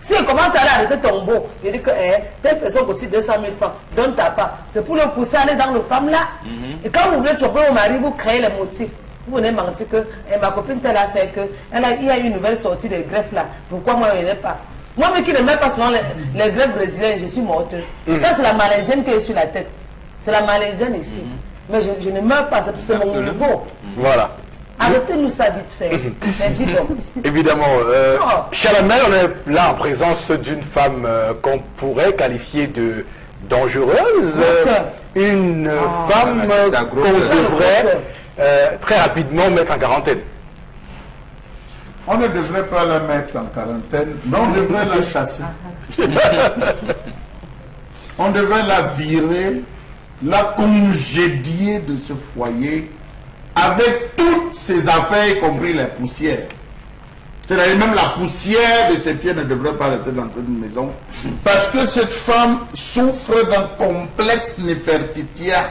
Si il commence à aller arrêter ton beau, il dit que eh, telle personne coûte deux cent mille francs, donne ta part. C'est pour le pousser à aller dans le femme là. Mm-hmm. Et quand vous voulez tromper au mari, vous créez les motifs. Vous venez mentir que eh, ma copine telle a fait que elle a, il y a une nouvelle sortie de greffe là. Pourquoi moi je n'ai pas? Moi, mais qui ne met pas souvent les, les greffes brésiliennes, je suis morte. Mm-hmm. Ça, c'est la malaisienne qui est sur la tête. C'est la malaisienne ici. Mm-hmm. Mais je, je ne meurs pas, c'est mon niveau. Voilà. Arrêtez-nous ça vite fait. Merci donc. Évidemment, euh, Chalamel, on est là en présence d'une femme euh, qu'on pourrait qualifier de dangereuse, euh, une oh, femme ah, qu'on devrait euh, très rapidement mettre en quarantaine. On ne devrait pas la mettre en quarantaine, mais on devrait la chasser. On devrait la virer, la congédier de ce foyer avec toutes ses affaires, y compris les poussières. C'est-à-dire même la poussière de ses pieds ne devrait pas rester dans cette maison. Parce que cette femme souffre d'un complexe néfertitia.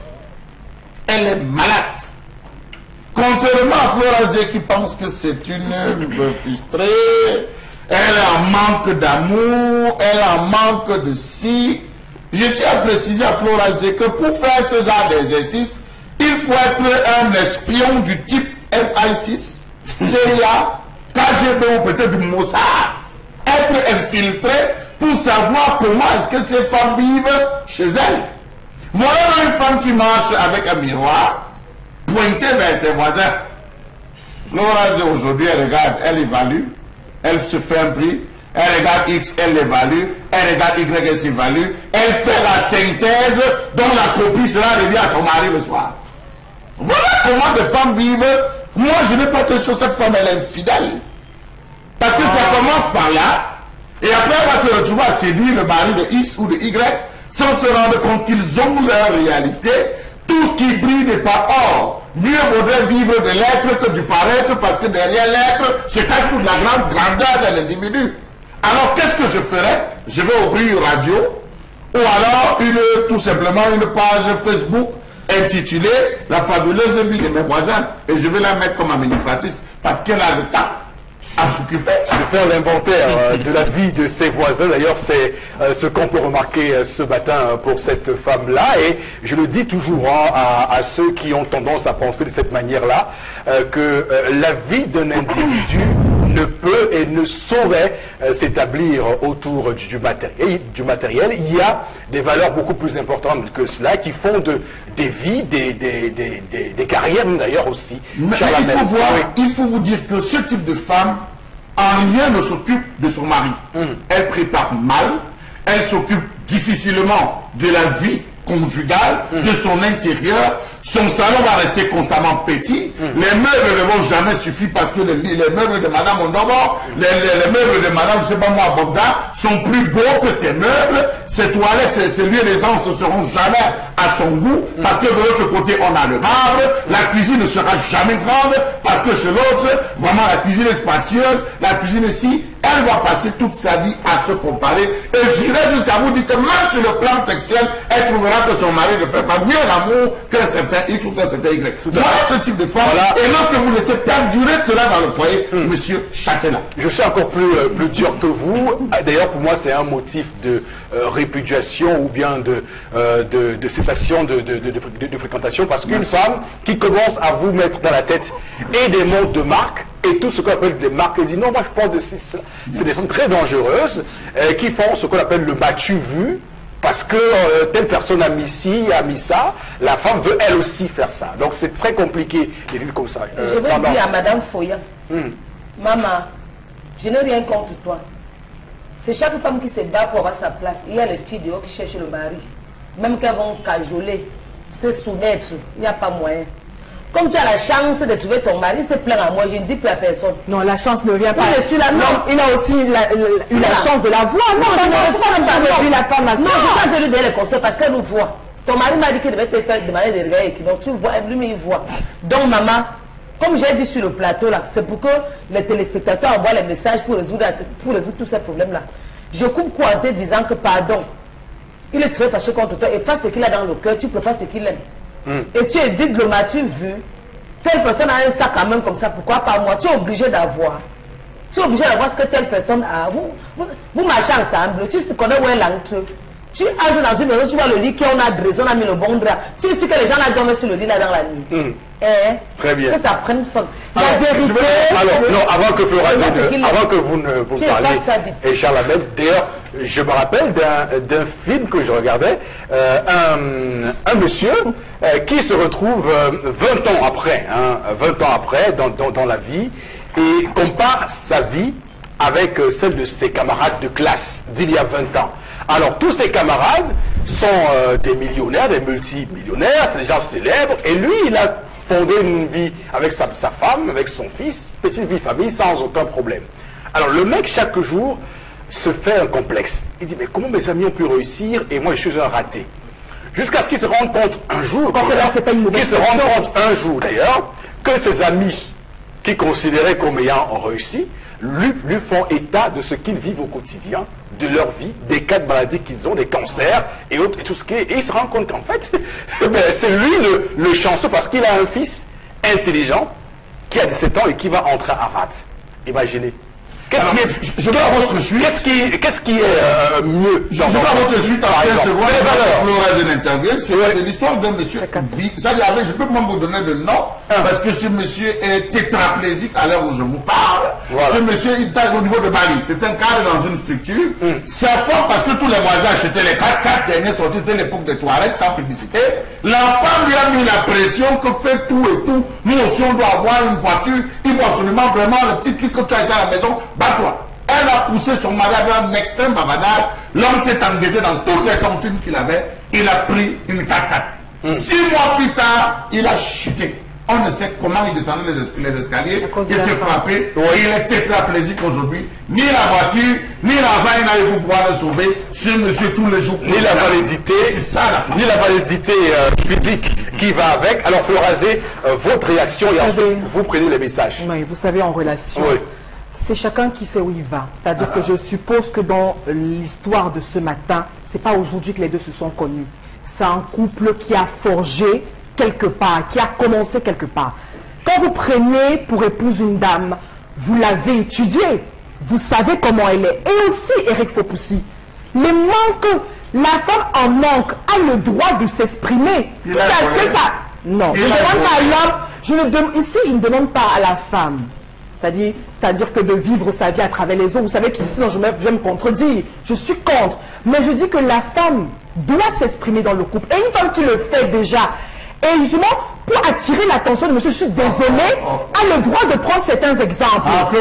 Elle est malade. Contrairement à Florazé qui pense que c'est une frustrée, elle en manque d'amour, elle en manque de si. Je tiens à préciser à Florazé que pour faire ce genre d'exercice, il faut être un espion du type M I six, C I A, K G B ou peut-être du Mossad. Être infiltré pour savoir comment est-ce que ces femmes vivent chez elles. Voilà une femme qui marche avec un miroir, pointée vers ses voisins. Laura aujourd'hui, elle regarde, elle évalue, elle se fait un prix, elle regarde X, elle l'évalue, elle regarde Y, elle s'évalue, elle fait la synthèse dont la copie sera revient à son mari le soir. Voilà comment des femmes vivent. Moi, je n'ai pas de chose, cette femme, elle est infidèle. Parce que ça commence par là, et après, elle va se retrouver à séduire le mari de X ou de Y, sans se rendre compte qu'ils ont leur réalité. Tout ce qui brille n'est pas or. Mieux vaudrait vivre de l'être que du paraître, parce que derrière l'être se cache toute la grande grandeur de l'individu. Alors, qu'est-ce que je ferais? Je vais ouvrir une radio, ou alors une, tout simplement une page Facebook intitulée La fabuleuse vie de mes voisins, et je vais la mettre comme administratrice parce qu'elle a le temps à s'occuper de faire l'inventaire euh, de la vie de ses voisins. D'ailleurs, c'est euh, ce qu'on peut remarquer euh, ce matin euh, pour cette femme-là, et je le dis toujours hein, à, à ceux qui ont tendance à penser de cette manière-là, euh, que euh, la vie d'un individu ne peut et ne saurait euh, s'établir autour du, du, matériel, du matériel. Il y a des valeurs beaucoup plus importantes que cela qui font de, des vies, des, des, des, des, des carrières d'ailleurs aussi. Mais il faut, voir, il faut vous dire que ce type de femme, en rien ne s'occupe de son mari. Mmh. Elle prépare mal, elle s'occupe difficilement de la vie conjugale, mmh. de son intérieur. Son salon va rester constamment petit. Mmh. Les meubles ne vont jamais suffire parce que les, les meubles de Madame Ondobo, mmh. les, les, les meubles de Madame, je sais pas moi, Bogda, sont plus beaux que ses meubles. Ses toilettes, ses, ses lieux d'aisance ne seront jamais à son goût mmh. parce que de l'autre côté, on a le marbre. La cuisine ne sera jamais grande parce que chez l'autre, vraiment, la cuisine est spacieuse. La cuisine ici, elle va passer toute sa vie à se comparer. Et j'irai jusqu'à vous dire que même sur le plan sexuel, elle trouvera que son mari ne fait pas mieux l'amour que certains X ou que certains Y. Voilà ce type de femme. Voilà. Et lorsque vous laissez perdurer cela dans le foyer, mmh. monsieur, chassez-la. Je suis encore plus, euh, plus dur que vous. D'ailleurs, pour moi, c'est un motif de euh, répudiation ou bien de, euh, de, de cessation de, de, de, de, de fréquentation, parce qu'une femme qui commence à vous mettre dans la tête et des mots de marque, et tout ce qu'on appelle des marques, elle dit non, moi je pense de ça. C'est des femmes très dangereuses euh, qui font ce qu'on appelle le m'as-tu vu, parce que euh, telle personne a mis ci, a mis ça, la femme veut elle aussi faire ça. Donc c'est très compliqué de vivre comme ça. Euh, je vais tendance. dire à Madame Foyan, hum. Maman, je n'ai rien contre toi. C'est chaque femme qui se bat pour avoir sa place. Il y a les filles dehors qui cherchent le mari. Même qu'elles vont cajoler, se soumettre, il n'y a pas moyen. Comme tu as la chance de trouver ton mari, c'est plein à moi, je ne dis plus à personne. Non, la chance ne vient pas. Oui, je suis là, non. non. Il a aussi la, la, eu la chance de la voir. Non, non, non, non, non, la femme, non, je ne vais pas te donner les conseils parce qu'elle nous voit. Ton mari m'a dit qu'il devait te faire demander des regards et donc tu vois, lui, il voit. Donc, maman, comme j'ai dit sur le plateau là, c'est pour que les téléspectateurs envoient les messages pour résoudre, pour résoudre tous ces problèmes-là. Je coupe quoi en te disant que pardon, il est très fâché contre toi et pas ce qu'il a dans le cœur, tu préfères ce qu'il aime. Mm. Et tu évites le m'as-tu vu, telle personne a un sac quand même comme ça, pourquoi pas moi? Tu es obligé d'avoir. Tu es obligé d'avoir ce que telle personne a. Vous, vous, vous marchez ensemble, tu connais où est l'entre. Tu entres dans une maison, tu vois le lit qu'on a dressé, on a mis le bon drap. Tu es sûr que les gens là dorment sur le lit là dans la nuit. Mmh. Eh, Très bien. Que ça prenne fin. La alors, vérité. Vais, alors, non, avant que, de, avant que vous ne vous parliez, et Charles Hamel, d'ailleurs, je me rappelle d'un film que je regardais, euh, un, un monsieur euh, qui se retrouve euh, vingt ans après, hein, vingt ans après dans, dans, dans la vie, et compare sa vie avec euh, celle de ses camarades de classe d'il y a vingt ans. Alors, tous ses camarades sont euh, des millionnaires, des multimillionnaires, c'est des gens célèbres, et lui, il a fondé une vie avec sa, sa femme, avec son fils, petite vie famille, sans aucun problème. Alors, le mec, chaque jour, se fait un complexe. Il dit, mais comment mes amis ont pu réussir, et moi, je suis un raté. Jusqu'à ce qu'il se rende compte un jour, qu'il se rende compte un jour, d'ailleurs, que ses amis, qui considéraient comme ayant réussi, lui, lui font état de ce qu'ils vivent au quotidien, de leur vie, des cas de maladies qu'ils ont, des cancers et autres, et tout ce qui est. Et il se rend compte qu'en fait, ben, c'est lui le, le chanceux parce qu'il a un fils intelligent qui a dix-sept ans et qui va entrer à Harvard. Imaginez. Qu'est-ce qui est, je, je vais à votre suite. Qu'est-ce qui, qu'est-ce qui est euh, mieux? Je vais à votre suite en quinze secondes. Florence de l'interview. C'est l'histoire d'un monsieur. Ça y avait, je peux même vous donner le nom, parce que ce monsieur est tétraplégique à l'heure où je vous parle. Voilà. Ce monsieur, il est au niveau de Bali. C'est un cadre dans une structure. Mm. Sa femme, parce que tous les voisins achetaient les quatre quatre derniers sorties, c'était l'époque des toilettes sans publicité. La femme lui a mis la pression que fait tout et tout. Nous aussi, on doit avoir une voiture. Il faut absolument vraiment le petit truc que tu as à la maison. Bats-toi. Elle a poussé son mari à un extrême bavardage. L'homme s'est endetté dans toutes les tontines qu'il avait. Il a pris une quatre quatre. Mm. Six mois plus tard, il a chuté. On ne sait comment il descendait les, les escaliers. Il s'est frappé. Oui. Il est tétraplégique aujourd'hui. Ni la voiture, ni l'argent, il n'a eu pour pouvoir le sauver. Ce monsieur, tous les jours. Ni la validité. C'est ça la fin. Ni la validité euh, physique qui va avec. Alors, Florazé, euh, votre réaction, et ensuite, vous prenez les messages. Oui, vous savez, en relation. Oui. C'est chacun qui sait où il va. C'est-à-dire ah. que je suppose que dans l'histoire de ce matin, c'est pas aujourd'hui que les deux se sont connus. C'est un couple qui a forgé quelque part, qui a commencé quelque part. Quand vous prenez pour épouse une dame, vous l'avez étudiée, vous savez comment elle est. Et aussi, Eric Fopoussi, le manque, la femme en manque a le droit de s'exprimer. Parce que ça... Non, je ne demande pas à l'homme, je ne dem... ici je ne demande pas à la femme. C'est-à-dire, c'est-à-dire que de vivre sa vie à travers les autres. Vous savez qu'ici, je, je vais me contredire. Je suis contre. Mais je dis que la femme doit s'exprimer dans le couple. Et une femme qui le fait déjà, et justement, pour attirer l'attention de monsieur, je suis désolé, a le droit de prendre certains exemples. Ah,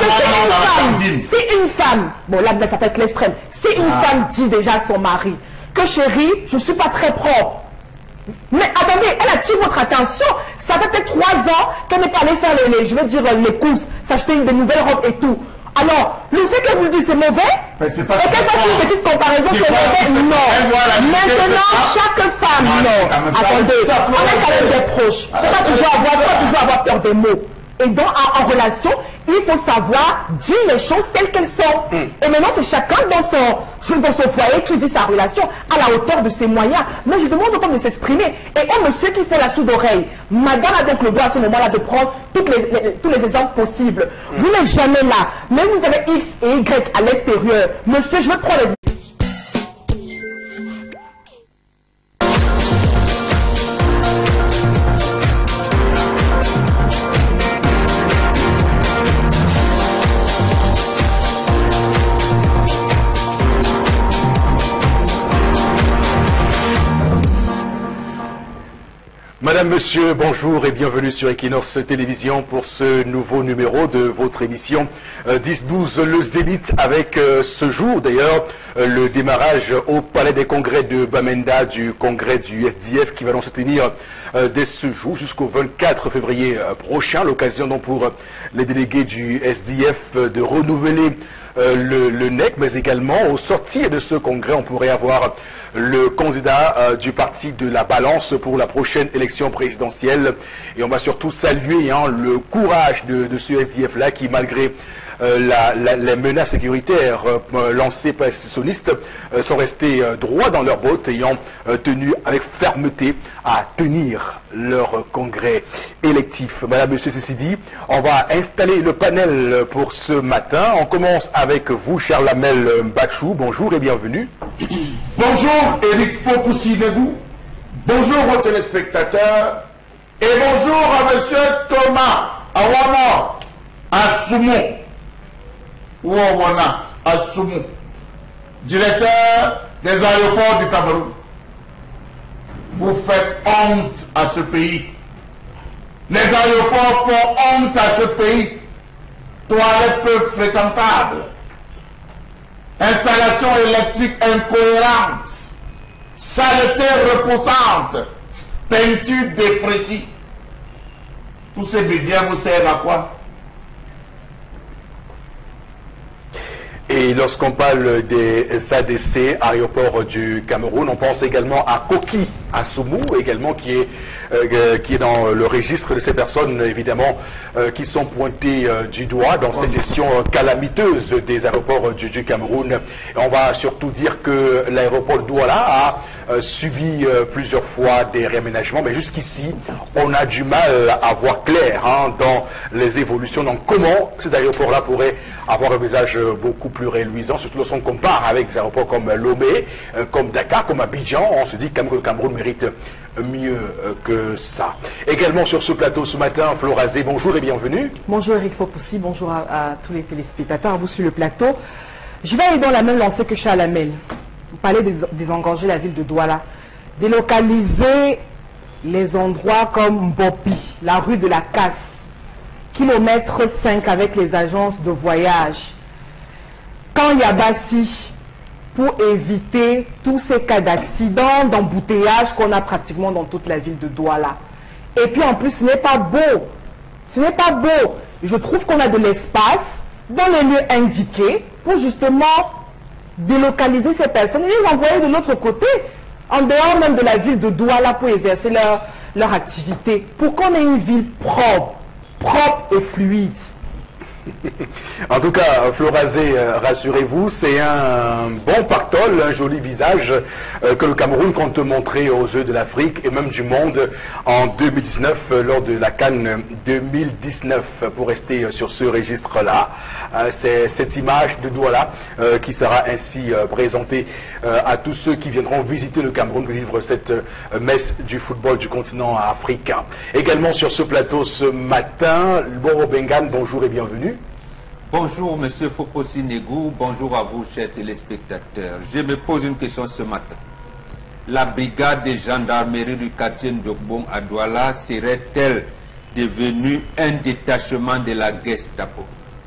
si une, une femme, bon là, ça peut être l'extrême, si une ah. femme dit déjà à son mari que chérie, je ne suis pas très propre. Mais attendez, elle attire votre attention. Ça fait peut-être trois ans qu'elle n'est pas allée faire les, les, je veux dire, les courses, s'acheter une de nouvelles robes et tout. Alors, le fait que vous le dites c'est mauvais, et qu'elle fasse une petite comparaison, c'est mauvais, non. Maintenant, chaque femme, non. Attendez, on est quand même des proches. Il ne faut pas toujours avoir, pas toujours avoir peur des mots. Et donc, en, en relation, il faut savoir dire les choses telles qu'elles sont. Mm. Et maintenant, c'est chacun dans son, dans son foyer qui vit sa relation à la hauteur de ses moyens. Mais je demande encore de s'exprimer. Et oh, monsieur qui fait la sourde oreille, madame a donc le droit à ce moment-là de prendre toutes les, les, tous les exemples possibles. Mm. Vous n'êtes jamais là. Même vous avez X et Y à l'extérieur. Monsieur, je veux prendre les... Madame, Monsieur, bonjour et bienvenue sur Equinox Télévision pour ce nouveau numéro de votre émission euh, dix douze Le Zénith avec euh, ce jour d'ailleurs euh, le démarrage au Palais des Congrès de Bamenda du congrès du S D F qui va donc se tenir euh, dès ce jour jusqu'au vingt-quatre février euh, prochain. L'occasion donc pour euh, les délégués du S D F euh, de renouveler Euh, le, le N E C, mais également au sortir de ce congrès, on pourrait avoir le candidat euh, du parti de la Balance pour la prochaine élection présidentielle. Et on va surtout saluer hein, le courage de, de ce S D F-là qui, malgré euh, la, la, les menaces sécuritaires euh, lancées par les sécessionnistes, euh, sont restés euh, droits dans leurs bottes, ayant euh, tenu avec fermeté à tenir leur congrès électif. Madame, Monsieur, ceci dit, on va installer le panel pour ce matin. On commence avec vous, Charles Amel Bachou. Bonjour et bienvenue. Bonjour, Eric Fopoussi-Negou. Bonjour aux téléspectateurs. Et bonjour à Monsieur Thomas Awama Assoumou. Ou Awana Assoumou, directeur des aéroports du Cameroun. Vous faites honte à ce pays. Les aéroports font honte à ce pays. Toilettes peu fréquentables. Installation électrique incohérente. Saleté repoussante. Peinture défraîchie. Tous ces médias vous servent à quoi? Et lorsqu'on parle des A D C, aéroports du Cameroun, on pense également à Koki Assoumou, également qui est, euh, qui est dans le registre de ces personnes, évidemment, euh, qui sont pointées euh, du doigt dans cette gestion euh, calamiteuse des aéroports du, du Cameroun. Et on va surtout dire que l'aéroport de Douala a euh, subi euh, plusieurs fois des réaménagements, mais jusqu'ici, on a du mal à voir clair hein, dans les évolutions. Donc comment cet aéroport-là pourrait avoir un visage beaucoup plus réluisant, surtout lorsqu'on compare avec des aéroports comme Lomé, euh, comme Dakar, comme Abidjan, on se dit quand même que le Cameroun mérite mieux euh, que ça. Également sur ce plateau ce matin, Florazé, bonjour et bienvenue. Bonjour Eric Fopoussi, bonjour à, à tous les téléspectateurs, à vous sur le plateau. Je vais aller dans la même lancée que Charles Amel. Vous parlez des, désengorger la ville de Douala, délocaliser les endroits comme Mbopi, la rue de la Casse, kilomètre cinq avec les agences de voyage. Quand Yabassi, pour éviter tous ces cas d'accidents, d'embouteillage qu'on a pratiquement dans toute la ville de Douala. Et puis en plus, ce n'est pas beau. Ce n'est pas beau. Je trouve qu'on a de l'espace dans les lieux indiqués pour justement délocaliser ces personnes et les envoyer de l'autre côté, en dehors même de la ville de Douala pour exercer leur, leur activité, pour qu'on ait une ville propre, propre et fluide. En tout cas, Florazé, euh, rassurez-vous, c'est un bon pactole, un joli visage euh, que le Cameroun compte montrer aux yeux de l'Afrique et même du monde en deux mille dix-neuf, euh, lors de la Cannes deux mille dix-neuf. Pour rester euh, sur ce registre-là, euh, c'est cette image de Douala euh, qui sera ainsi euh, présentée euh, à tous ceux qui viendront visiter le Cameroun, vivre cette euh, messe du football du continent africain. Également sur ce plateau ce matin, Boro Bengan, bonjour et bienvenue. Bonjour, Monsieur Fopoussi-Negou. Bonjour à vous, chers téléspectateurs. Je me pose une question ce matin. La brigade de gendarmerie du quartier Ndokbong à Douala serait-elle devenue un détachement de la Gestapo?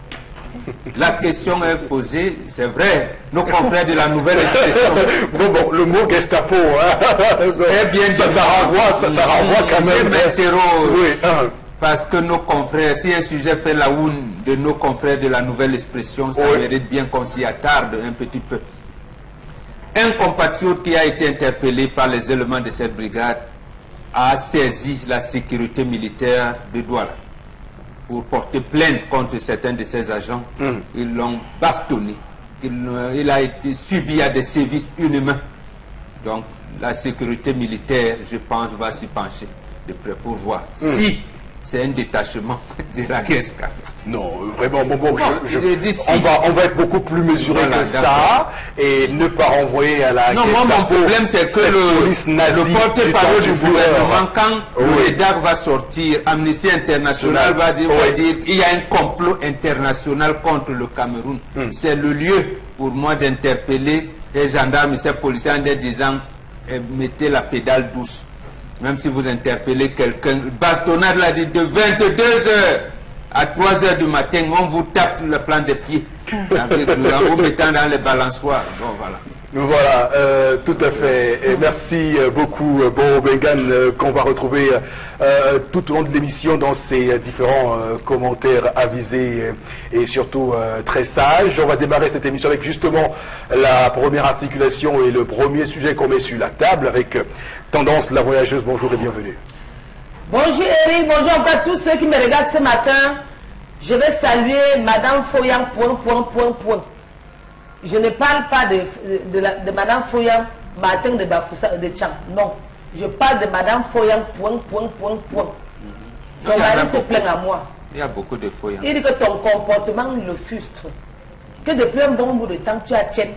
La question est posée, c'est vrai, nos confrères de la nouvelle expression. Bon, bon, le mot Gestapo, hein, eh bien, ça, ça renvoie, ça, ça renvoie quand même. Je m'interroge. Oui, hein. Parce que nos confrères, si un sujet fait la une de nos confrères de la nouvelle expression, ça oui. mérite bien qu'on s'y attarde un petit peu. Un compatriote qui a été interpellé par les éléments de cette brigade a saisi la sécurité militaire de Douala pour porter plainte contre certains de ses agents. Mm. Ils l'ont bastonné. Il, il a été subi à des sévices inhumains. Donc la sécurité militaire, je pense, va s'y pencher de près pour voir mm. si c'est un détachement de la Gestapo. Non, vraiment, bon, bon, non, je, je, dit si. on, va, on va être beaucoup plus mesuré voilà, que ça et ne pas renvoyer à la non, Gestapo. Non, moi, mon problème, c'est que le, le porte-parole du, du gouvernement, quand oui. le R E D A C va sortir, Amnesty International va dire, oui. dire qu'il y a un complot international contre le Cameroun. Hmm. C'est le lieu pour moi d'interpeller les gendarmes et ces policiers en disant, eh, mettez la pédale douce. Même si vous interpellez quelqu'un, bastonnade l'a dit de vingt-deux heures à trois heures du matin, on vous tape sur le plan des pieds, avec, en vous mettant dans les balançoires. Bon, voilà. Voilà, euh, tout à fait. Et merci beaucoup, Boro Bengan, euh, qu'on va retrouver euh, tout au long de l'émission dans ces différents euh, commentaires avisés et, et surtout euh, très sages. On va démarrer cette émission avec justement la première articulation et le premier sujet qu'on met sur la table avec Tendance la voyageuse. Bonjour et bienvenue. Bonjour Eric, bonjour encore tous ceux qui me regardent ce matin. Je vais saluer Madame Foyang, point, point, point, point. Je ne parle pas de, de, de, la, de Madame Foyang, Martin de Bafoussa, de Tchang. Non. Je parle de Madame Foyan, point, point, point, point. Ton mari se plaint à moi. Il y a beaucoup de Foyan. Il dit que ton comportement le frustre. Que depuis un bon bout de temps, tu as tchèque.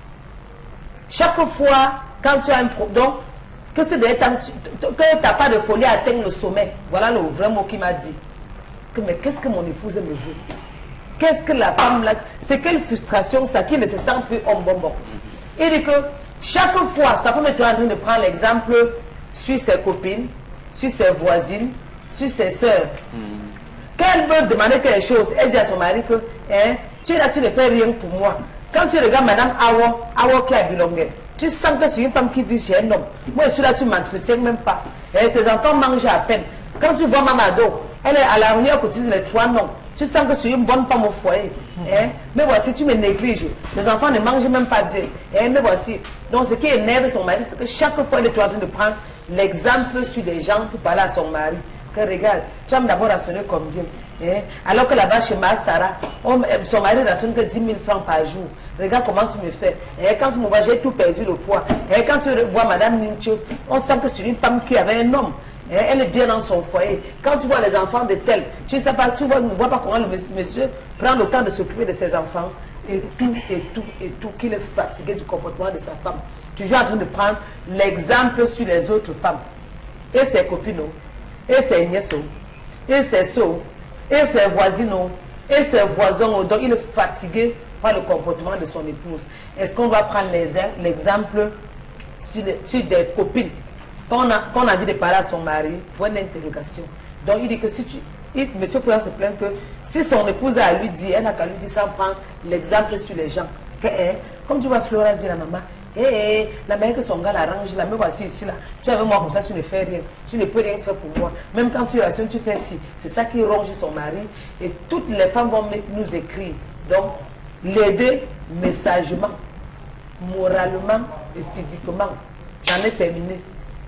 Chaque fois, quand tu as un problème, que c'est des temps, que tu n'as pas de folie à atteindre le sommet. Voilà le vrai mot qu'il m'a dit. Que, mais qu'est-ce que mon épouse me veut? Qu'est-ce que la femme là? C'est quelle frustration ça qui ne se sent plus homme bonbon. Il dit que chaque fois, ça peut mettre en train de prendre l'exemple sur ses copines, sur ses voisines, sur ses soeurs. Mm. Quand elle veut demander quelque chose, elle dit à son mari que hein, tu es là, tu ne fais rien pour moi. Quand tu regardes Madame Awo, Awo qui a bilongé, tu sens que c'est une femme qui vit chez un homme. Moi, je suis là, tu ne m'entretiens même pas. Et tes enfants mangent à peine. Quand tu vois Mamado, elle est à la réunion, cotise les trois noms. Tu sens que c'est une bonne femme au foyer. Hein? Mais voici, tu me négliges. Les enfants ne mangent même pas bien. Hein? Mais voici. Donc, ce qui énerve son mari, c'est que chaque fois, il est en train de prendre l'exemple sur des gens pour parler à son mari. Que regarde, tu vas d'abord rationner combien? Hein? Alors que là-bas, chez ma Sarah, on, son mari rationne que dix mille francs par jour. Regarde comment tu me fais. Et quand tu me vois, j'ai tout perdu le poids. Et quand tu vois Madame Nincho, on sent que c'est une femme qui avait un homme. Elle est bien dans son foyer. Quand tu vois les enfants de tel, tu ne sais pas, tu vois, ne vois pas comment le monsieur prend le temps de s'occuper de ses enfants. Et tout, et tout, et tout, qu'il est fatigué du comportement de sa femme. Toujours en train de prendre l'exemple sur les autres femmes. Et ses copines, et ses nièces, et ses soeurs, et ses voisines, et ses voisins. Donc il est fatigué par le comportement de son épouse. Est-ce qu'on va prendre l'exemple sur, sur des copines? Quand on, a, quand on a envie de parler à son mari, point d'interrogation. Donc il dit que si tu... Il, Monsieur Fouillard se plaint que si son épouse a lui dit, elle n'a qu'à lui dire sans prendre l'exemple sur les gens. Que, eh, comme tu vois Flora dire à maman, eh, eh, la mère que son gars l'arrange, la mère voici ici là, tu es avec moi comme ça, tu ne fais rien, tu ne peux rien faire pour moi. Même quand tu rationnes, tu fais ci. C'est ça qui ronge son mari. Et toutes les femmes vont nous écrire. Donc, l'aider messagement, moralement et physiquement. J'en ai terminé.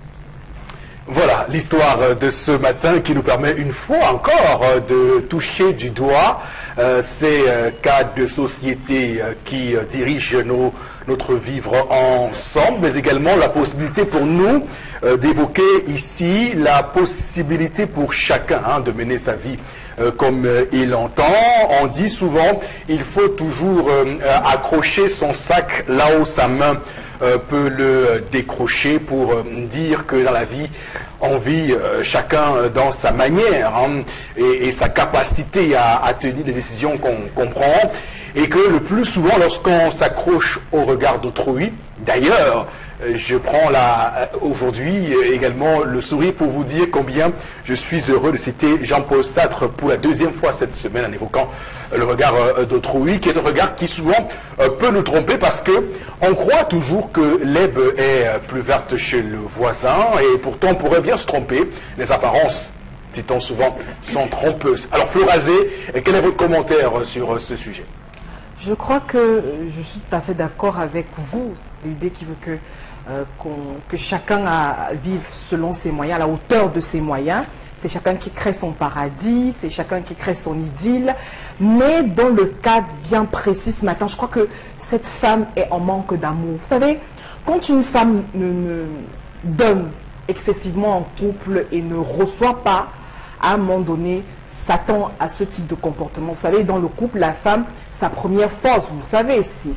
Voilà l'histoire de ce matin qui nous permet une fois encore de toucher du doigt euh, ces euh, cas de société euh, qui euh, dirigent nos, notre vivre ensemble, mais également la possibilité pour nous euh, d'évoquer ici la possibilité pour chacun hein, de mener sa vie euh, comme euh, il entend. On dit souvent il faut toujours euh, accrocher son sac là où sa main Euh, peut le décrocher pour euh, dire que dans la vie, on vit euh, chacun euh, dans sa manière hein, et, et sa capacité à, à tenir des décisions qu'on qu'on prend, et que le plus souvent, lorsqu'on s'accroche au regard d'autrui, d'ailleurs, je prends là aujourd'hui également le sourire pour vous dire combien je suis heureux de citer Jean-Paul Sartre pour la deuxième fois cette semaine en évoquant le regard d'autrui, qui est un regard qui souvent peut nous tromper parce que on croit toujours que l'herbe est plus verte chez le voisin et pourtant on pourrait bien se tromper. Les apparences, dit-on souvent, sont trompeuses. Alors Florazé, quel est votre commentaire sur ce sujet? Je crois que je suis tout à fait d'accord avec vous, l'idée qui veut que Euh, qu'on, que chacun a, vive selon ses moyens, à la hauteur de ses moyens. C'est chacun qui crée son paradis, c'est chacun qui crée son idylle. Mais dans le cas bien précis ce matin, je crois que cette femme est en manque d'amour. Vous savez, quand une femme ne, ne donne excessivement en couple et ne reçoit pas, à un moment donné, s'attend à ce type de comportement. Vous savez, dans le couple, la femme, sa première force, vous savez, c'est...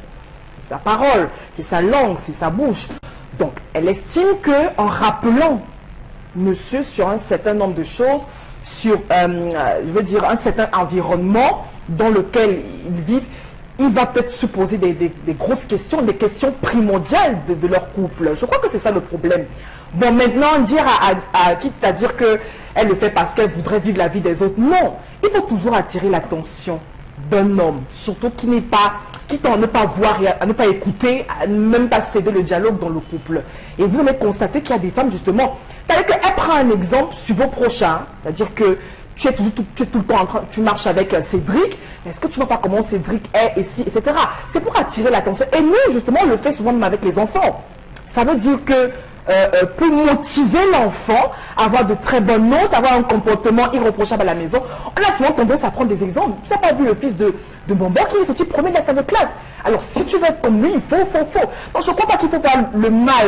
sa parole, c'est sa langue, c'est sa bouche. Donc, elle estime que en rappelant monsieur sur un certain nombre de choses, sur, euh, je veux dire, un certain environnement dans lequel ils vivent, il va peut-être se poser des, des, des grosses questions, des questions primordiales de, de leur couple. Je crois que c'est ça le problème. Bon, maintenant, dire à, à, à quitte à dire qu'elle le fait parce qu'elle voudrait vivre la vie des autres, non. Il faut toujours attirer l'attention d'un homme, surtout qui n'est pas, quitte à ne pas voir, à ne pas écouter, à ne même pas céder le dialogue dans le couple. Et vous allez constater qu'il y a des femmes, justement, c'est-à-dire qu'elle prend un exemple sur vos prochains, c'est-à-dire que tu es, toujours, tu es tout le temps en train, tu marches avec Cédric, est-ce que tu ne vois pas comment Cédric est ici, et cetera. C'est pour attirer l'attention. Et nous, justement, on le fait souvent même avec les enfants. Ça veut dire que Euh, euh, peut motiver l'enfant à avoir de très bonnes notes, à avoir un comportement irréprochable à la maison. On a souvent tendance à prendre des exemples. Tu n'as pas vu le fils de, de Bonbon qui est sorti premier de la salle de classe. Alors si tu veux être comme lui, il faut, faut, faut. Donc je ne crois pas qu'il faut faire le mal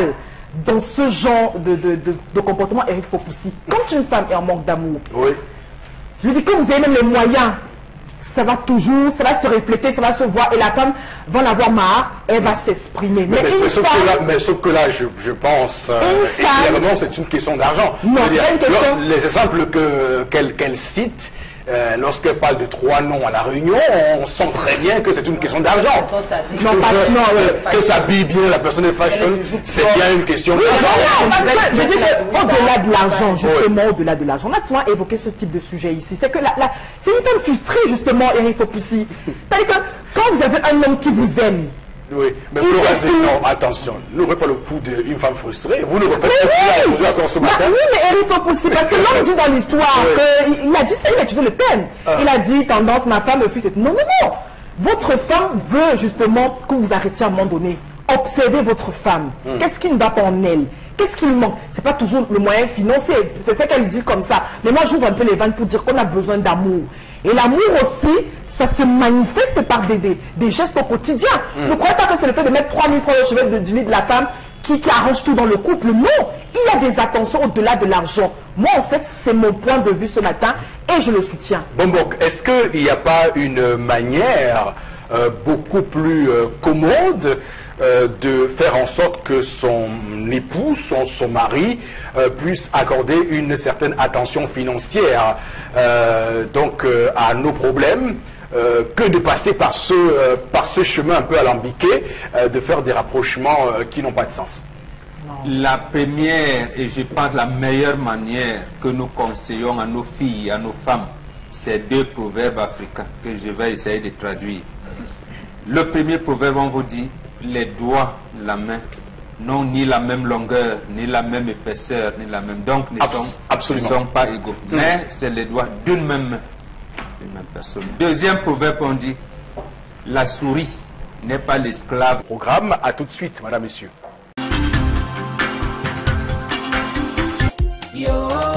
dans ce genre de, de, de, de comportement, Eric Fopoussi. Quand une femme est en manque d'amour, oui. je veux dire que vous avez même les moyens, ça va toujours, ça va se refléter, ça va se voir, et la femme va en avoir marre, elle va s'exprimer. Mais, mais, mais, sauf femme, que là, mais sauf que là, je, je pense, euh, évidemment, c'est une question d'argent. Non, c'est une question. Les exemples qu'elle qu'elle cite, Euh, lorsqu'elle parle de trois noms à la réunion, on sent très bien que c'est une question d'argent. Non, pas, non, euh, que s'habille bien la personne est fashion, c'est bien une question oui, d'argent. Non, non, parce que je dis qu'au-delà de l'argent, justement, oui. au-delà de l'argent, on a souvent évoqué ce type de sujet ici. C'est que la, la, c'est une femme frustrée, justement, Eric Fopoussi. C'est-à-dire que quand vous avez un homme qui vous aime, oui, mais vous l'aurez, non, attention, n'ouvrez pas le coup d'une femme frustrée. Vous ne refaites pas oui, encore ce matin. Bah, oui, mais Eric Fopoussi, parce que l'homme dit dans l'histoire oui. qu'il a dit ça, il a utilisé le thème. Ah. Il a dit tendance, ma femme, le fils. Non, non, non. Votre femme veut justement que vous arrêtiez à un moment donné. Observez votre femme. Hum. Qu'est-ce qui ne va pas en elle? Qu'est-ce qui lui manque? C'est pas toujours le moyen financier. C'est ça qu'elle dit comme ça. Mais moi, j'ouvre un peu les vannes pour dire qu'on a besoin d'amour. Et l'amour aussi, ça se manifeste par des, des, des gestes au quotidien. Mm. Ne croyez pas que c'est le fait de mettre trois mille francs au chevet du lit de la femme qui, qui arrange tout dans le couple. Non, il y a des attentions au-delà de l'argent. Moi, en fait, c'est mon point de vue ce matin et je le soutiens. Bon, donc, est-ce qu'il n'y a pas une manière euh, beaucoup plus euh, commode Euh, de faire en sorte que son époux, son, son mari, euh, puisse accorder une certaine attention financière euh, donc euh, à nos problèmes, euh, que de passer par ce, euh, par ce chemin un peu alambiqué, euh, de faire des rapprochements euh, qui n'ont pas de sens. La première et je pense la meilleure manière que nous conseillons à nos filles, à nos femmes, c'est deux proverbes africains que je vais essayer de traduire. Le premier proverbe, on vous dit: les doigts, la main, n'ont ni la même longueur, ni la même épaisseur, ni la même. Donc, ne sont, ne sont pas égaux. Mmh. Mais c'est les doigts d'une même main, d'une même personne. Deuxième proverbe, on dit: la souris n'est pas l'esclave. Programme, à tout de suite, madame, messieurs. Yo.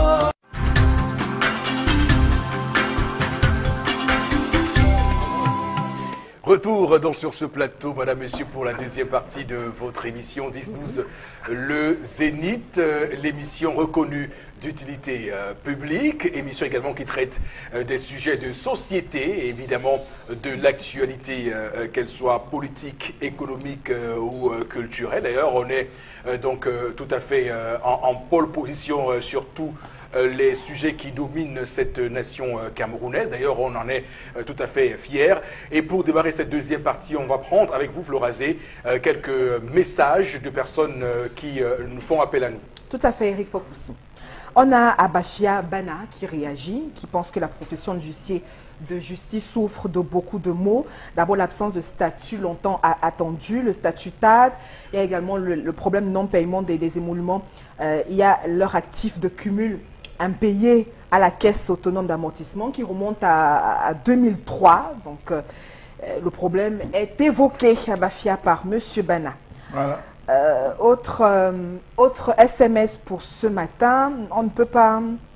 Retour donc sur ce plateau, madame, messieurs, pour la deuxième partie de votre émission dix douze, le Zénith, l'émission reconnue d'utilité euh, publique, émission également qui traite euh, des sujets de société et évidemment de l'actualité, euh, qu'elle soit politique, économique euh, ou euh, culturelle. D'ailleurs, on est euh, donc euh, tout à fait euh, en, en pole position euh, sur tout les sujets qui dominent cette nation camerounaise. D'ailleurs, on en est tout à fait fiers. Et pour démarrer cette deuxième partie, on va prendre avec vous, Florazé, quelques messages de personnes qui nous font appel à nous. Tout à fait, Eric Fopoussi. On a Abachia Bana qui réagit, qui pense que la profession de huissier de justice souffre de beaucoup de maux. D'abord, l'absence de statut longtemps attendu, le statut T A D. Il y a également le, le problème non-paiement des, des émoluments. Euh, il y a leur actif de cumul impayé à la caisse autonome d'amortissement qui remonte à, à deux mille trois. Donc, euh, le problème est évoqué à Bafia par M. Bana. Voilà. Euh, autre, euh, autre S M S pour ce matin. On ne peut pas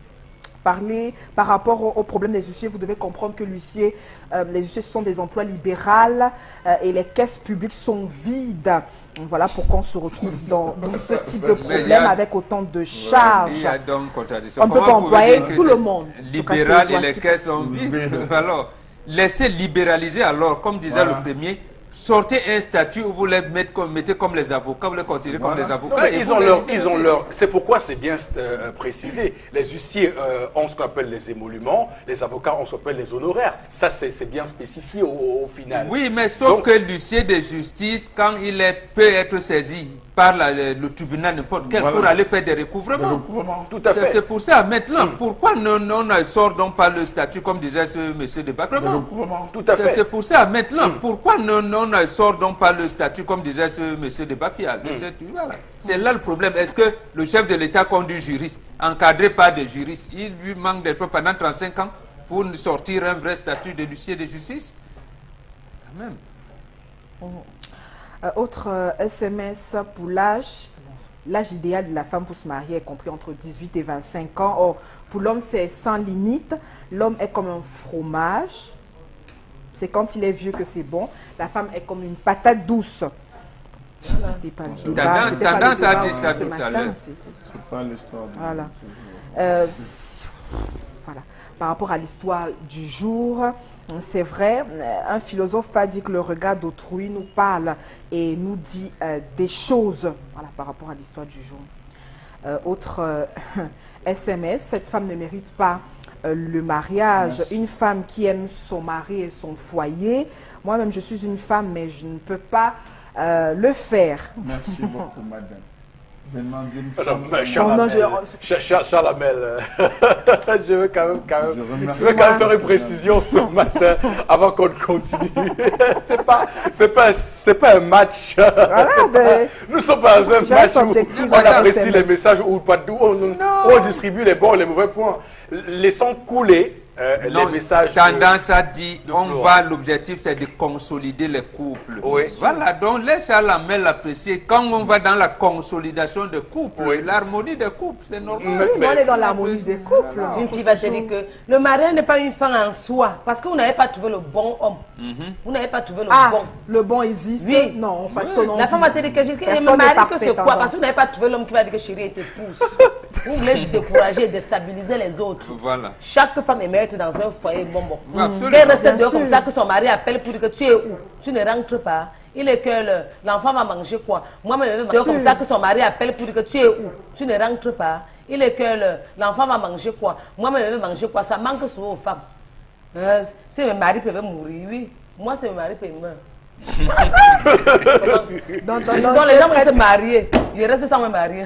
parler par rapport au, au problème des huissiers. Vous devez comprendre que l'huissier, euh, les huissiers sont des emplois libéraux euh, et les caisses publiques sont vides. Voilà pourquoi on se retrouve dans, dans ce type de problème a, avec autant de charges. Il y a donc contradiction. On ne peut pas employer tout le monde. Libéral et les caisses sont vides. Alors, laissez libéraliser alors, comme disait voilà. le premier. Sortez un statut où vous les mettez comme, mettez comme les avocats, vous les considérez voilà. comme les avocats. Non, ils, ont leur, ils ont leur. C'est pourquoi c'est bien euh, précisé. Les huissiers euh, ont ce qu'on appelle les émoluments, les avocats ont ce qu'on appelle les honoraires. Ça, c'est bien spécifié au, au final. Oui, mais sauf Donc, que l'huissier de justice, quand il est, peut être saisi par la, le, le tribunal n'importe quel voilà. pour aller faire des recouvrements. recouvrements. Tout à fait. C'est pour ça. Maintenant, hum. pourquoi non, non, on sort donc pas le statut, comme disait ce monsieur de Bafrement? Tout à fait. C'est pour ça. Maintenant, hum. pourquoi non, non, on sort donc pas le statut, comme disait ce monsieur de Bafia? Hum. Voilà. C'est là le problème. Est-ce que le chef de l'État conduit juriste, encadré par des juristes, il lui manque des preuves pendant trente-cinq ans pour sortir un vrai statut de huissier de justice? Quand même. Oh. Euh, autre euh, S M S pour l'âge. L'âge idéal de la femme pour se marier est compris entre dix-huit et vingt-cinq ans. Or, pour l'homme, c'est sans limite. L'homme est comme un fromage. C'est quand il est vieux que c'est bon. La femme est comme une patate douce. Tendance, tendance à dire ça tout à l'heure. C'est pas l'histoire. Voilà. Euh, voilà. Par rapport à l'histoire du jour, c'est vrai, un philosophe a dit que le regard d'autrui nous parle et nous dit euh, des choses, voilà, par rapport à l'histoire du jour. Euh, autre euh, S M S, cette femme ne mérite pas euh, le mariage. Merci. Une femme qui aime son mari et son foyer. Moi-même, je suis une femme, mais je ne peux pas euh, le faire. Merci beaucoup, madame. Je demande une Alors, femme. Charles Amel, je veux quand même, quand même, je veux quand même faire une précision ce matin avant qu'on continue. C'est pas, c'est pas, c'est pas un match. Voilà, pas, nous sommes pas dans un match où on apprécie les messages ou pas où on, on distribue les bons et les mauvais points. Laissons couler. Euh, non, les messages tendance à dire on va, l'objectif c'est de consolider les couples. Oui. Voilà, donc laisse à la main l'apprécier. Quand on va dans la consolidation des couples, oui. l'harmonie des couples, c'est normal. Mais, mais, on est dans l'harmonie des couples. Une fille va te dire que le mariage n'est pas une fin en soi, parce que vous n'avez pas trouvé le bon homme. Mm-hmm. Vous n'avez pas trouvé le ah, bon. Le bon existe. Oui. Non, oui. La femme va te dire que je me marie que c'est quoi? Parce que vous n'avez pas trouvé l'homme qui va dire que chérie était pousse. Vous voulez décourager et déstabiliser les autres. Voilà. Chaque femme est mère dans un foyer bonbon. Absolument. Qu'elle reste dehors comme ça, que son mari appelle pour dire que tu es où? Tu ne rentres pas. Il est que l'enfant va manger quoi? Moi-même, je vais dehors comme ça, que son mari appelle pour dire que tu es où? Tu ne rentres pas. Il est que l'enfant va manger quoi? Moi-même, je vais manger quoi? Ça manque souvent aux femmes. Euh, si mes maris peuvent mourir, oui. Moi, c'est mes maris peuvent mourir. donc, donc, donc, donc les gens vont se marier. Je reste sans me marier.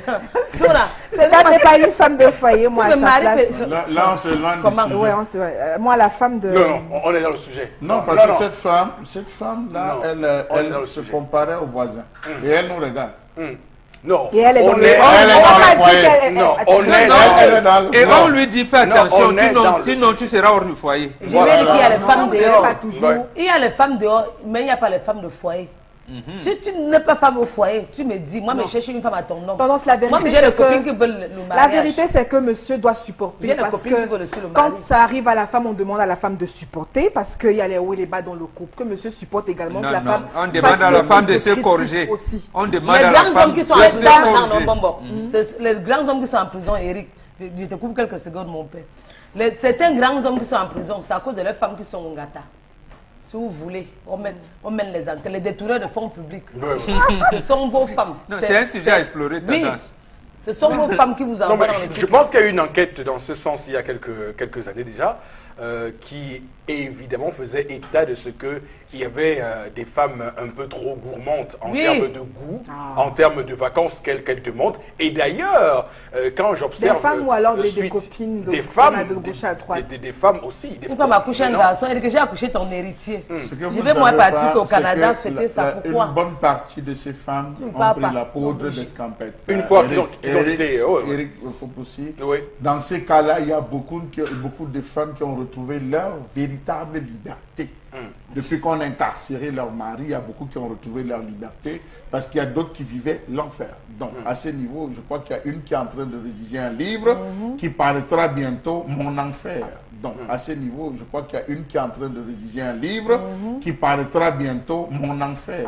C'est pas une femme de foyer, moi. Si à là, là, on se loin du ouais, on se... euh, moi, la femme de. Non, non, on est dans le sujet. Non, non parce non, que non. cette femme, cette femme-là, elle, elle se sujet. comparait aux voisins. Mm. Et elle nous regarde. Mm. Non, et elle est on dans, est, le... elle est dans le foyer. Non, on est dans le... Et on lui dit fais attention, sinon tu seras hors du foyer. Je vais dire qu'il y a les femmes dehors. Il y a les femmes dehors, mais il n'y a pas les femmes de foyer. Mm-hmm. Si tu n'es pas femme au foyer, tu me dis, moi, mais cherche une femme à ton nom. Tendance, la vérité, moi, j'ai des copines qui veulent le mariage. La vérité, c'est que monsieur doit supporter. J'ai des parce copines que qui veulent aussi le quand ça arrive à la femme, on demande à la femme de supporter parce qu'il y a les hauts et les bas dans le couple. Que monsieur supporte également. Non, que la non. femme on demande à la femme de se corriger. Aussi. On demande les à la grands femme hommes qui sont de se corriger. Non, non, bon, bon. Mm-hmm. Les grands hommes qui sont en prison, Eric, je te coupe quelques secondes, mon père. Les, certains grands hommes qui sont en prison, c'est à cause de leurs femmes qui sont en gata. Si vous voulez, on mène, on mène les enquêtes, les détourneurs de fonds publics. Oui, oui. Ce sont vos femmes. C'est un sujet à explorer, tendance. Oui, ce sont vos femmes qui vous envoient dans les Je pense qu'il y a eu une enquête dans ce sens il y a quelques, quelques années déjà, euh, qui évidemment faisait état de ce qu'il y avait euh, des femmes un peu trop gourmandes en oui. termes de goût, ah. en termes de vacances qu'elles qu'elles demandent. Et d'ailleurs, euh, quand j'observe... Des femmes ou alors de des, suite, des copines de des femmes, de gauche à droite. Des, des, des femmes aussi. Des Une femme a accouché un garçon et que j'ai accouché ton héritier. Hum. Je vais moi partir au Canada fêter ça. Pourquoi? Une bonne partie de ces femmes ont pris la poudre d'escampette. Une fois qu'ils ont, qu ont été... Oh, oui. Eric Fopoussi, oui. Dans ces cas-là, il y a beaucoup, beaucoup de femmes qui ont retrouvé leur véritable liberté. Hum. Depuis qu'on a incarcéré leur mari, il y a beaucoup qui ont retrouvé leur liberté parce qu'il y a d'autres qui vivaient l'enfer. Donc, hum. à ce niveau, je crois qu'il y a une qui est en train de rédiger un livre hum. qui paraîtra bientôt, Mon enfer. Donc, hum. à ce niveau, je crois qu'il y a une qui est en train de rédiger un livre hum. qui paraîtra bientôt, Mon enfer.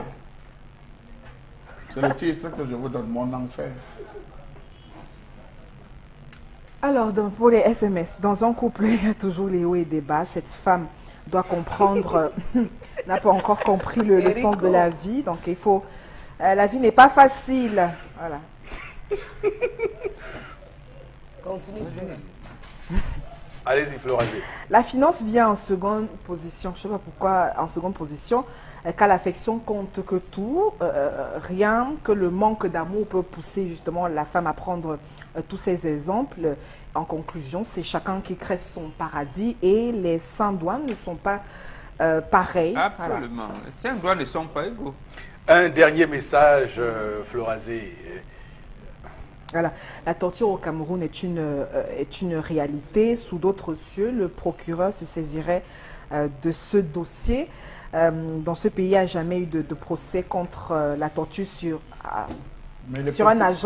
C'est le titre que je vous donne, Mon enfer. Alors, donc, pour les S M S, dans un couple, il y a toujours les hauts et des bas. Cette femme doit comprendre, n'a pas encore compris le, le sens de la vie. Donc, il faut... Euh, la vie n'est pas facile. Voilà. Continue. Allez-y, Floragé. La finance vient en seconde position. Je ne sais pas pourquoi en seconde position. Euh, car l'affection compte que tout. Euh, rien que le manque d'amour peut pousser justement la femme à prendre euh, tous ces exemples. En conclusion, c'est chacun qui crée son paradis et les saints doigts ne sont pas euh, pareils. Absolument. Voilà. Les saints doigts ne sont pas égaux. Un dernier message, euh, Florazé. Voilà. La torture au Cameroun est une, euh, est une réalité. Sous d'autres cieux, le procureur se saisirait euh, de ce dossier. Euh, dans ce pays, il n'y a jamais eu de, de procès contre euh, la torture sur, euh, sur un agent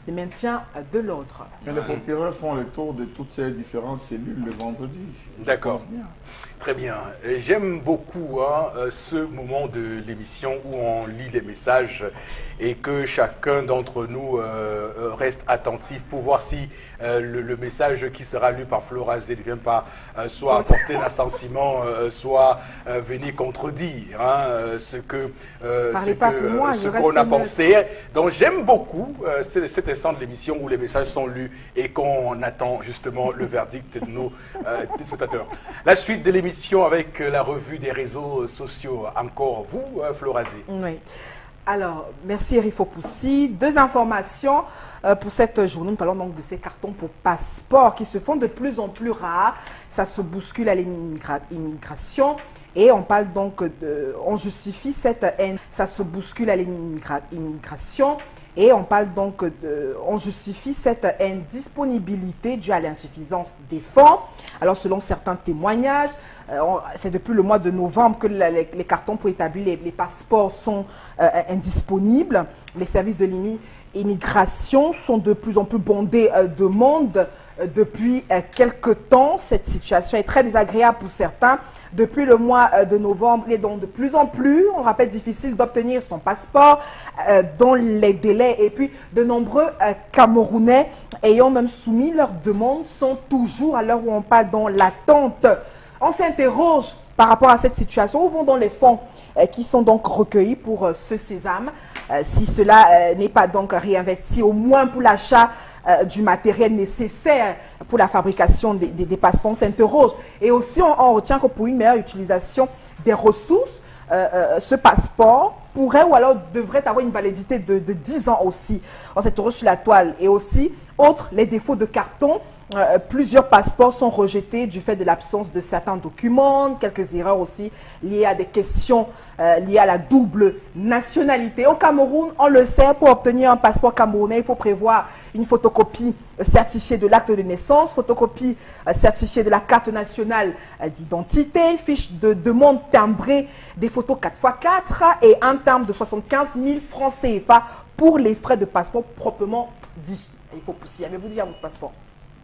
le maintien de l'ordre. Mais les procureurs font le tour de toutes ces différentes cellules le vendredi. D'accord. Très bien. J'aime beaucoup hein, ce moment de l'émission où on lit les messages et que chacun d'entre nous euh, reste attentif pour voir si euh, le, le message qui sera lu par Florazé ne vient pas euh, soit apporter un sentiment, euh, soit euh, venir contredire hein, ce que euh, ce que, moi, ce qu'on a pensé. Donc j'aime beaucoup euh, cet instant de l'émission où les messages sont lus et qu'on attend justement le verdict de nos euh, spectateurs. La suite de l'émission avec la revue des réseaux sociaux. Encore vous, Florazé. Oui. Alors, merci Erifo Poussi. Deux informations euh, pour cette journée. Nous parlons donc de ces cartons pour passeport qui se font de plus en plus rares. Ça se bouscule à l'immigration. Et on parle donc de... On justifie cette haine. Ça se bouscule à l'immigration. Et on parle donc de, on justifie cette indisponibilité due à l'insuffisance des fonds. Alors selon certains témoignages, euh, c'est depuis le mois de novembre que la, les, les cartons pour établir les, les passeports sont euh, indisponibles. Les services de l'immigration sont de plus en plus bondés euh, de monde euh, depuis euh, quelques temps. Cette situation est très désagréable pour certains. Depuis le mois de novembre, il est donc de plus en plus, on rappelle, difficile d'obtenir son passeport euh, dans les délais. Et puis, de nombreux euh, Camerounais ayant même soumis leurs demandes sont toujours, à l'heure où on parle, dans l'attente. On s'interroge par rapport à cette situation. Où vont donc les fonds euh, qui sont donc recueillis pour euh, ce sésame euh, si cela euh, n'est pas donc réinvesti, au moins pour l'achat Euh, du matériel nécessaire pour la fabrication des, des, des passeports, on s'interroge. Et aussi, on, on retient que pour une meilleure utilisation des ressources, euh, euh, ce passeport pourrait ou alors devrait avoir une validité de, de dix ans aussi. On s'interroge sur la toile. Et aussi, autres, les défauts de carton. Euh, plusieurs passeports sont rejetés du fait de l'absence de certains documents, quelques erreurs aussi liées à des questions euh, liées à la double nationalité. Au Cameroun, on le sait, pour obtenir un passeport camerounais, il faut prévoir une photocopie euh, certifiée de l'acte de naissance, photocopie euh, certifiée de la carte nationale euh, d'identité, fiche de demande timbrée, des photos quatre par quatre et un timbre de soixante-quinze mille francs C F A pour les frais de passeport proprement dit. Il faut pousser. Avez-vous dit à votre passeport?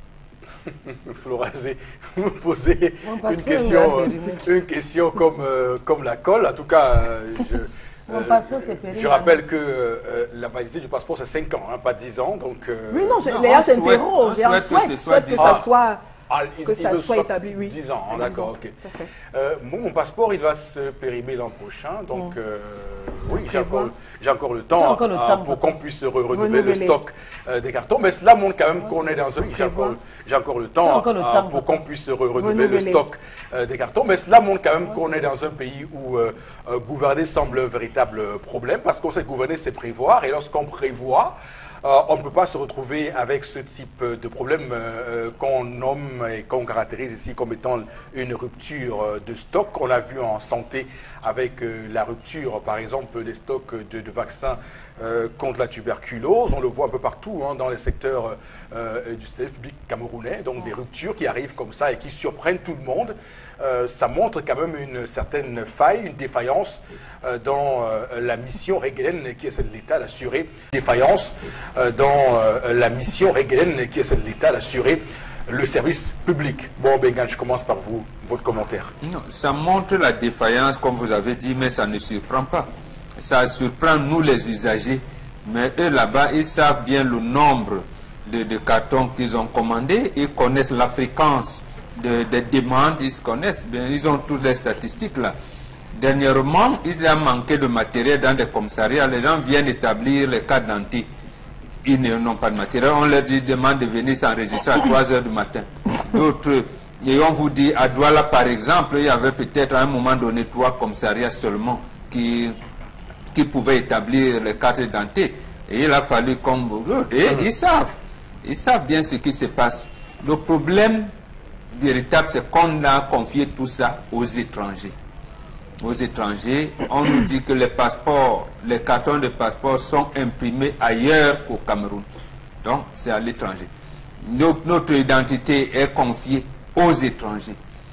Florazé, vous posez une question, une question comme, euh, comme la colle. En tout cas, euh, je, Mon passeport, c'est euh, je rappelle que euh, la validité du passeport, c'est cinq ans, hein, pas dix ans. Donc, euh, oui, non, Léa s'interroge. On souhaite, souhaite, souhaite que ça soit... Ah, il, que il ça soit établi, oui. dix ans, hein, d'accord, ok. Euh, mon, mon passeport, il va se périmer l'an prochain, donc mmh. euh, oui, j'ai encore, j'ai encore le temps, encore le à, temps pour qu'on puisse re renouveler, renouveler le stock euh, des cartons. Mais cela montre quand même qu'on est dans un... J'ai encore, j'ai encore le temps, encore le à, temps pour qu'on puisse re renouveler, renouveler le stock euh, des cartons. Mais cela montre quand même qu'on est dans un pays où euh, euh, gouverner semble un véritable problème, parce qu'on sait que gouverner, c'est prévoir, et lorsqu'on prévoit, Euh, on ne peut pas se retrouver avec ce type de problème euh, qu'on nomme et qu'on caractérise ici comme étant une rupture de stock. On l'a vu en santé avec euh, la rupture, par exemple, des stocks de, de vaccins euh, contre la tuberculose. On le voit un peu partout hein, dans les secteurs euh, du service public camerounais. Donc des ruptures qui arrivent comme ça et qui surprennent tout le monde. Euh, ça montre quand même une certaine faille, une défaillance euh, dans euh, la mission régalienne qui est celle de l'État d'assurer défaillance euh, dans euh, la mission régalienne qui est celle de l'État d'assurer le service public. Bon, Bengan, je commence par vous, votre commentaire. Non, ça montre la défaillance, comme vous avez dit, mais ça ne surprend pas. Ça surprend nous les usagers, mais eux là-bas, ils savent bien le nombre de, de cartons qu'ils ont commandés, ils connaissent la fréquence De, de demandes, ils se connaissent bien, ils ont toutes les statistiques là. Dernièrement, il y a manqué de matériel dans des commissariats, les gens viennent établir les cartes d'identité, ils n'ont pas de matériel, on leur dit, demande de venir s'enregistrer à trois heures du matin. D'autres, et on vous dit, à Douala par exemple, il y avait peut-être à un moment donné trois commissariats seulement qui, qui pouvaient établir les cartes d'identité, et il a fallu comme... Et ils savent, ils savent bien ce qui se passe. Le problème véritable, c'est qu'on a confié tout ça aux étrangers. Aux étrangers, on nous dit que les passeports, les cartons de passeport sont imprimés ailleurs qu'au Cameroun. Donc, c'est à l'étranger. Notre, notre identité est confiée aux étrangers.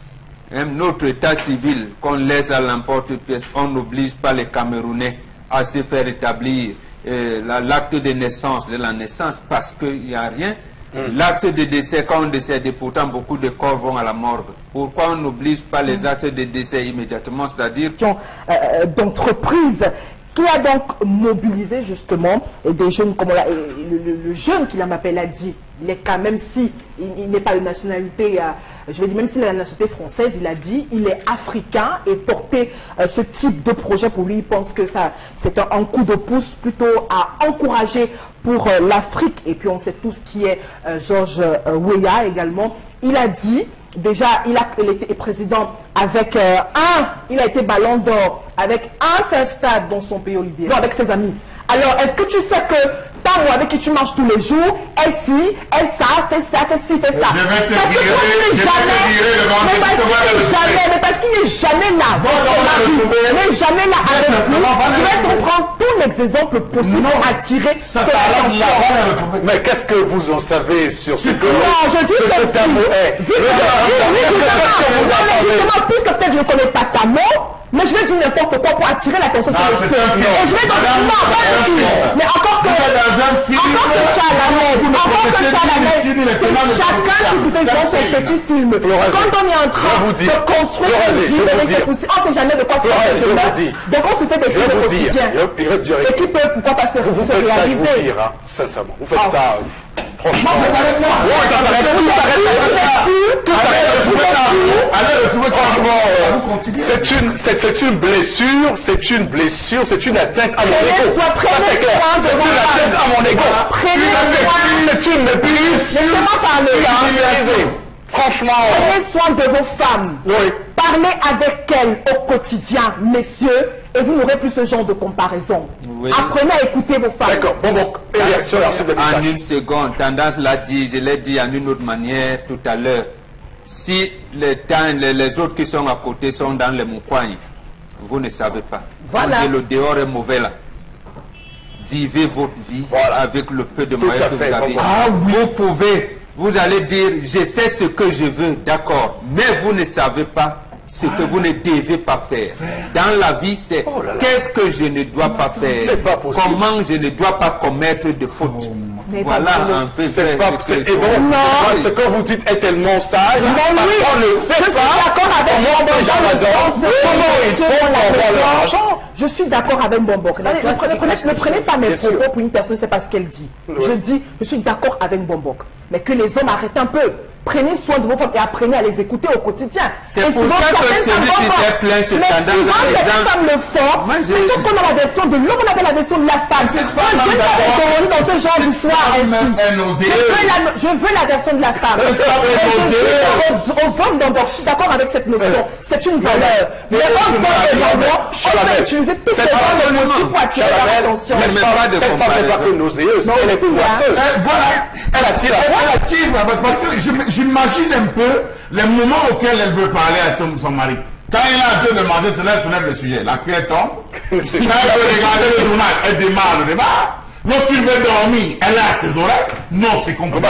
Même notre état civil, qu'on laisse à l'emporte-pièce, on n'oblige pas les Camerounais à se faire établir euh, l'acte de naissance, de la naissance, parce qu'il n'y a rien. Mm. L'acte de décès, quand on décède, pourtant beaucoup de corps vont à la morgue. Pourquoi on n'oblige pas les mm. actes de décès immédiatement, c'est-à-dire euh, d'entreprise qui a donc mobilisé justement des jeunes, comme la, le, le, le jeune qui m'appelle a dit, il est quand même si il, il n'est pas de nationalité, euh, je vais dire même s'il est de la nationalité française, il a dit, il est africain et porter euh, ce type de projet pour lui, il pense que ça c'est un, un coup de pouce plutôt à encourager pour euh, l'Afrique. Et puis on sait tous qui est euh, Georges euh, Weah également. Il a dit, déjà il a il été président avec euh, un, il a été ballon d'or avec un seul stade dans son pays olympique, avec ses amis. Alors, est-ce que tu sais que ta moi avec qui tu manges tous les jours, elle ci, elle ça, fait ça, fait ci, fait ça. Je vais te virer, je vais te virer le vendredi. Jamais, mais parce qu'il n'est jamais là. Il n'est jamais là avec nous. Je vais te prendre tous les exemples possibles pour attirer son attention. Mais qu'est-ce que vous en savez sur ce que... Non, je dis que si. Justement, puisque peut-être je ne connais pas ta mot, mais je vais dire n'importe quoi pour attirer l'attention sur le film. Et je vais dire non, pas le film. Mais encore que encore que tu as la même, encore que tu as la même, c'est chacun qui se fait dans son petit film. Quand on est en train de construire une vie, on ne sait jamais de quoi faire demain. Donc on se fait des films au quotidien. Et qui peut pourquoi pas se réaliser. Sincèrement, vous faites ça. Franchement, ça s'arrête là. Allez, retrouver C'est une, c'est une blessure, c'est une blessure, c'est une atteinte à mon ego. C'est clair. C'est une atteinte à mon ego. C'est une méprise. Laissez-moi parler. Franchement. Prenez soin de vos femmes. Oui. Parlez avec elles au quotidien, messieurs, et vous n'aurez plus ce genre de comparaison. Oui. Apprenez à écouter vos femmes. D'accord. Bon, bon. Réaction, en une seconde, Tendance l'a dit, je l'ai dit en une autre manière tout à l'heure. Si les, temps, les, les autres qui sont à côté sont dans les montagnes, vous ne savez pas. Voilà. Le dehors est mauvais là. Vivez votre vie voilà. avec le peu de moyens que vous avez. Ah, oui. Vous pouvez, vous allez dire, je sais ce que je veux, d'accord, mais vous ne savez pas ce que vous ne devez pas faire. Dans la vie, c'est oh qu'est-ce que je ne dois pas faire, pas comment je ne dois pas commettre de faute. Mais voilà un peu. C'est pas possible. Et bon, non. Ce que vous dites est tellement sage. Mais oui, on ne sait je pas suis d'accord avec comment ces gens là-dedans, comment ils font pour avoir l'argent. Je suis d'accord avec Bombok. Ne prenez, ne prenez pas mes propos pour une personne, c'est pas ce qu'elle dit. Oui. Je dis, je suis d'accord avec Bombok. Mais que les hommes arrêtent un peu. Prenez soin de vos femmes et apprenez à les écouter au quotidien. C'est pour ça que celui qui s'est plaint se tendance dans les femmes. Femmes le font. Mais sauf qu'on a la version de l'homme, on appelle la version de la femme. Moi, je vais pas être dans ce genre d'histoire ainsi. Je veux la version de la femme. Aux hommes d'endort, je suis d'accord avec cette notion. C'est une valeur. Mais aux hommes d'endort, on peut utiliser toutes les formes aussi pour attirer leur attention. Cette femme n'est pas que nauséeuse, elle est poisseuse. Voilà, elle attire. Elle attire, parce que je j'imagine un peu les moments auxquels elle veut parler à son, son mari. Quand il a à te demander, cela soulève le sujet. La cuillère tombe. Quand elle veut regarder le journal, elle démarre le débat. Lorsqu'il veut dormir, elle a ses oreilles. Non, c'est compliqué.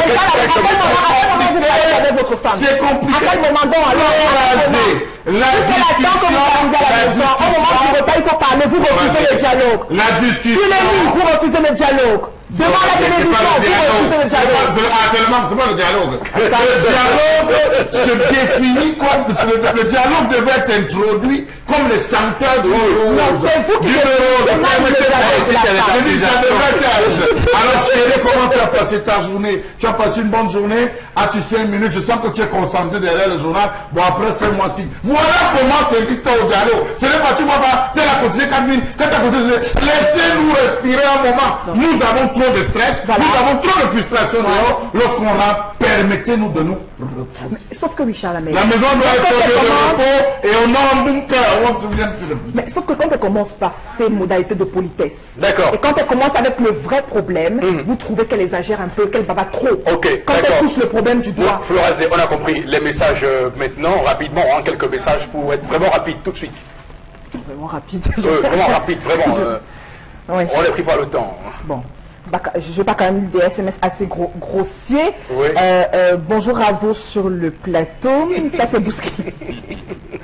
C'est compliqué. À quel moment donc alors la discussion, la discussion, au moment du repas, il faut parler, vous refusez le dialogue. La discussion. Sur les lignes, vous refusez le dialogue. Devant la télévision, vous refusez le dialogue. C'est pas le dialogue. Le dialogue se définit comme... Le dialogue devait être introduit comme le sanctuaire de l'eau. Non, c'est vous qui Alors chérie, comment tu as passé ta journée? Tu as passé une bonne journée? As-tu cinq minutes? Je sens que tu es concentré derrière le journal. Bon, après, fais-moi signe. Voilà comment c'est Victor au dialogue. Ce n'est pas, tu m'as pas, tu as continué quatre minutes. Quand tu as continué, laissez-nous respirer un moment. Nous avons trop de stress, voilà. Nous avons trop de frustration dehors. Lorsqu'on a, permettez-nous de nous reposer. Sauf que Richard Lamel, la maison doit être de repos et on a un bon cœur. Mais sauf que quand elle commence par ces modalités de politesse, d'accord, et quand elle commence avec le vrai problème, mmh. vous trouvez qu'elle exagère un peu, qu'elle baba trop. Ok, quand elle touche le problème du doigt. Bon, Florazé, on a compris les messages euh, maintenant, rapidement, hein, quelques messages pour être vraiment rapide tout de suite. Vraiment rapide. euh, Vraiment rapide, vraiment. Euh, oui. On n'a pris pas le temps. Bon. Je ne vais pas quand même des S M S assez gros, grossiers. Oui. Euh, euh, bonjour à vous sur le plateau. Ça c'est bousculé.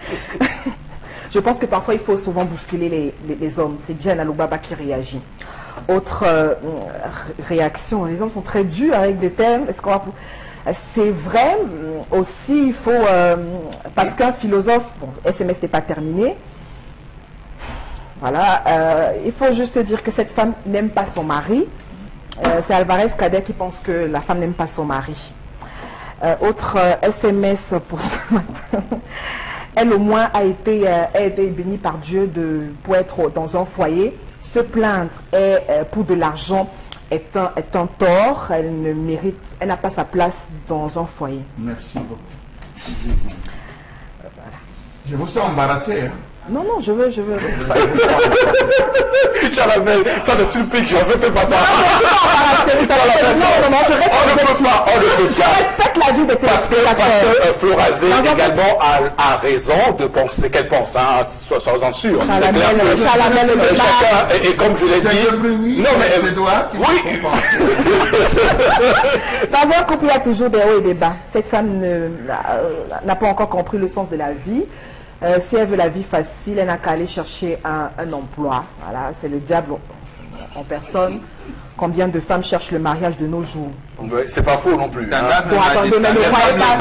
Je pense que parfois il faut souvent bousculer les, les, les hommes. C'est Diana Lubaba qui réagit. Autre euh, réaction, les hommes sont très durs avec des termes. Est-ce qu'on va... C'est vrai, aussi il faut, euh, parce qu'un philosophe, bon, S M S n'est pas terminé, voilà, euh, il faut juste dire que cette femme n'aime pas son mari. Euh, c'est Alvarez Cadet qui pense que la femme n'aime pas son mari. Euh, autre euh, S M S pour ce matin. Elle au moins a été, euh, a été bénie par Dieu de, pour être dans un foyer. Se plaindre est, euh, pour de l'argent est un, est un tort. Elle ne mérite, elle n'a pas sa place dans un foyer. Merci beaucoup. Je vous sens embarrassé. Hein? Non, non, je veux, je veux. Chalamel, ça c'est une pique, je ne fais pas ça. Non, non, non, je respecte. On ne peut pas, on ne peut pas. Je respecte la vie de tes spectateurs. Parce que euh, Florazé également a, a raison de penser qu'elle pense, hein, sois-en sûr. Chalamel, Chalamel, euh, chacun, et, et comme je l'ai dit, oui, non mais c'est toi qui oui. Dans un couple, il y a toujours des hauts et des bas. Cette femme n'a pas encore compris le sens de la vie. Euh, si elle veut la vie facile, elle n'a qu'à aller chercher un, un emploi. Voilà, c'est le diable en personne. Combien de femmes cherchent le mariage de nos jours? C'est pas faux non plus. Hein. Bon, attendez, mais le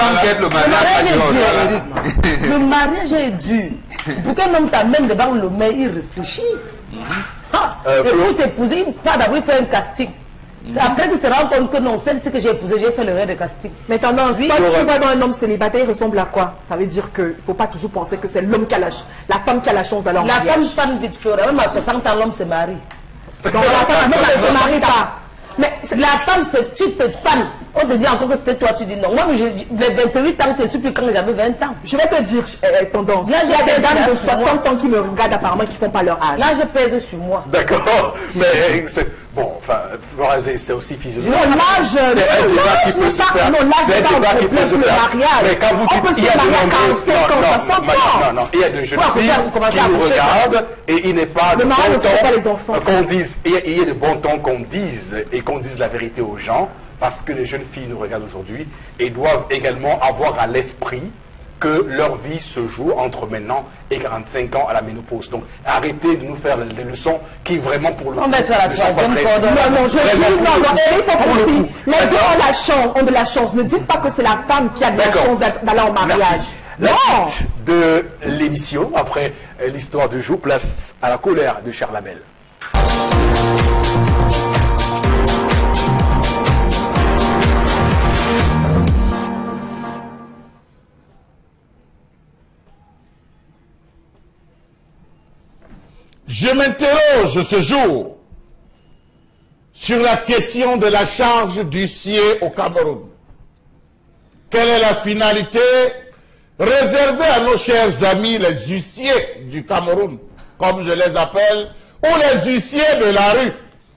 mariage, le mariage est dur. Pour qu'un homme t'amène devant le maire, il réfléchit. Ah, euh, et pour t'épouser, il pas d'abord faire un casting. C'est après qu'il se rend compte que non, celle-ci que j'ai épousée, j'ai fait le rêve de casting. Mais tendance, oui, quand tu vois dans un homme célibataire, il ressemble à quoi? Ça veut dire qu'il ne faut pas toujours penser que c'est l'homme qui a la, la femme qui a la chance d'aller en mariage. La femme fan vite fait, même à soixante ans, l'homme se marie. Donc la femme ne se marie pas. Mais la femme, c'est tu te fan. On te dit encore que c'était toi, tu dis non. Moi, les vingt-huit ans, c'est super quand j'avais vingt ans. Je vais te dire, euh, tendance. Là, il y a des dames de soixante ans qui me regardent apparemment qui ne font pas leur âge. Là, je pèse sur moi. D'accord, mais bon, enfin, Florazé, c'est aussi physiologique. Non, l'âge, c'est un débat qui peut se faire. Non, l'âge, c'est un débat qui peut se faire. Mais quand vous dites qu'il y a de nombreuses, non, non, non, il y a de jeunes filles qui nous regardent et il n'est pas de bon ton qu'on dise, il y a de bon ton qu'on dise et qu'on dise la vérité aux gens. Parce que les jeunes filles nous regardent aujourd'hui et doivent également avoir à l'esprit que leur vie se joue entre maintenant et quarante-cinq ans à la ménopause. Donc arrêtez de nous faire des leçons qui vraiment pour le coup on met la ne sont pas très... Non, non, je dis non, non, il faut aussi. Les deux ont la chance, ont de la chance. Ne dites pas que c'est la femme qui a de la chance d'aller en mariage. La suite de l'émission, après l'histoire du jour, place à la colère de Charlamel. Je m'interroge ce jour sur la question de la charge d'huissier au Cameroun. Quelle est la finalité réservée à nos chers amis les huissiers du Cameroun, comme je les appelle, ou les huissiers de la rue?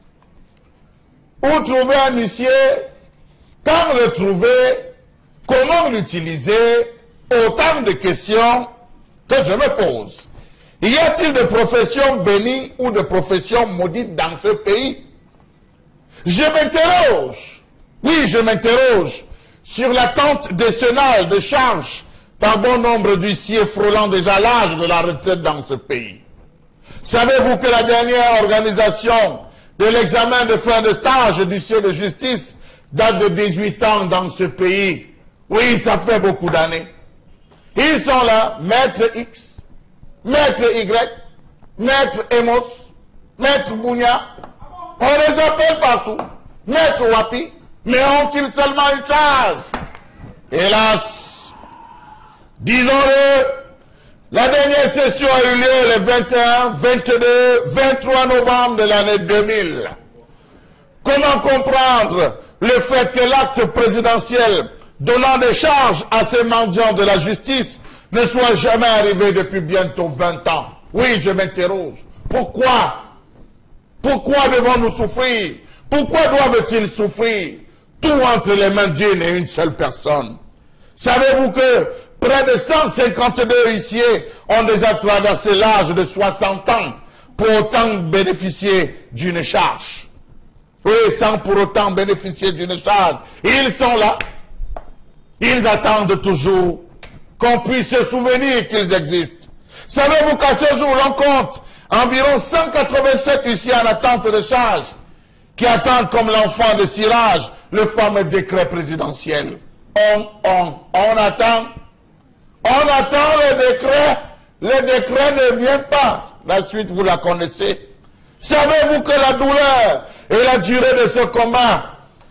Où trouver un huissier? Quand le trouver? Comment l'utiliser? Autant de questions que je me pose. Y a-t-il de professions bénies ou de professions maudites dans ce pays? Je m'interroge, oui, je m'interroge sur l'attente décennale de charges par bon nombre d'huissiers frôlant déjà l'âge de la retraite dans ce pays. Savez-vous que la dernière organisation de l'examen de fin de stage d'huissier de justice date de dix-huit ans dans ce pays? Oui, ça fait beaucoup d'années. Ils sont là, maître X, Maître Y, Maître Emos, Maître Bounia, on les appelle partout, Maître Wapi, mais ont-ils seulement une charge? Hélas, disons-le, la dernière session a eu lieu le vingt et un, vingt-deux, vingt-trois novembre de l'année deux mille. Comment comprendre le fait que l'acte présidentiel donnant des charges à ces mendiants de la justice ne soit jamais arrivé depuis bientôt vingt ans? Oui, je m'interroge. Pourquoi? Pourquoi devons-nous souffrir? Pourquoi doivent-ils souffrir? Tout entre les mains d'une et une seule personne. Savez-vous que près de cent cinquante-deux huissiers ont déjà traversé l'âge de soixante ans pour autant bénéficier d'une charge? Oui, sans pour autant bénéficier d'une charge. Ils sont là. Ils attendent toujours qu'on puisse se souvenir qu'ils existent. Savez-vous qu'à ce jour, l'on compte environ cent quatre-vingt-sept huissiers en attente de charge, qui attendent comme l'enfant de cirage le fameux décret présidentiel. On, on, on attend, on attend le décret, le décret ne vient pas. La suite, vous la connaissez. Savez-vous que la douleur et la durée de ce combat,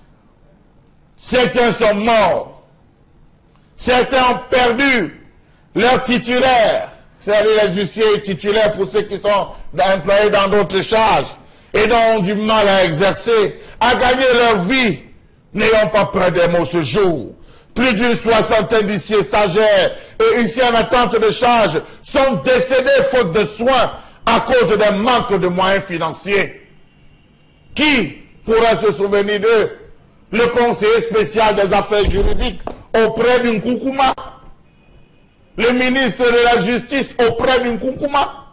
certains sont morts, certains ont perdu leur titulaire, c'est-à-dire les huissiers titulaires pour ceux qui sont employés dans d'autres charges et dont ont du mal à exercer, à gagner leur vie. N'ayons pas peur des mots ce jour. Plus d'une soixantaine d'huissiers stagiaires et huissiers en attente de charge sont décédés faute de soins à cause d'un manque de moyens financiers. Qui pourra se souvenir d'eux? Le conseiller spécial des affaires juridiques auprès d'une Koukouma, le ministre de la Justice auprès d'une Koukouma,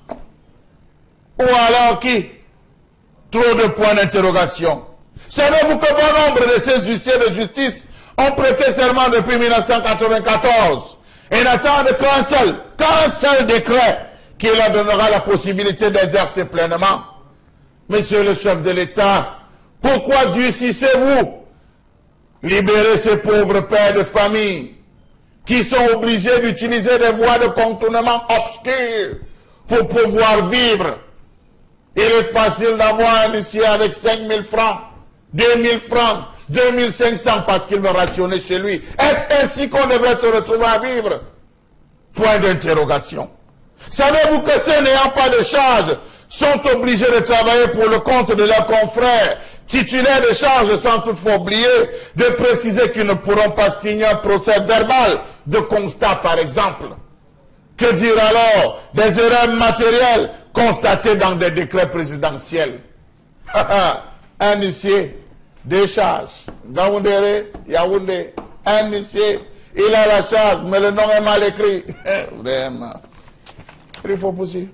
ou alors qui? Trop de points d'interrogation. Savez-vous que bon nombre de ces huissiers de justice ont prêté serment depuis mille neuf cent quatre-vingt-quatorze et n'attendent qu'un seul, qu'un seul décret qui leur donnera la possibilité d'exercer pleinement? Monsieur le chef de l'État, pourquoi durcissez-vous? Libérez ces pauvres pères de famille qui sont obligés d'utiliser des voies de contournement obscures pour pouvoir vivre. Il est facile d'avoir un huissier avec cinq mille francs, deux mille francs, deux mille cinq cents parce qu'il veut rationner chez lui. Est-ce ainsi qu'on devrait se retrouver à vivre? Point d'interrogation. Savez-vous que ceux n'ayant pas de charge sont obligés de travailler pour le compte de leurs confrères titulaires de charge, sans toutefois oublier de préciser qu'ils ne pourront pas signer un procès verbal de constat, par exemple? Que dire alors des erreurs matérielles constatées dans des décrets présidentiels? Un huissier, des charges, Gaoundéré, Yaoundé, un huissier, il a la charge, mais le nom est mal écrit. Vraiment. Il faut pousser.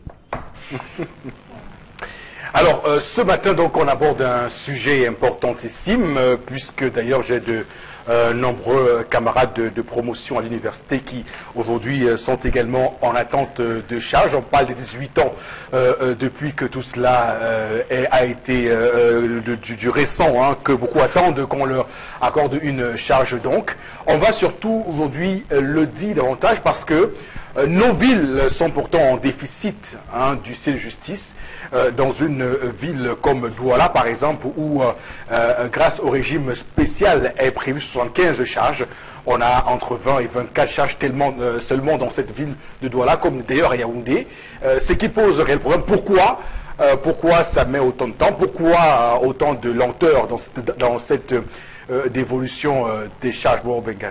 Alors, euh, ce matin, donc, on aborde un sujet importantissime, euh, puisque d'ailleurs j'ai de euh, nombreux camarades de, de promotion à l'université qui, aujourd'hui, euh, sont également en attente euh, de charge. On parle des dix-huit ans euh, euh, depuis que tout cela euh, est, a été euh, de, du, du récent, hein, que beaucoup attendent qu'on leur accorde une charge. Donc, on va surtout, aujourd'hui, euh, le dire davantage parce que euh, nos villes sont pourtant en déficit hein, du C de justice. Euh, dans une euh, ville comme Douala, par exemple, où, euh, euh, grâce au régime spécial, est prévu soixante-quinze charges. On a entre vingt et vingt-quatre charges tellement, euh, seulement dans cette ville de Douala, comme d'ailleurs à Yaoundé, euh, ce qui pose un réel problème. Pourquoi euh, Pourquoi ça met autant de temps? Pourquoi euh, autant de lenteur dans cette, dans cette euh, dévolution euh, des charges Bengan?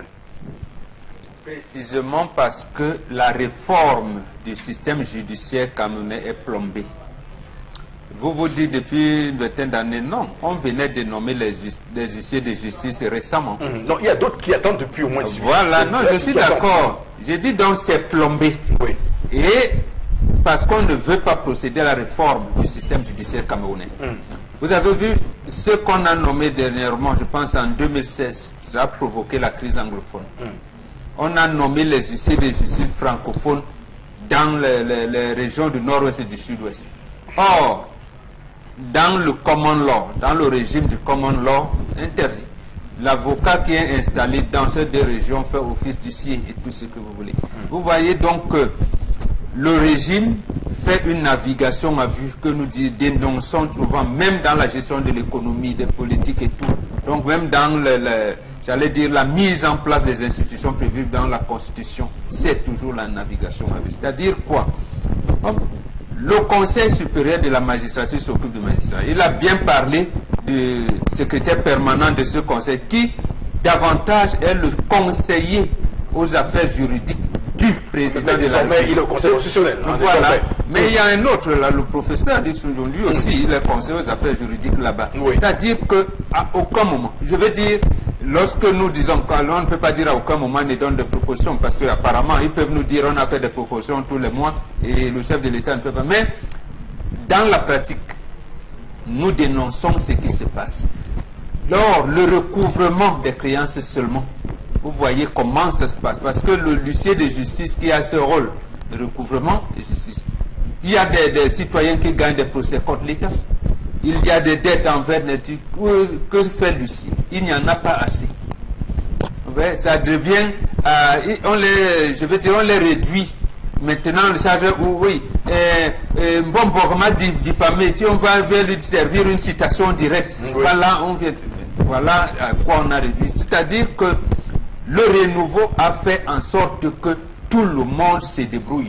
Précisément parce que la réforme du système judiciaire camerounais est plombée. Vous vous dites depuis une vingtaine d'années, non, on venait de nommer les, les huissiers de justice récemment. Mmh. Non, il y a d'autres qui attendent depuis au moins dix-huit ans. Voilà, non, je suis d'accord. J'ai dit donc c'est plombé. Oui. Et parce qu'on ne veut pas procéder à la réforme du système judiciaire camerounais. Mmh. Vous avez vu ce qu'on a nommé dernièrement, je pense en deux mille seize, ça a provoqué la crise anglophone. Mmh. On a nommé les huissiers de justice francophones dans les, les, les régions du nord-ouest et du sud-ouest. Or, dans le common law, dans le régime du common law, interdit. L'avocat qui est installé dans ces deux régions fait office d'huissier et tout ce que vous voulez. Vous voyez donc que le régime fait une navigation à vue que nous dénonçons souvent, même dans la gestion de l'économie, des politiques et tout. Donc même dans le, le j'allais dire la mise en place des institutions prévues dans la Constitution, c'est toujours la navigation à vue. C'est-à-dire quoi? Le Conseil supérieur de la magistrature s'occupe du magistrat. Il a bien parlé du secrétaire permanent de ce conseil qui, davantage, est le conseiller aux affaires juridiques du président de la République. Il est le conseil constitutionnel. Hein, voilà. Mais il y a un autre, là, le professeur Dixon, lui aussi, il est conseiller aux affaires juridiques là-bas. Oui. C'est-à-dire qu'à aucun moment, je veux dire, lorsque nous disons qu'on ne peut pas dire à aucun moment on donne des propositions, parce qu'apparemment ils peuvent nous dire on a fait des propositions tous les mois et le chef de l'État ne fait pas. Mais dans la pratique, nous dénonçons ce qui se passe. Lors le recouvrement des créances seulement, vous voyez comment ça se passe. Parce que le huissier de justice qui a ce rôle de recouvrement de justice, Il y a des, des citoyens qui gagnent des procès contre l'État. Il y a des dettes envers l'État. Que fait l'huissier? Il n'y en a pas assez. Ouais, ça devient, euh, on les, je veux dire, on les réduit. Maintenant, le chargeur, oui, euh, euh, bon, Borma diffamé, tu on va lui servir une citation directe. Oui. Voilà, on vient, voilà à quoi on a réduit. C'est-à-dire que le renouveau a fait en sorte que tout le monde se débrouille.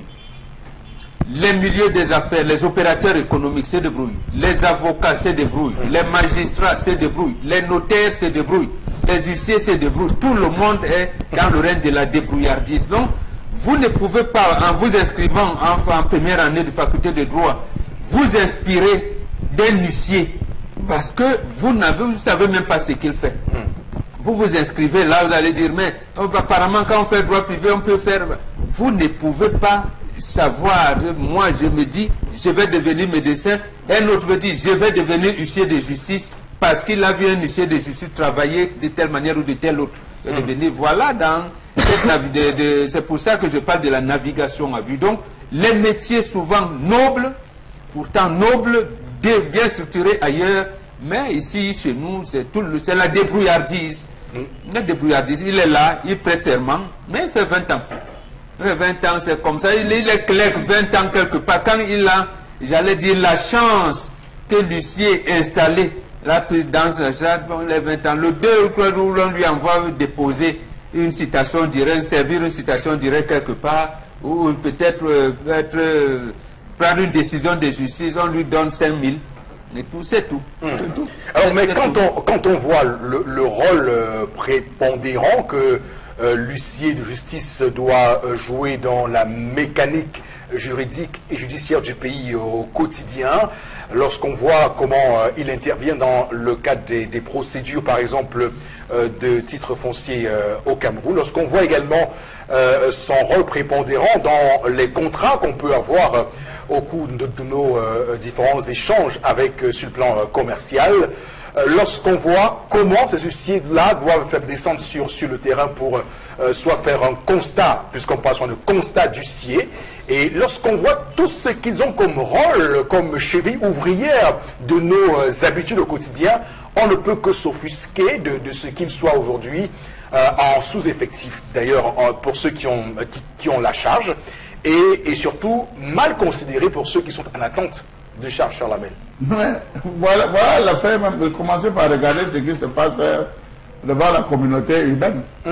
Les milieux des affaires, les opérateurs économiques se débrouillent, les avocats se débrouillent, mmh. les magistrats se débrouillent, les notaires se débrouillent, les huissiers se débrouillent. Tout le monde est dans le règne de la débrouillardise. Donc, vous ne pouvez pas, en vous inscrivant en, en première année de faculté de droit, vous inspirer d'un huissier parce que vous n'avez, vous savez même pas ce qu'il fait. Mmh. Vous vous inscrivez là, vous allez dire, mais oh, apparemment quand on fait droit privé, on peut faire... Vous ne pouvez pas savoir. Moi, je me dis, je vais devenir médecin. Un autre me dit, je vais devenir huissier de justice parce qu'il a vu un huissier de justice travailler de telle manière ou de telle autre. Mmh. Devenir, voilà, dans cette de, de, c'est pour ça que je parle de la navigation à vue. Donc, les métiers souvent nobles, pourtant nobles, bien structurés ailleurs, mais ici, chez nous, c'est tout le, c'est la débrouillardise. Mmh. La débrouillardise, il est là, il prête serment, mais il fait vingt ans. Il fait vingt ans, c'est comme ça. Il, il est clair que vingt ans quelque part. Quand il a, j'allais dire, la chance que l'huissier est installé, la présidence, bon, il a vingt ans. Le deux ou trois jours, on lui envoie déposer une citation directe, servir une citation directe quelque part, ou peut-être euh, être, euh, prendre une décision de justice, on lui donne cinq mille. Et tout, c'est tout. Mmh. tout. Alors, mais quand on, quand on voit le, le rôle euh, prépondérant que euh, l'huissier de justice doit euh, jouer dans la mécanique juridique et judiciaire du pays au quotidien, lorsqu'on voit comment euh, il intervient dans le cadre des, des procédures, par exemple, euh, de titres fonciers euh, au Cameroun, lorsqu'on voit également euh, son rôle prépondérant dans les contrats qu'on peut avoir euh, au cours de, de nos euh, différents échanges avec, euh, sur le plan euh, commercial, euh, lorsqu'on voit comment ces huissiers-là doivent faire descendre sur, sur le terrain pour euh, soit faire un constat, puisqu'on parle sur le constat d'huissier, et lorsqu'on voit tout ce qu'ils ont comme rôle, comme cheville ouvrière de nos euh, habitudes au quotidien, on ne peut que s'offusquer de, de ce qu'ils soient aujourd'hui euh, en sous-effectif, d'ailleurs pour ceux qui ont, qui, qui ont la charge, et, et surtout mal considéré pour ceux qui sont en attente de Charles Charlamel. Ouais, voilà, voilà l'affaire, même de commencer par regarder ce qui se passe devant la communauté urbaine. Mm.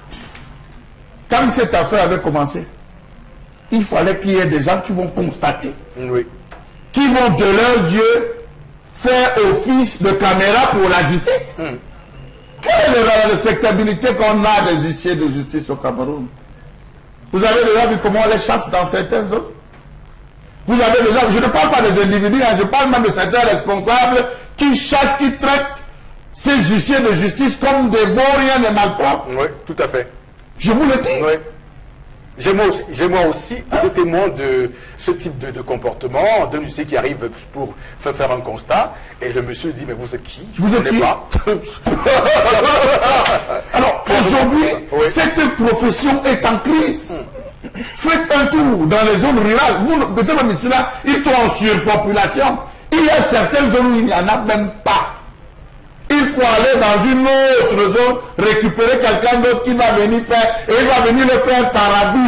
Quand cette affaire avait commencé, il fallait qu'il y ait des gens qui vont constater, oui. qui vont de leurs yeux faire office de caméra pour la justice. Mm. Quelle est la respectabilité qu'on a des huissiers de justice au Cameroun? Vous avez déjà vu comment on les chasse dans certaines zones? Vous avez déjà, je ne parle pas des individus, hein, je parle même de certains responsables qui chassent, qui traitent ces huissiers de justice comme des vauriens, des malpropres. Oui, tout à fait. Je vous le dis. Oui. J'ai moi aussi, j'ai moi aussi été témoin de ce type de, de comportement, d'un huissier qui arrive pour faire, faire un constat, et le monsieur dit, mais vous êtes qui? Je vous êtes qui? Pas. Alors, aujourd'hui, oui. cette profession est en crise. Hum. Faites un tour dans les zones rurales. Vous, peut-être même ici là, ils sont en surpopulation. Il y a certaines zones où il n'y en a même pas. Il faut aller dans une autre zone, récupérer quelqu'un d'autre qui va venir faire, et il va venir le faire par abus.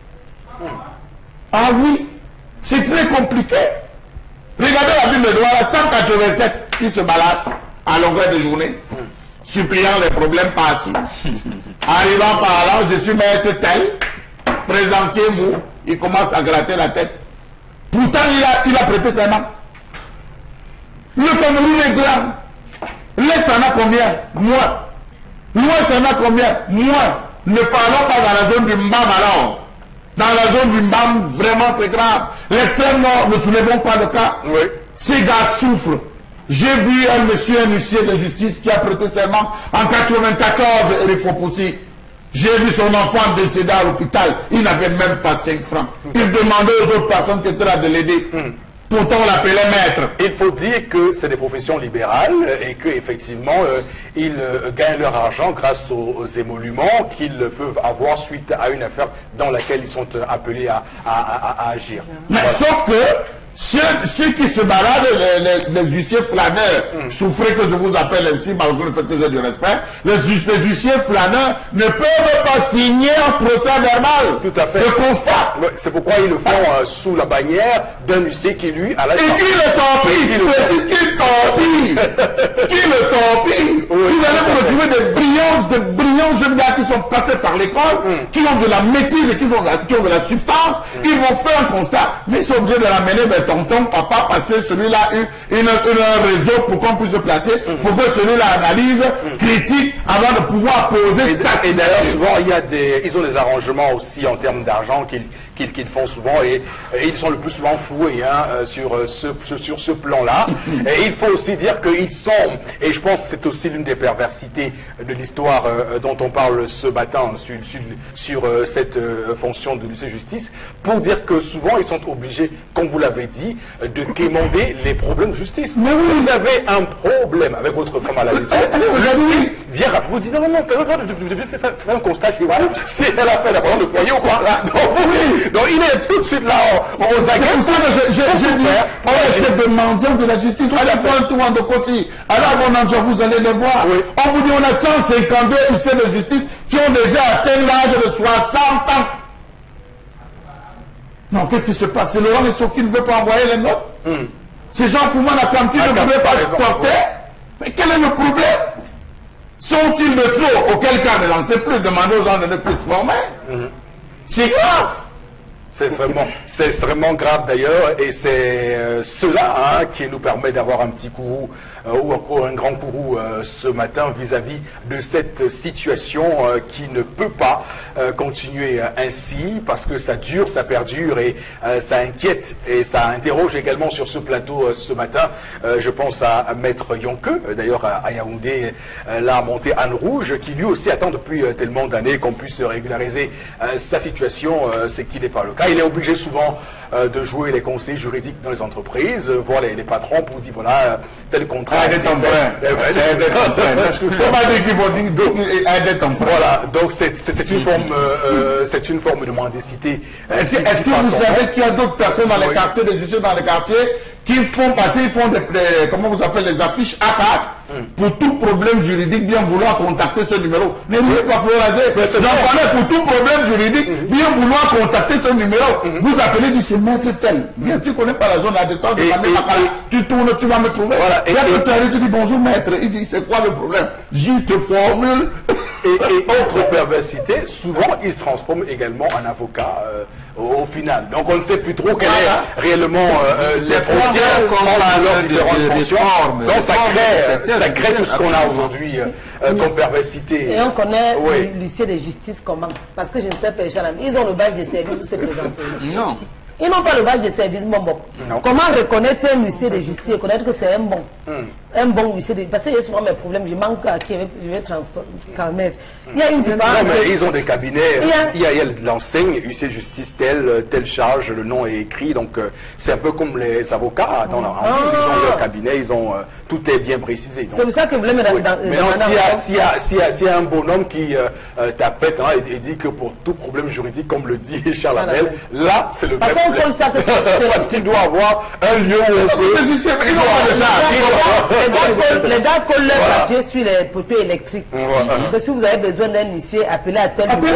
Ah oui, c'est très compliqué. Regardez la ville de Douala, cent quatre-vingt-sept qui se baladent à longueur de journée, suppliant les problèmes passés. Arrivant par là, je suis maître tel, présentez-vous, il commence à gratter la tête. Pourtant, il a, il a prêté sa main. Le Cameroun est grand. L'Est en a combien? Moins. L'Ouest en a combien? Moins. Ne parlons pas dans la zone du Mbam alors. Dans la zone du Mbam, vraiment c'est grave. L'extrême nord, ne soulevons pas le cas. Oui. Ces gars souffrent. J'ai vu un monsieur, un huissier de justice qui a prêté serment en quatre-vingt-quatorze, Eric Fopoussi. J'ai vu son enfant décédé à l'hôpital. Il n'avait même pas cinq francs. Il demandait aux autres personnes qui étaient là de l'aider. Mm. pourtant on l'appelait maître. Il faut dire que c'est des professions libérales et qu'effectivement, euh, ils euh, gagnent leur argent grâce aux, aux émoluments qu'ils peuvent avoir suite à une affaire dans laquelle ils sont euh, appelés à, à, à, à agir. Mais voilà. Sauf que ceux, ceux qui se baladent, les, les, les huissiers flâneurs, mm. souffrez que je vous appelle ainsi, malgré le fait que j'ai du respect, les, les huissiers flâneurs ne peuvent pas signer un procès verbal. Tout à fait. Le constat. C'est pourquoi ils le font euh, sous la bannière d'un huissier qui, lui, a la Et qui le tempille. Il précise qu'il tempille. Qui le tempille. Oui. Vous allez vous retrouver des brillants, des brillants jeunes gars qui sont passés par l'école, mm. qui ont de la maîtrise et qui ont, qui ont de la substance. Mm. Ils vont faire un constat, mais ils sont obligés de l'amener vers tonton, papa, passer celui-là une, une, un réseau pour qu'on puisse se placer, mm. pour que celui-là analyse, mm. critique, avant de pouvoir poser et ça. Et d'ailleurs, souvent, il y a des, ils ont des arrangements aussi en termes d'argent qu'ils qu'ils qu'ils font souvent et, et ils sont le plus souvent floués hein, sur ce, sur ce plan-là. Et il faut aussi dire qu'ils sont, et je pense que c'est aussi l'une des perversités de l'histoire euh, dont on parle ce matin sur, sur, sur euh, cette euh, fonction de lycée justice, pour dire que souvent ils sont obligés, comme vous l'avez dit, de quémander les problèmes de justice. Mais oui. Vous avez un problème avec votre femme à la maison, le fils vient vous dit non, non, non, vous devez faire un constat chez vous, si elle a fait la parole de foyer ou quoi. Donc, oui. Donc il est tout de suite là aux aguets. C'est pour ça que j'ai dit, on est de mendiants de la justice, allez faire un tour en de côté. Allez à mon endroit, vous allez le voir. Oui. On vous dit on a cent cinquante-deux huissiers de justice qui ont déjà atteint l'âge de soixante ans. Non, qu'est-ce qui se passe? C'est Laurent Essot qui ne veut pas envoyer les notes. Mm. C'est Jean Fouman à Campi qui ne voulait pas le porter. Mais quel est le problème? Sont-ils de trop? Auquel cas ne lancez plus, demandez aux gens de ne plus se former. Mm. C'est grave. C'est extrêmement, c'est extrêmement grave d'ailleurs, et c'est euh, cela hein, qui nous permet d'avoir un petit courroux euh, ou encore un grand courroux euh, ce matin vis-à-vis de cette situation euh, qui ne peut pas euh, continuer ainsi, parce que ça dure, ça perdure et euh, ça inquiète et ça interroge également sur ce plateau euh, ce matin. Euh, je pense à, à Maître Yonke, euh, d'ailleurs à, à Yaoundé, euh, là à monté Anne Rouge, qui lui aussi attend depuis euh, tellement d'années qu'on puisse régulariser euh, sa situation, euh, c'est qu'il n'est pas le cas. Il est obligé souvent euh, de jouer les conseils juridiques dans les entreprises, euh, voir les, les patrons pour dire voilà, euh, tel contrat. Aider ton frère. Aider ton frère. Comment dire qu'ils vont dire aider ton frère. Voilà, donc c'est une forme, euh, c'est une forme de mendicité. Est-ce que, est-ce que vous savez qu'il y a d'autres personnes dans les oui. quartiers, des huissiers dans les quartiers, qui font passer, ils font des, des comment vous appelez, les affiches A quatre mm. pour tout problème juridique, bien vouloir contacter ce numéro. N'oubliez pas Florazé, j'en connais pour tout problème juridique, mm. bien vouloir contacter ce numéro. Mm. Vous appelez, dit c'est maître tel. Viens, tu connais pas la zone, la descente de la main, tu tournes, tu vas me trouver. Voilà. Et, et, et tu arrives, tu dis bonjour maître. Il dit c'est quoi le problème? J'y te formule. Et, et autre perversité, souvent ils se transforment également en avocat euh, au, au final. Donc on ne sait plus trop quel est réellement euh, les frontières qu'on a leurs différentes fonctions. Donc ça crée, ça crée tout ce qu'on a aujourd'hui euh, comme perversité. Et on connaît oui. l'huissier de justice comment? Parce que je ne sais pas, ils ont le badge de service pour se présenter. Non. Ils n'ont pas le badge de service bon bon. Non. Comment reconnaître un huissier de justice et connaître que c'est un bon mm. un bon huissier de... Parce qu'il y a souvent mes problèmes, je manque à qui je vais transmettre. Il y a une différence. Non, mais ils ont des cabinets, il y a, il y a, il y a l'enseigne, huissier de justice, telle, telle charge, le nom est écrit, donc euh, c'est un peu comme les avocats dans la ah. Ils ont leur cabinet, ils ont, euh, tout est bien précisé. C'est pour ça que vous voulez me oui. dans, Mais non, s'il y, si y, si y a un bonhomme qui euh, euh, t'appelle hein, et, et dit que pour tout problème juridique, comme le dit Charles Abel, là c'est le vrai problème. Parce qu'il doit avoir un lieu où on peut... Les gars collent leur papier sur les poteaux électriques. Parce que si vous avez besoin d'un huissier, appelez à tel numéro.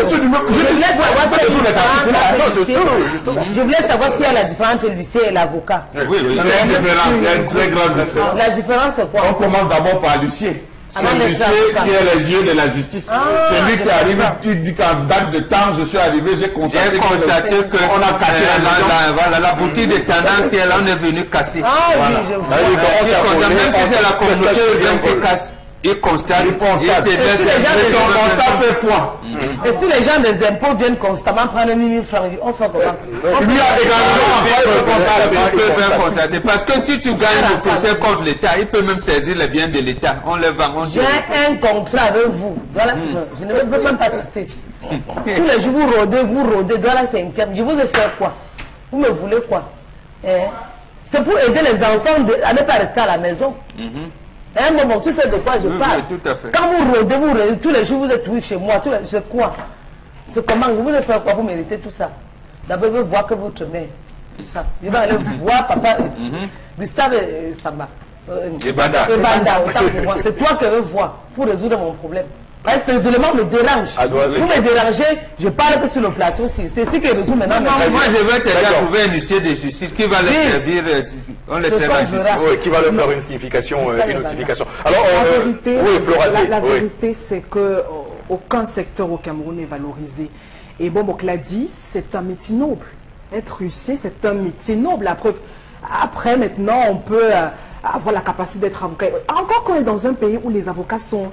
Je voulais savoir s'il y a la différence entre l'huissier et l'avocat. Oui, oui, il y a une très grande différence. La différence c'est quoi? On commence d'abord par l'huissier. C'est l'huissier qui est les yeux de la justice. Ah, c'est lui qui arrive, qui dit qu'en date de temps, je suis arrivé, j'ai constaté, constaté que, que on a cassé euh, la, la, la, voilà, la boutique de tendance qui est là, on est venu casser. Ah voilà. Oui, je vois. Même si c'est la communauté qui casse, il constate. Il constate. Et si fait foi. Et si les gens des impôts viennent constamment prendre mille francs, on fait comment? Il y a également il peut faire constater. Parce que si tu gagnes le procès contre l'État, il peut même saisir les biens de l'État. On les vend. J'ai un contrat avec vous. Voilà. Je ne veux même pas citer. Tous les jours, vous rôdez, vous rôdez. Voilà, c'est un thème. Je vous ai fait quoi? Vous me voulez quoi? C'est pour aider les enfants de, à ne pas rester à la maison. Mhm. À un moment, tu sais de quoi je Oui, parle. oui, tout à fait. Quand vous rôdez, vous rôdez, tous les jours vous êtes oui chez moi, tous les, c'est quoi? C'est comment? Vous allez faire quoi pour mériter tout ça? D'abord, je veux voir que votre mère, tout ça. Je vais aller voir papa, Gustave et Samba. Euh, Et Banda. Et Banda, autant pour moi. C'est toi que je veux voir pour résoudre mon problème. Parce que les éléments me dérangent. Vous me dérangez, je parle que sur le plateau aussi. C'est ce qui résout maintenant. Non, non, moi je vais t'aider à trouver un huissier de justice qui va le Oui. servir. euh, On le terrain en justice. Oui, qui va leur faire une signification, euh, Ça, une les notification. Alors, La euh, vérité, oui, Flora, la, la oui. vérité c'est que euh, aucun secteur au Cameroun n'est valorisé. Et bon, donc l'a dit, c'est un métier noble. Être huissier, c'est un métier noble. La preuve. Après, maintenant, on peut euh, avoir la capacité d'être avocat. Encore qu'on est dans un pays où les avocats sont,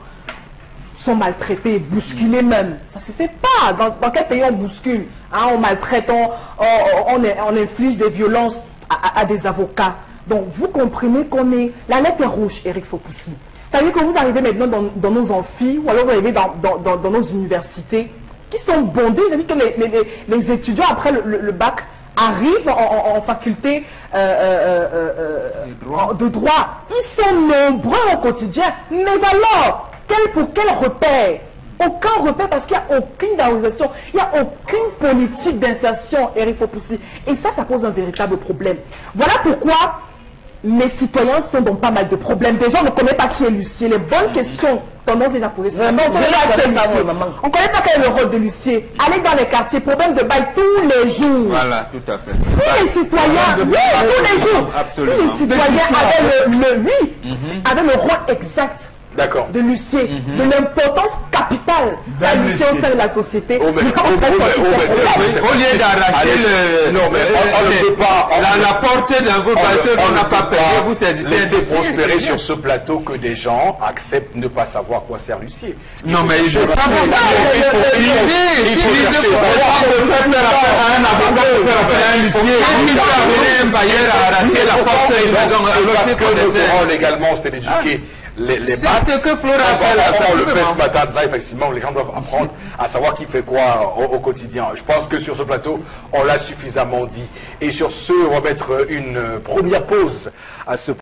sont maltraités, bousculés même. Ça ne se fait pas. Dans, dans quel pays on bouscule, hein, on maltraite, on, on, on, on inflige des violences à, à, à des avocats. Donc, vous comprenez qu'on est... La lettre est rouge, Eric Fopoussi. C'est-à-dire que vous arrivez maintenant dans, dans nos amphis, ou alors vous arrivez dans, dans, dans, dans nos universités, qui sont bondées. C'est-à-dire que les, les, les étudiants, après le, le, le bac, arrivent en, en, en faculté euh, euh, euh, euh, de droit. Ils sont nombreux au quotidien. Mais alors, quel, pour quel repère? Aucun repère parce qu'il n'y a aucune valorisation, il n'y a aucune politique d'insertion, Eric Fopoussi. Et ça, ça pose un véritable problème. Voilà pourquoi les citoyens sont dans pas mal de problèmes. Des gens ne connaissent pas qui est l'huissier. Les bonnes questions, tendance les à poser. Vraiment, On ne connaît pas qui est l'huissier. On ne connaît pas quel est le rôle de l'huissier. Allez dans les quartiers, problème de bail tous les jours. Voilà, tout à fait. Si les citoyens, oui, tous les jours, Absolument. si les citoyens avaient le, le oui, Mhm. avaient le rôle exact D'accord. de l'huissier, de l'importance capitale de la l'huissier au sein de la société. Oh, mais- Mais comment oh, ça se oh, fait mais- oh, mais- qu'il c'est- faut- Au lieu d'arracher le. Non, mais on- on ne le- peut pas- on- La, la portée d'un vous, parce On- qu'on on n'a ne pas peut payé, pas vous saisissez un laisser dossier. prospérer sur ce plateau que des gens acceptent ne pas savoir quoi sert l'huissier. Non, mais je sais pas. Il Il faut faut chercher- il faut utiliser chercher- pour faire appel à un avocat pour faire appel à un huissier. Quand il peut amener un bailleur à arracher la porte d'une maison, Parce alors c'est que qu'on notre essaie. rôle également, c'est d'éduquer les, les C'est masses. ce que Flora On fait, va- là, on le fait absolument. ce matin de ça, effectivement, les gens doivent apprendre à savoir qui fait quoi au, au quotidien. Je pense que sur ce plateau, on l'a suffisamment dit. Et sur ce, on va mettre une première pause à ce